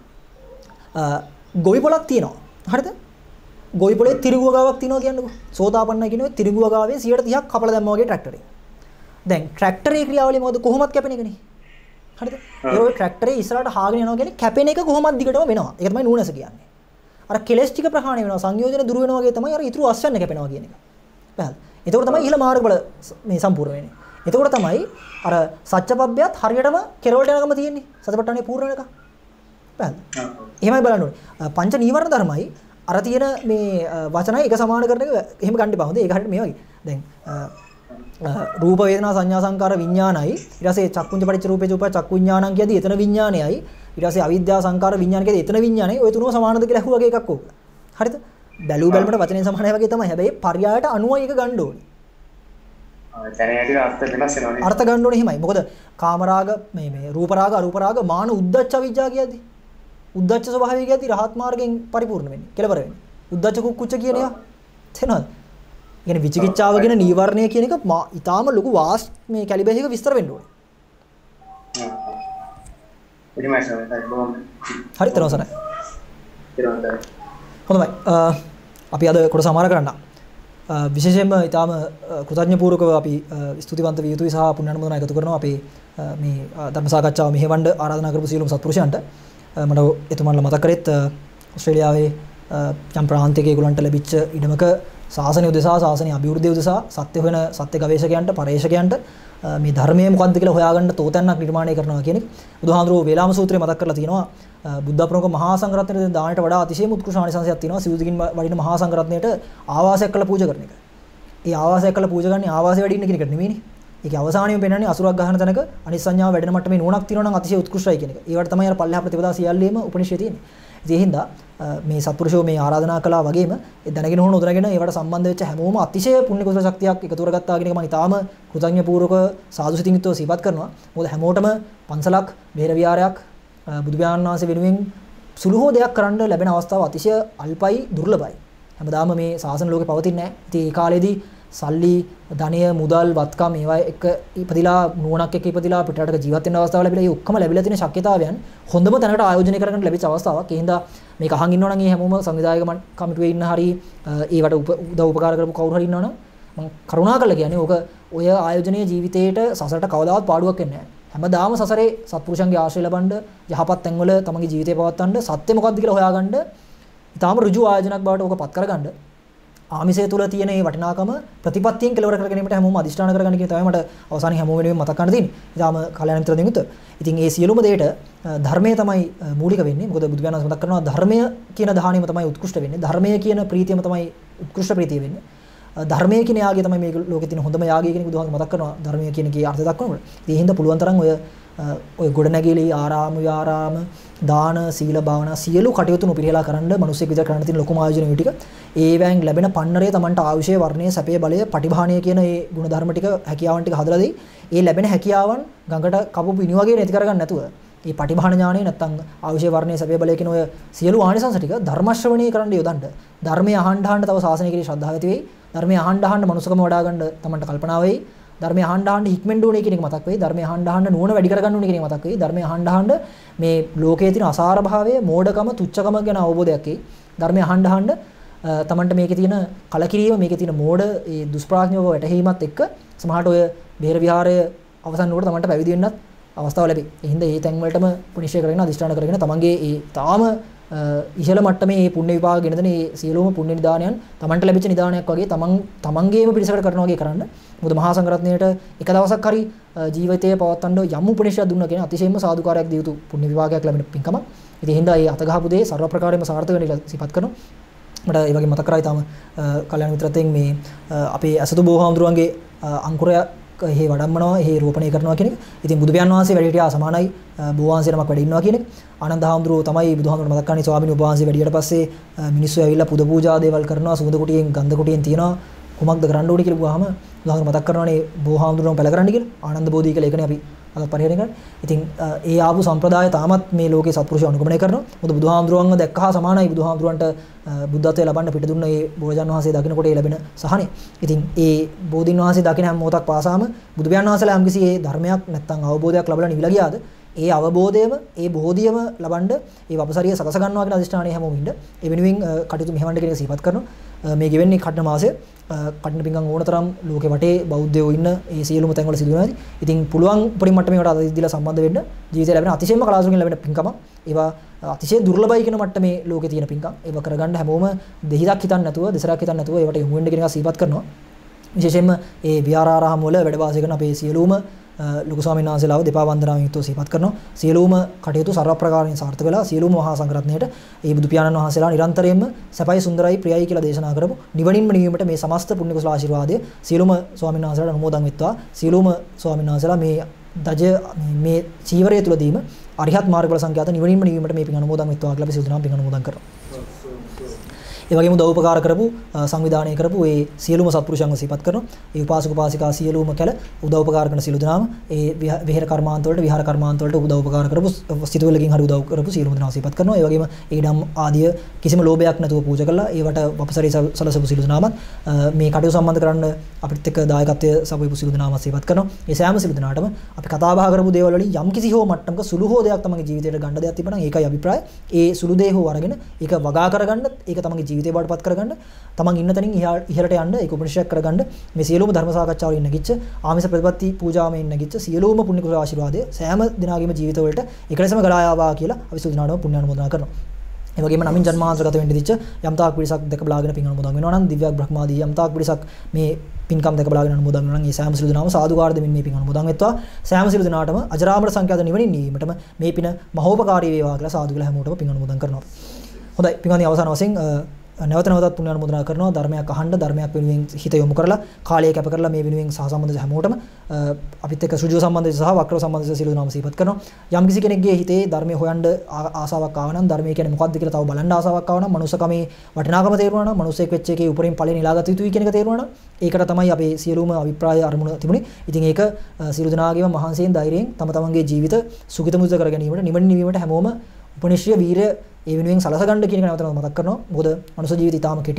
ගොවි පොලක් තියෙනවා. හරිද? ගොවි පොලේ තිරිඟුව ගාවක් තියෙනවා කියන්නකෝ. සෝතාපන්නයි කියනවා තිරිඟුව ගාවෙන් 130ක් කපලා දැම්මා වගේ ට්‍රැක්ටරේ. දැන් ට්‍රැක්ටරේ ක්‍රියාවලිය මොකද කොහොමද කැපෙන එකනේ. හරිද? ඒ ඔය ට්‍රැක්ටරේ ඉස්සරහට හාගෙන යනවා කියන්නේ කැපෙන එක කොහොමද දිගටම වෙනවා. ඒක තමයි නුවණස කියන්නේ. අර කෙලස් ටික ප්‍රහාණය වෙනවා සංයෝජන දුරු වෙනවා වගේ තමයි අර ඊතුරු අස්වැන්න කැපෙනවා කියන එක. පැහැදිලි. එතකොට තමයි ඉහළ මාර්ගඵල මේ සම්පූර්ණ වෙන්නේ. එතකොට තමයි අර සත්‍යපබ්බයත් හරියටම කෙරවලට යනකම තියෙන්නේ. සතිපට්ඨානේ පූර්ණ වෙනකම්. පැහැදිලි. එහෙමයි බලන්න ඕනේ. පංච නීවරණ ධර්මයි අර තියෙන මේ වචනයි එක සමාන කරන එක එහෙම ගන්න එපා. හොඳ ඒක හරියට මේ වගේ. දැන් රූප වේදනා සංඥා සංකාර විඥානයි ඊට පස්සේ චක්කුංච පටිච්ච රූපේ චූප චක්කු විඥානං කියදී එතන විඥානයයි ඊට පස්සේ අවිද්‍යාව සංකාර විඥාන කියදී එතන විඥානයයි ඔය තුනම සමානද කියලා අහුවා වගේ එකක් ඕක. හරිද? බැලු බැලමට වචනේ සමානයි වගේ තමයි. හැබැයි පර්යායට අනුවයි එක ගන්න ඕනේ. දැනහැටි අර්ථ වෙනස් වෙනවනේ. අර්ථ ගන්න ඕනේ එහෙමයි. මොකද කාමරාග මේ රූප රාග අරූප රාග මාන උද්දච්ච අවිජ්ජා කියදී උද්දච්ච ස්වභාවය කියදී රහත් මාර්ගයෙන් පරිපූර්ණ වෙන්නේ. කෙලවර වෙන්නේ. උද්දච්ච කුක්කුච්ච කියන ඒවා තේනවද? කියන්නේ විචිකිච්ඡාව කියන නීවරණය කියන එක ඊටාම ලොකු වාස් මේ කැලිබර් එක විස්තර වෙන්න ඕනේ. හරි තරවසරයි. හොඳයි. අපි අද කොට සමාර කරන්න. විශේෂයෙන්ම ඊටාම කෘතඥපූර්වකව අපි ස්තුතිවන්ත විය යුතුයි සහ පුණ්‍යානුමෝදනා එකතු කරනවා අපි මේ ධර්ම සාකච්ඡාව මෙහෙවන්න ආරාධනා කරපු සියලුම සත්පුරුෂයන්ට. මට එතුමන්ලා මතක් කරෙත් ඕස්ට්‍රේලියාවේ යම් ප්‍රාන්තයක ඒගොල්ලන්ට ලැබිච්ච ඉඩමක ශාසනය උදෙසා ශාසනය අභිවෘද්ධිය උදෙසා සත්‍ය හොයන සත්‍ය ගවේෂකයන්ට පරේක්ෂකයන්ට මේ ධර්මයේ මොකක්ද කියලා හොයාගන්න තෝතැන්නක් නිර්මාණය කරනවා කියන එක බුදුහාඳුරෝ වේලාම සූත්‍රයේ මතක් කරලා තියෙනවා. බුද්ධ ප්‍රමුඛ මහා සංඝරත්නයේ දානයට වඩා අතිශයම උත්කෘෂ්ඨ ආනිසංසයක් තියෙනවා සිවුදිකින් වඩින මහා සංඝරත්නයට ආවාසයක් කළ පූජා කරන එක. ඒ ආවාසයක් කළ පූජා ගන්නේ ආවාසය වැඩි ඉන්න කියන එක නෙමෙයිනේ. ඒකේ අවසානියම පෙන්නන්නේ අසුරක් ගහන තැනක අනිසඤ්ඤාව වැඩෙන මට්ටමේ නුවණක් තියෙනවා නම් අතිශය උත්කෘෂ්ඨයි කියන එක. ඒවට තමයි අර පල්ලෙහා ප්‍රතිපදා සියල්ලේම උපනිෂේ තියෙන්නේ. ඒ හින්දා මේ සත්පුරුෂෝ මේ ආරාධනා කළා වගේම ඒ දැනගෙන හොන උදරගෙන ඒවට සම්බන්ධ වෙච්ච හැමෝම අතිශය පුණ්‍ය කුසල ශක්තියක් එකතු කරගත්තා කියන එක මම ඊටාම කෘතඥපූර්වක සාදු සිතින් යුතුව සිහිපත් කරනවා. මොකද හැමෝටම පන්සලක්, බේර විහාරයක් බුදු පියාණන් වහන්සේ වෙනුවෙන් සුළු හෝ දෙයක් කරන්න ලැබෙන අවස්ථාව අතිශය අල්පයි, දුර්ලභයි. හැමදාම මේ ශාසන ලෝකේ පවතින්නේ නැහැ. ඉතින් ඒ කාලේදී සල්ලි, ධනය, මුදල්, වත්කම් ඒවා එක ඉපදිලා නුවණක් එක්ක ඉපදිලා පිටරටක ජීවත් වෙන්න අවස්ථාව ලැබිලා ඒ ඔක්කොම ලැබිලා තියෙන ශක්්‍යතාවයන් හොඳම තැනකට ආයෝජනය කරගන්න ලැබිච්ච අවස්ථාවක්. ඒ හින්දා මේක අහන් ඉන්නවනම් ඒ හැමෝම සංවිධායක කමිටුවේ ඉන්න හරි ඒවට උදව් උපකාර කරපු කවුරු හරි ඉන්නවනම් මම කරුණාකරලා කියන්නේ ඕක ඔය ආයෝජනීය ජීවිතේට සසරට කවදාවත් පාඩුවක් වෙන්නේ නැහැ. හැමදාම සසරේ සත්පුරුෂයන්ගේ ආශ්‍රය ලබන්න යහපත් තැන්වල තමන්ගේ ජීවිතේ පවත්වන්න සත්‍ය මොකක්ද කියලා හොයාගන්න ඊටාම ඍජු ආයෝජනයක් බවට ඕක පත් කරගන්න ආමිෂය තුල තියෙන මේ වටිනාකම ප්‍රතිපත්තියෙන් කෙලවර කර ගැනීමට හැමෝම අදිෂ්ඨාන කරගන්න කියන තමයි මට අවසානයේ හැමෝම වෙනුවෙන් මතක් කරන්න තියෙන්නේ. ඊටාම කල්‍යාණ මිත්‍ර දෙමුත්. ඉතින් මේ සියලුම දෙයට ධර්මය තමයි මූලික වෙන්නේ. මොකද බුදු පියාණන් මතක් කරනවා ධර්මය කියන දහණයම තමයි උත්කෘෂ්ඨ වෙන්නේ. ධර්මය කියන ප්‍රීතියම තමයි උත්කෘෂ්ඨ ප්‍රීතිය වෙන්නේ. ධර්මය කියන යාගය තමයි මේ ලෝකේ තියෙන හොඳම යාගය කියන බුදුහාම මතක් කරනවා. ධර්මය කියන කී අර්ථය දක්වනකොට. ඒ හින්දා පුළුවන් තරම් ඔය ගොඩනැගිලි ආරාම විහාරාම දාන සීල භාවනා සියලු කටයුතු නොපිරිහෙලා කරන්න මිනිස්සෙක් විතර කරන්න තියෙන ලොකුම ආයෝජන ටික ඒවෙන් ලැබෙන පන්නරේ Tamanට ආයුෂය වර්ණයේ සැපේ බලය පටිභාණය කියන මේ ගුණ ධර්ම ටික හැකියාවන් ටික හදලා දෙයි. ඒ ලැබෙන හැකියාවන් ගඟට කපපු ඉනි වගේ නැති කරගන්න නැතුව මේ පටිභාණ ඥානෙ නැත්තම් ආයුෂය වර්ණයේ සැපේ බලය කියන ඔය සියලු ආනිසංස ටික ධර්ම ශ්‍රවණය කරන්න යොදන්න. ධර්මයේ අහන්න අහන්න තව ශාසනය කිරී ශ්‍රද්ධාව ඇති වෙයි. ධර්මයේ අහන්න අහන්න මනුස්සකම වඩා ගන්න Tamanට කල්පනා වෙයි. ධර්මය අහන්න අහන්න හික්මෙන්න ඕනේ කියන එක මතක් වෙයි. ධර්මය අහන්න අහන්න නුවණ වැඩි කරගන්න ඕනේ කියන එක මතක් වෙයි. ධර්මය අහන්න අහන්න මේ ලෝකයේ තියෙන අසාර භාවය, මෝඩකම, තුච්චකම ගැන අවබෝධයක් එයි. ධර්මය අහන්න අහන්න තමන්ට මේකේ තියෙන කලකිරීම, මේකේ තියෙන මෝඩ, ඒ දුෂ්ප්‍රඥව වැටහීමත් එක්ක සමහරට ඔය බේර විහාරය අවසන් වුණොත් තමන්ට පැවිදි වෙන්නත් අවස්ථාව ලැබේ. ඒ හින්දා මේ තැන් වලටම පුනිශ්චය කරගෙන අධිෂ්ඨාන කරගෙන තමන්ගේ ඒ තාම ඉහළ මට්ටමේ මේ පුණ්‍ය විපාක ගෙන දෙන මේ සියලුම පුණ්‍ය නිදානයන් තමන්ට ලැබිච්ච නිදානයක් වගේ තමන්ගේම පිළිසකට කරනවා වගේ කරන්න. මොකද මහා සංඝරත්නයට එක දවසක් හරි ජීවිතය පවත්වන්න යම් උපනිෂයක් දුන්නා කියන අතිශයින්ම සාදුකාරයක් දිය යුතු පුණ්‍ය විපාකයක් ලැබෙන පින්කම. ඉතින් හින්දා මේ අතගහපු දේ ਸਰව ප්‍රකාරයෙන්ම සාර්ථක වෙන කියලා සිපත් කරනවා. මට ඒ වගේ මතක කරයි තාම කල්‍යාණ මිත්‍රත්වයෙන් මේ අපේ අසතු බෝහාමුදුරුවන්ගේ අංකුරය එහෙ වඩම්මනවා එහෙ රෝපණය කරනවා කියන එක. ඉතින් බුදු පියාණන් වහන්සේ වැඩ හිටියා සමානයි බෝවහන්සේ නමක් වැඩ ඉන්නවා කියන එක. ආනන්ද හාමුදුරුවෝ තමයි බුදුහාමුදුරුවෝ මතක් කරන්නේ ස්වාමීන් වහන්සේ වැඩියට පස්සේ මිනිස්සු ඇවිල්ලා පුද පූජා දේවල් කරනවා සුවඳ කුටියෙන් ගන්ධ කුටියෙන් තියනවා කුමක්ද කරන්න ඕනේ කියලා ගුවාම බුදුහාමුදුරුවෝ මතක් කරනවානේ බෝහාමුදුරුවෝ පැල කරන්න කියලා. ආනන්ද බෝධි කියලා ඒකනේ අපි අද පරිහරණය කරන්නේ. ඉතින් ඒ ආපු සම්ප්‍රදාය තාමත් මේ ලෝකේ සත්පුරුෂය අනුගමනය කරනවා. මොකද බුදුහාමුදුරුවන්ව දැක්කහා සමානයි බුදුහාමුදුරුවන්ට බුද්ධත්වය ලබන්න පිට දුන්න මේ බෝධිජන වහන්සේ දකින්නකොට ඒ ලැබෙන සහනය. ඉතින් ඒ බෝධින් වහන්සේ දකින්න හැම මොහොතක් පාසාම බුදු පියාණන් වහන්සේලා යම්කිසි ඒ ධර්මයක් නැත්නම් අවබෝධයක් ලැබලා නිවිලා ගියාද ඒ අවබෝධයම ඒ බෝධියම ලබන්න ඒ වපසරිය සකස ගන්නවා කියන අදිෂ්ඨානය හැමෝම ඉන්න. ඒ වෙනුවෙන් කටයුතු මෙහෙවන්න කියන එක සිහිපත් කරනවා. මේ ගෙවෙන්නේ කඩන මාසය කඩන පිංගම් ඕනතරම් ලෝකෙ වටේ බෞද්ධයෝ ඉන්න ඒ සියලුම තැන්වල සිදු වෙනවා. ඉතින් පුළුවන් උපරිම මට්ටමේකට අදිදිලා සම්බන්ධ වෙන්න ජීවිතේ ලැබෙන අතිශයම කලාතුරකින් ලැබෙන පිංකම. ඒවා අතිශය දුර්ලභයි කියන මට්ටමේ ලෝකේ තියෙන පිංකම්. ඒවා කරගන්න හැමෝම දෙහිදක් හිතන්න නැතුව දෙසරක් හිතන්න නැතුව ඒවට යොමු වෙන්න කියන එක සිහිපත් කරනවා. විශේෂයෙන්ම ඒ විහාරාරාම වල වැඩ වාසය කරන අපේ සියලුම ලොකු ස්වාමීන් වහන්සේලාව දෙපා වන්දනාවෙන් යුතුව සිහිපත් කරනවා. සියලුම කටයුතු ਸਰව ප්‍රකාරයෙන් සාර්ථක වෙලා සියලුම මහා සංඝරත්නයට ඒ බුදු පියාණන් වහන්සේලා නිරන්තරයෙන්ම සපයි සුන්දරයි ප්‍රියයි කියලා දේශනා කරපු නිවනින්ම නිවීමට මේ සමස්ත පුණ්‍ය කුසල ආශිර්වාදය සියලුම ස්වාමීන් වහන්සේලාට අනුමෝදන් වෙත්වා. සියලුම ස්වාමීන් වහන්සේලා මේ දජ මේ චීවරය තුලදීම අරිහත් මාර්ගවල සංඛ්‍යාත නිවනින්ම නිවීමට මේ පින් අනුමෝදන් වෙත්වා කියලා අපි සියලු දෙනාම පින් අනුමෝදන් කරනවා. ඒ වගේම උදව් උපකාර කරපු සංවිධානය කරපු ඒ සියලුම සත්පුරුෂයන්ව සිහිපත් කරනවා. ඒ උපාසක උපාසිකා සියලුම කැල උදව් උපකාර කරන සියලු දෙනාම ඒ විහෙර කර්මාන්ත වලට විහාර කර්මාන්ත වලට උදව් උපකාර කරපු සිතුවිල්ලකින් හරි උදව් කරපු සියලුම දෙනාව සිහිපත් කරනවා. ඒ වගේම ඒ ඩම් ආදිය කිසිම ලෝභයක් නැතුව පූජා කළා. ඒවට වපසරි සලසපු සියලු දෙනාම මේ කටයුතු සම්බන්ධ කරන්න අපිත් එක්ක දායකත්වය සපයපු සියලු දෙනාම සිහිපත් කරනවා. ඒ සෑම සියලු දෙනාටම අපි කතා බහ කරපු දේවල් වලින් යම් කිසි හෝ මට්ටමක සුළු හෝ දෙයක් තමන්ගේ ජීවිතයට ගන්න දෙයක් තිබුණා නම් ඒකයි අභිප්‍රාය. ඒ සුළු දේ හෝ අරගෙන ඒක වගා කරගන්න ඒක තමන්ගේ ජීවිතේ බාටපත් කරගන්න තමන් ඉන්න තැනින් ඉහළට යන්න ඒක උපනිෂයක් කරගන්න මේ සියලුම ධර්ම සාකච්ඡාවලින් නැගිච්ච ආමිස ප්‍රතිපත්ති පූජාවෙන් නැගිච්ච සියලුම පුණ්‍ය කුසල ආශිර්වාදය සෑම දිනාගේම ජීවිත වලට එකලෙසම ගලා ආවා කියලා අපි සුදුනානම පුණ්‍ය අනුමෝදනා කරනවා. ඒ වගේම නමින් ජන්මාන්තරගත වෙන්න දිච්ච යම් තාක් පිරිසක් දැක බලාගෙන පින් අනුමෝදන් වෙනවා නම් දිව්‍යක් බ්‍රහ්මාදී යම් තාක් පිරිසක් මේ පින්කම් දැක බලාගෙන අනුමෝදන් වෙනවා නම් ඒ සෑම සිළු දිනාම සාදුකාර දෙමින් මේ පින් අනුමෝදන් වෙත්වා. සෑම සිළු දිනාටම අජරාමර සංඛ්‍යාත නිවනින් නිවීමටම මේ පින මහෝපකාරී වේවා කියලා සාදු කියලා හැමෝටම පින් අනුමෝදන් කරනවා. හොඳයි පින්වත්නි අවසාන වශයෙන් නැවත නැවතත් පුණ්‍ය අනුමෝදනා කරනවා. ධර්මයක් අහන්න ධර්මයක් වෙනුවෙන් හිත යොමු කරලා කාලය කැප කරලා මේ වෙනුවෙන් සහසම්බන්ධ හැමෝටම අපිත් එක්ක සුජෝ සම්බන්ධය සහ වක්‍රව සම්බන්ධය සියලු නාම සිහිපත් කරනවා. යම් කිසි කෙනෙක්ගේ හිතේ ධර්මයේ හොයන්න ආසාවක් ආව නම් ධර්මය කියන්නේ මොකක්ද කියලා තව බලන්න ආසාවක් ආව නම් මනුස්සකමේ වටිනාකම තේරුණා නම් මනුස්සයෙක් වෙච්ච එකේ උපරිම ඵලෙ නෙලාගත යුතුයි කියන එක තේරුණා නම් ඒකට තමයි අපේ සියලුම අභිප්‍රාය අරමුණ තිබුණේ. ඉතින් ඒක සියලු දෙනාගේම මහන්සියෙන් ධෛර්යයෙන් තම තමන්ගේ ජීවිත සුඛිත මුදිත කර ගැනීමට නිවන නිවීමට හැමෝම උපනිශ්‍රය වීරය ඒ වෙනුවෙන් සලස ගන්න කියන එක නැවත මතක් කරනවා. මොකද මනුෂ්‍ය ජීවිතය තාම කෙටි.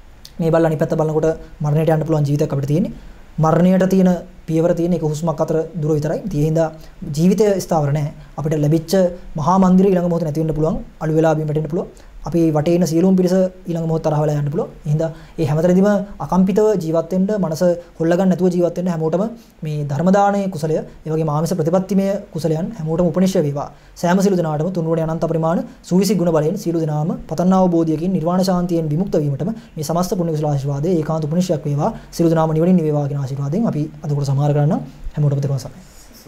මේ බල්ලා අනිත් පැත්ත බලනකොට මරණයට යන්න පුළුවන් ජීවිතයක් අපිට තියෙන්නේ. මරණයට තියෙන පියවර තියෙන එක හුස්මක් අතර දුර විතරයි. ඒ හින්දා ජීවිතය ස්ථාවර නැහැ. අපිට ලැබිච්ච මහා මන්දිරය ඊළඟ මොහොතේ නැති වෙන්න පුළුවන්. අලු වෙලා බිම වැටෙන්න පුළුවන්. අපි වටේ ඉන්න සියලුම පිරිස ඊළඟ මොහොත තරහ වෙලා යන්න පුළුවන්. ඒ හින්දා ඒ හැමතැනදීම අකම්පිතව ජීවත් වෙන්න, මනස හොල්ල ගන්න නැතුව ජීවත් වෙන්න හැමෝටම මේ ධර්ම දානයේ කුසලය, ඒ වගේම ආමිස ප්‍රතිපත්තිමය කුසලයන් හැමෝටම උපනිශ්‍රය වේවා. සෑම සිළු දෙනාටම තුන්වරේ අනන්ත පරිමාණ සූවිසි ගුණ බලයෙන් සිළු දෙනාම පතන්නා වූ බෝධියකින් නිර්වාණ ශාන්තියෙන් විමුක්ත වීමටම මේ සමස්ත පුණ්‍ය කුසල ආශිර්වාදයේ ඒකාන්ත උපනිශ්‍රයක් වේවා. සිළු දෙනාම නිවනින් නිවේවා කියන ආශිර්වාදයෙන් අපි අද කොට සමාර කරන්න හැමෝටම තෙරුවන් සරණයි.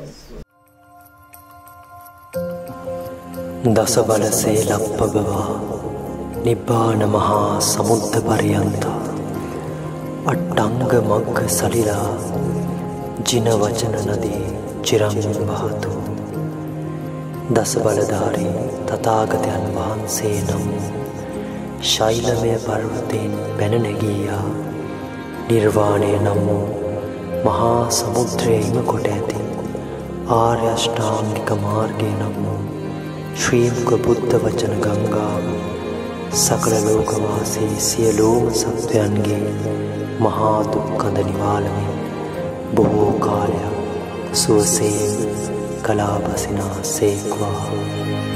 දස බල සේලප්පගවා නිබ්බාන මහා සමුද්ද පරියන්තා අට්ටංග මග්ග සලිලා ජින වචන නදී චිරං වහතු දස බලධාරී තථාගතයන් වහන්සේ නම් ශෛලමය පර්වතයෙන් පැන නැගීයා නිර්වාණය නම් වූ මහා සමුද්‍රයේම කොට ඇති ආර්ය අෂ්ටාංගික මාර්ගය නම් වූ ශ්‍රී මුක බුද්ධ වචන ගංගාව සකල ලෝකවාසී සියලුම සත්වයන්ගේ මහා දුක්ඛඳ නිවාලමින් බොහෝ කාලයක් සුවසේ කලාපසිනා සේක්වා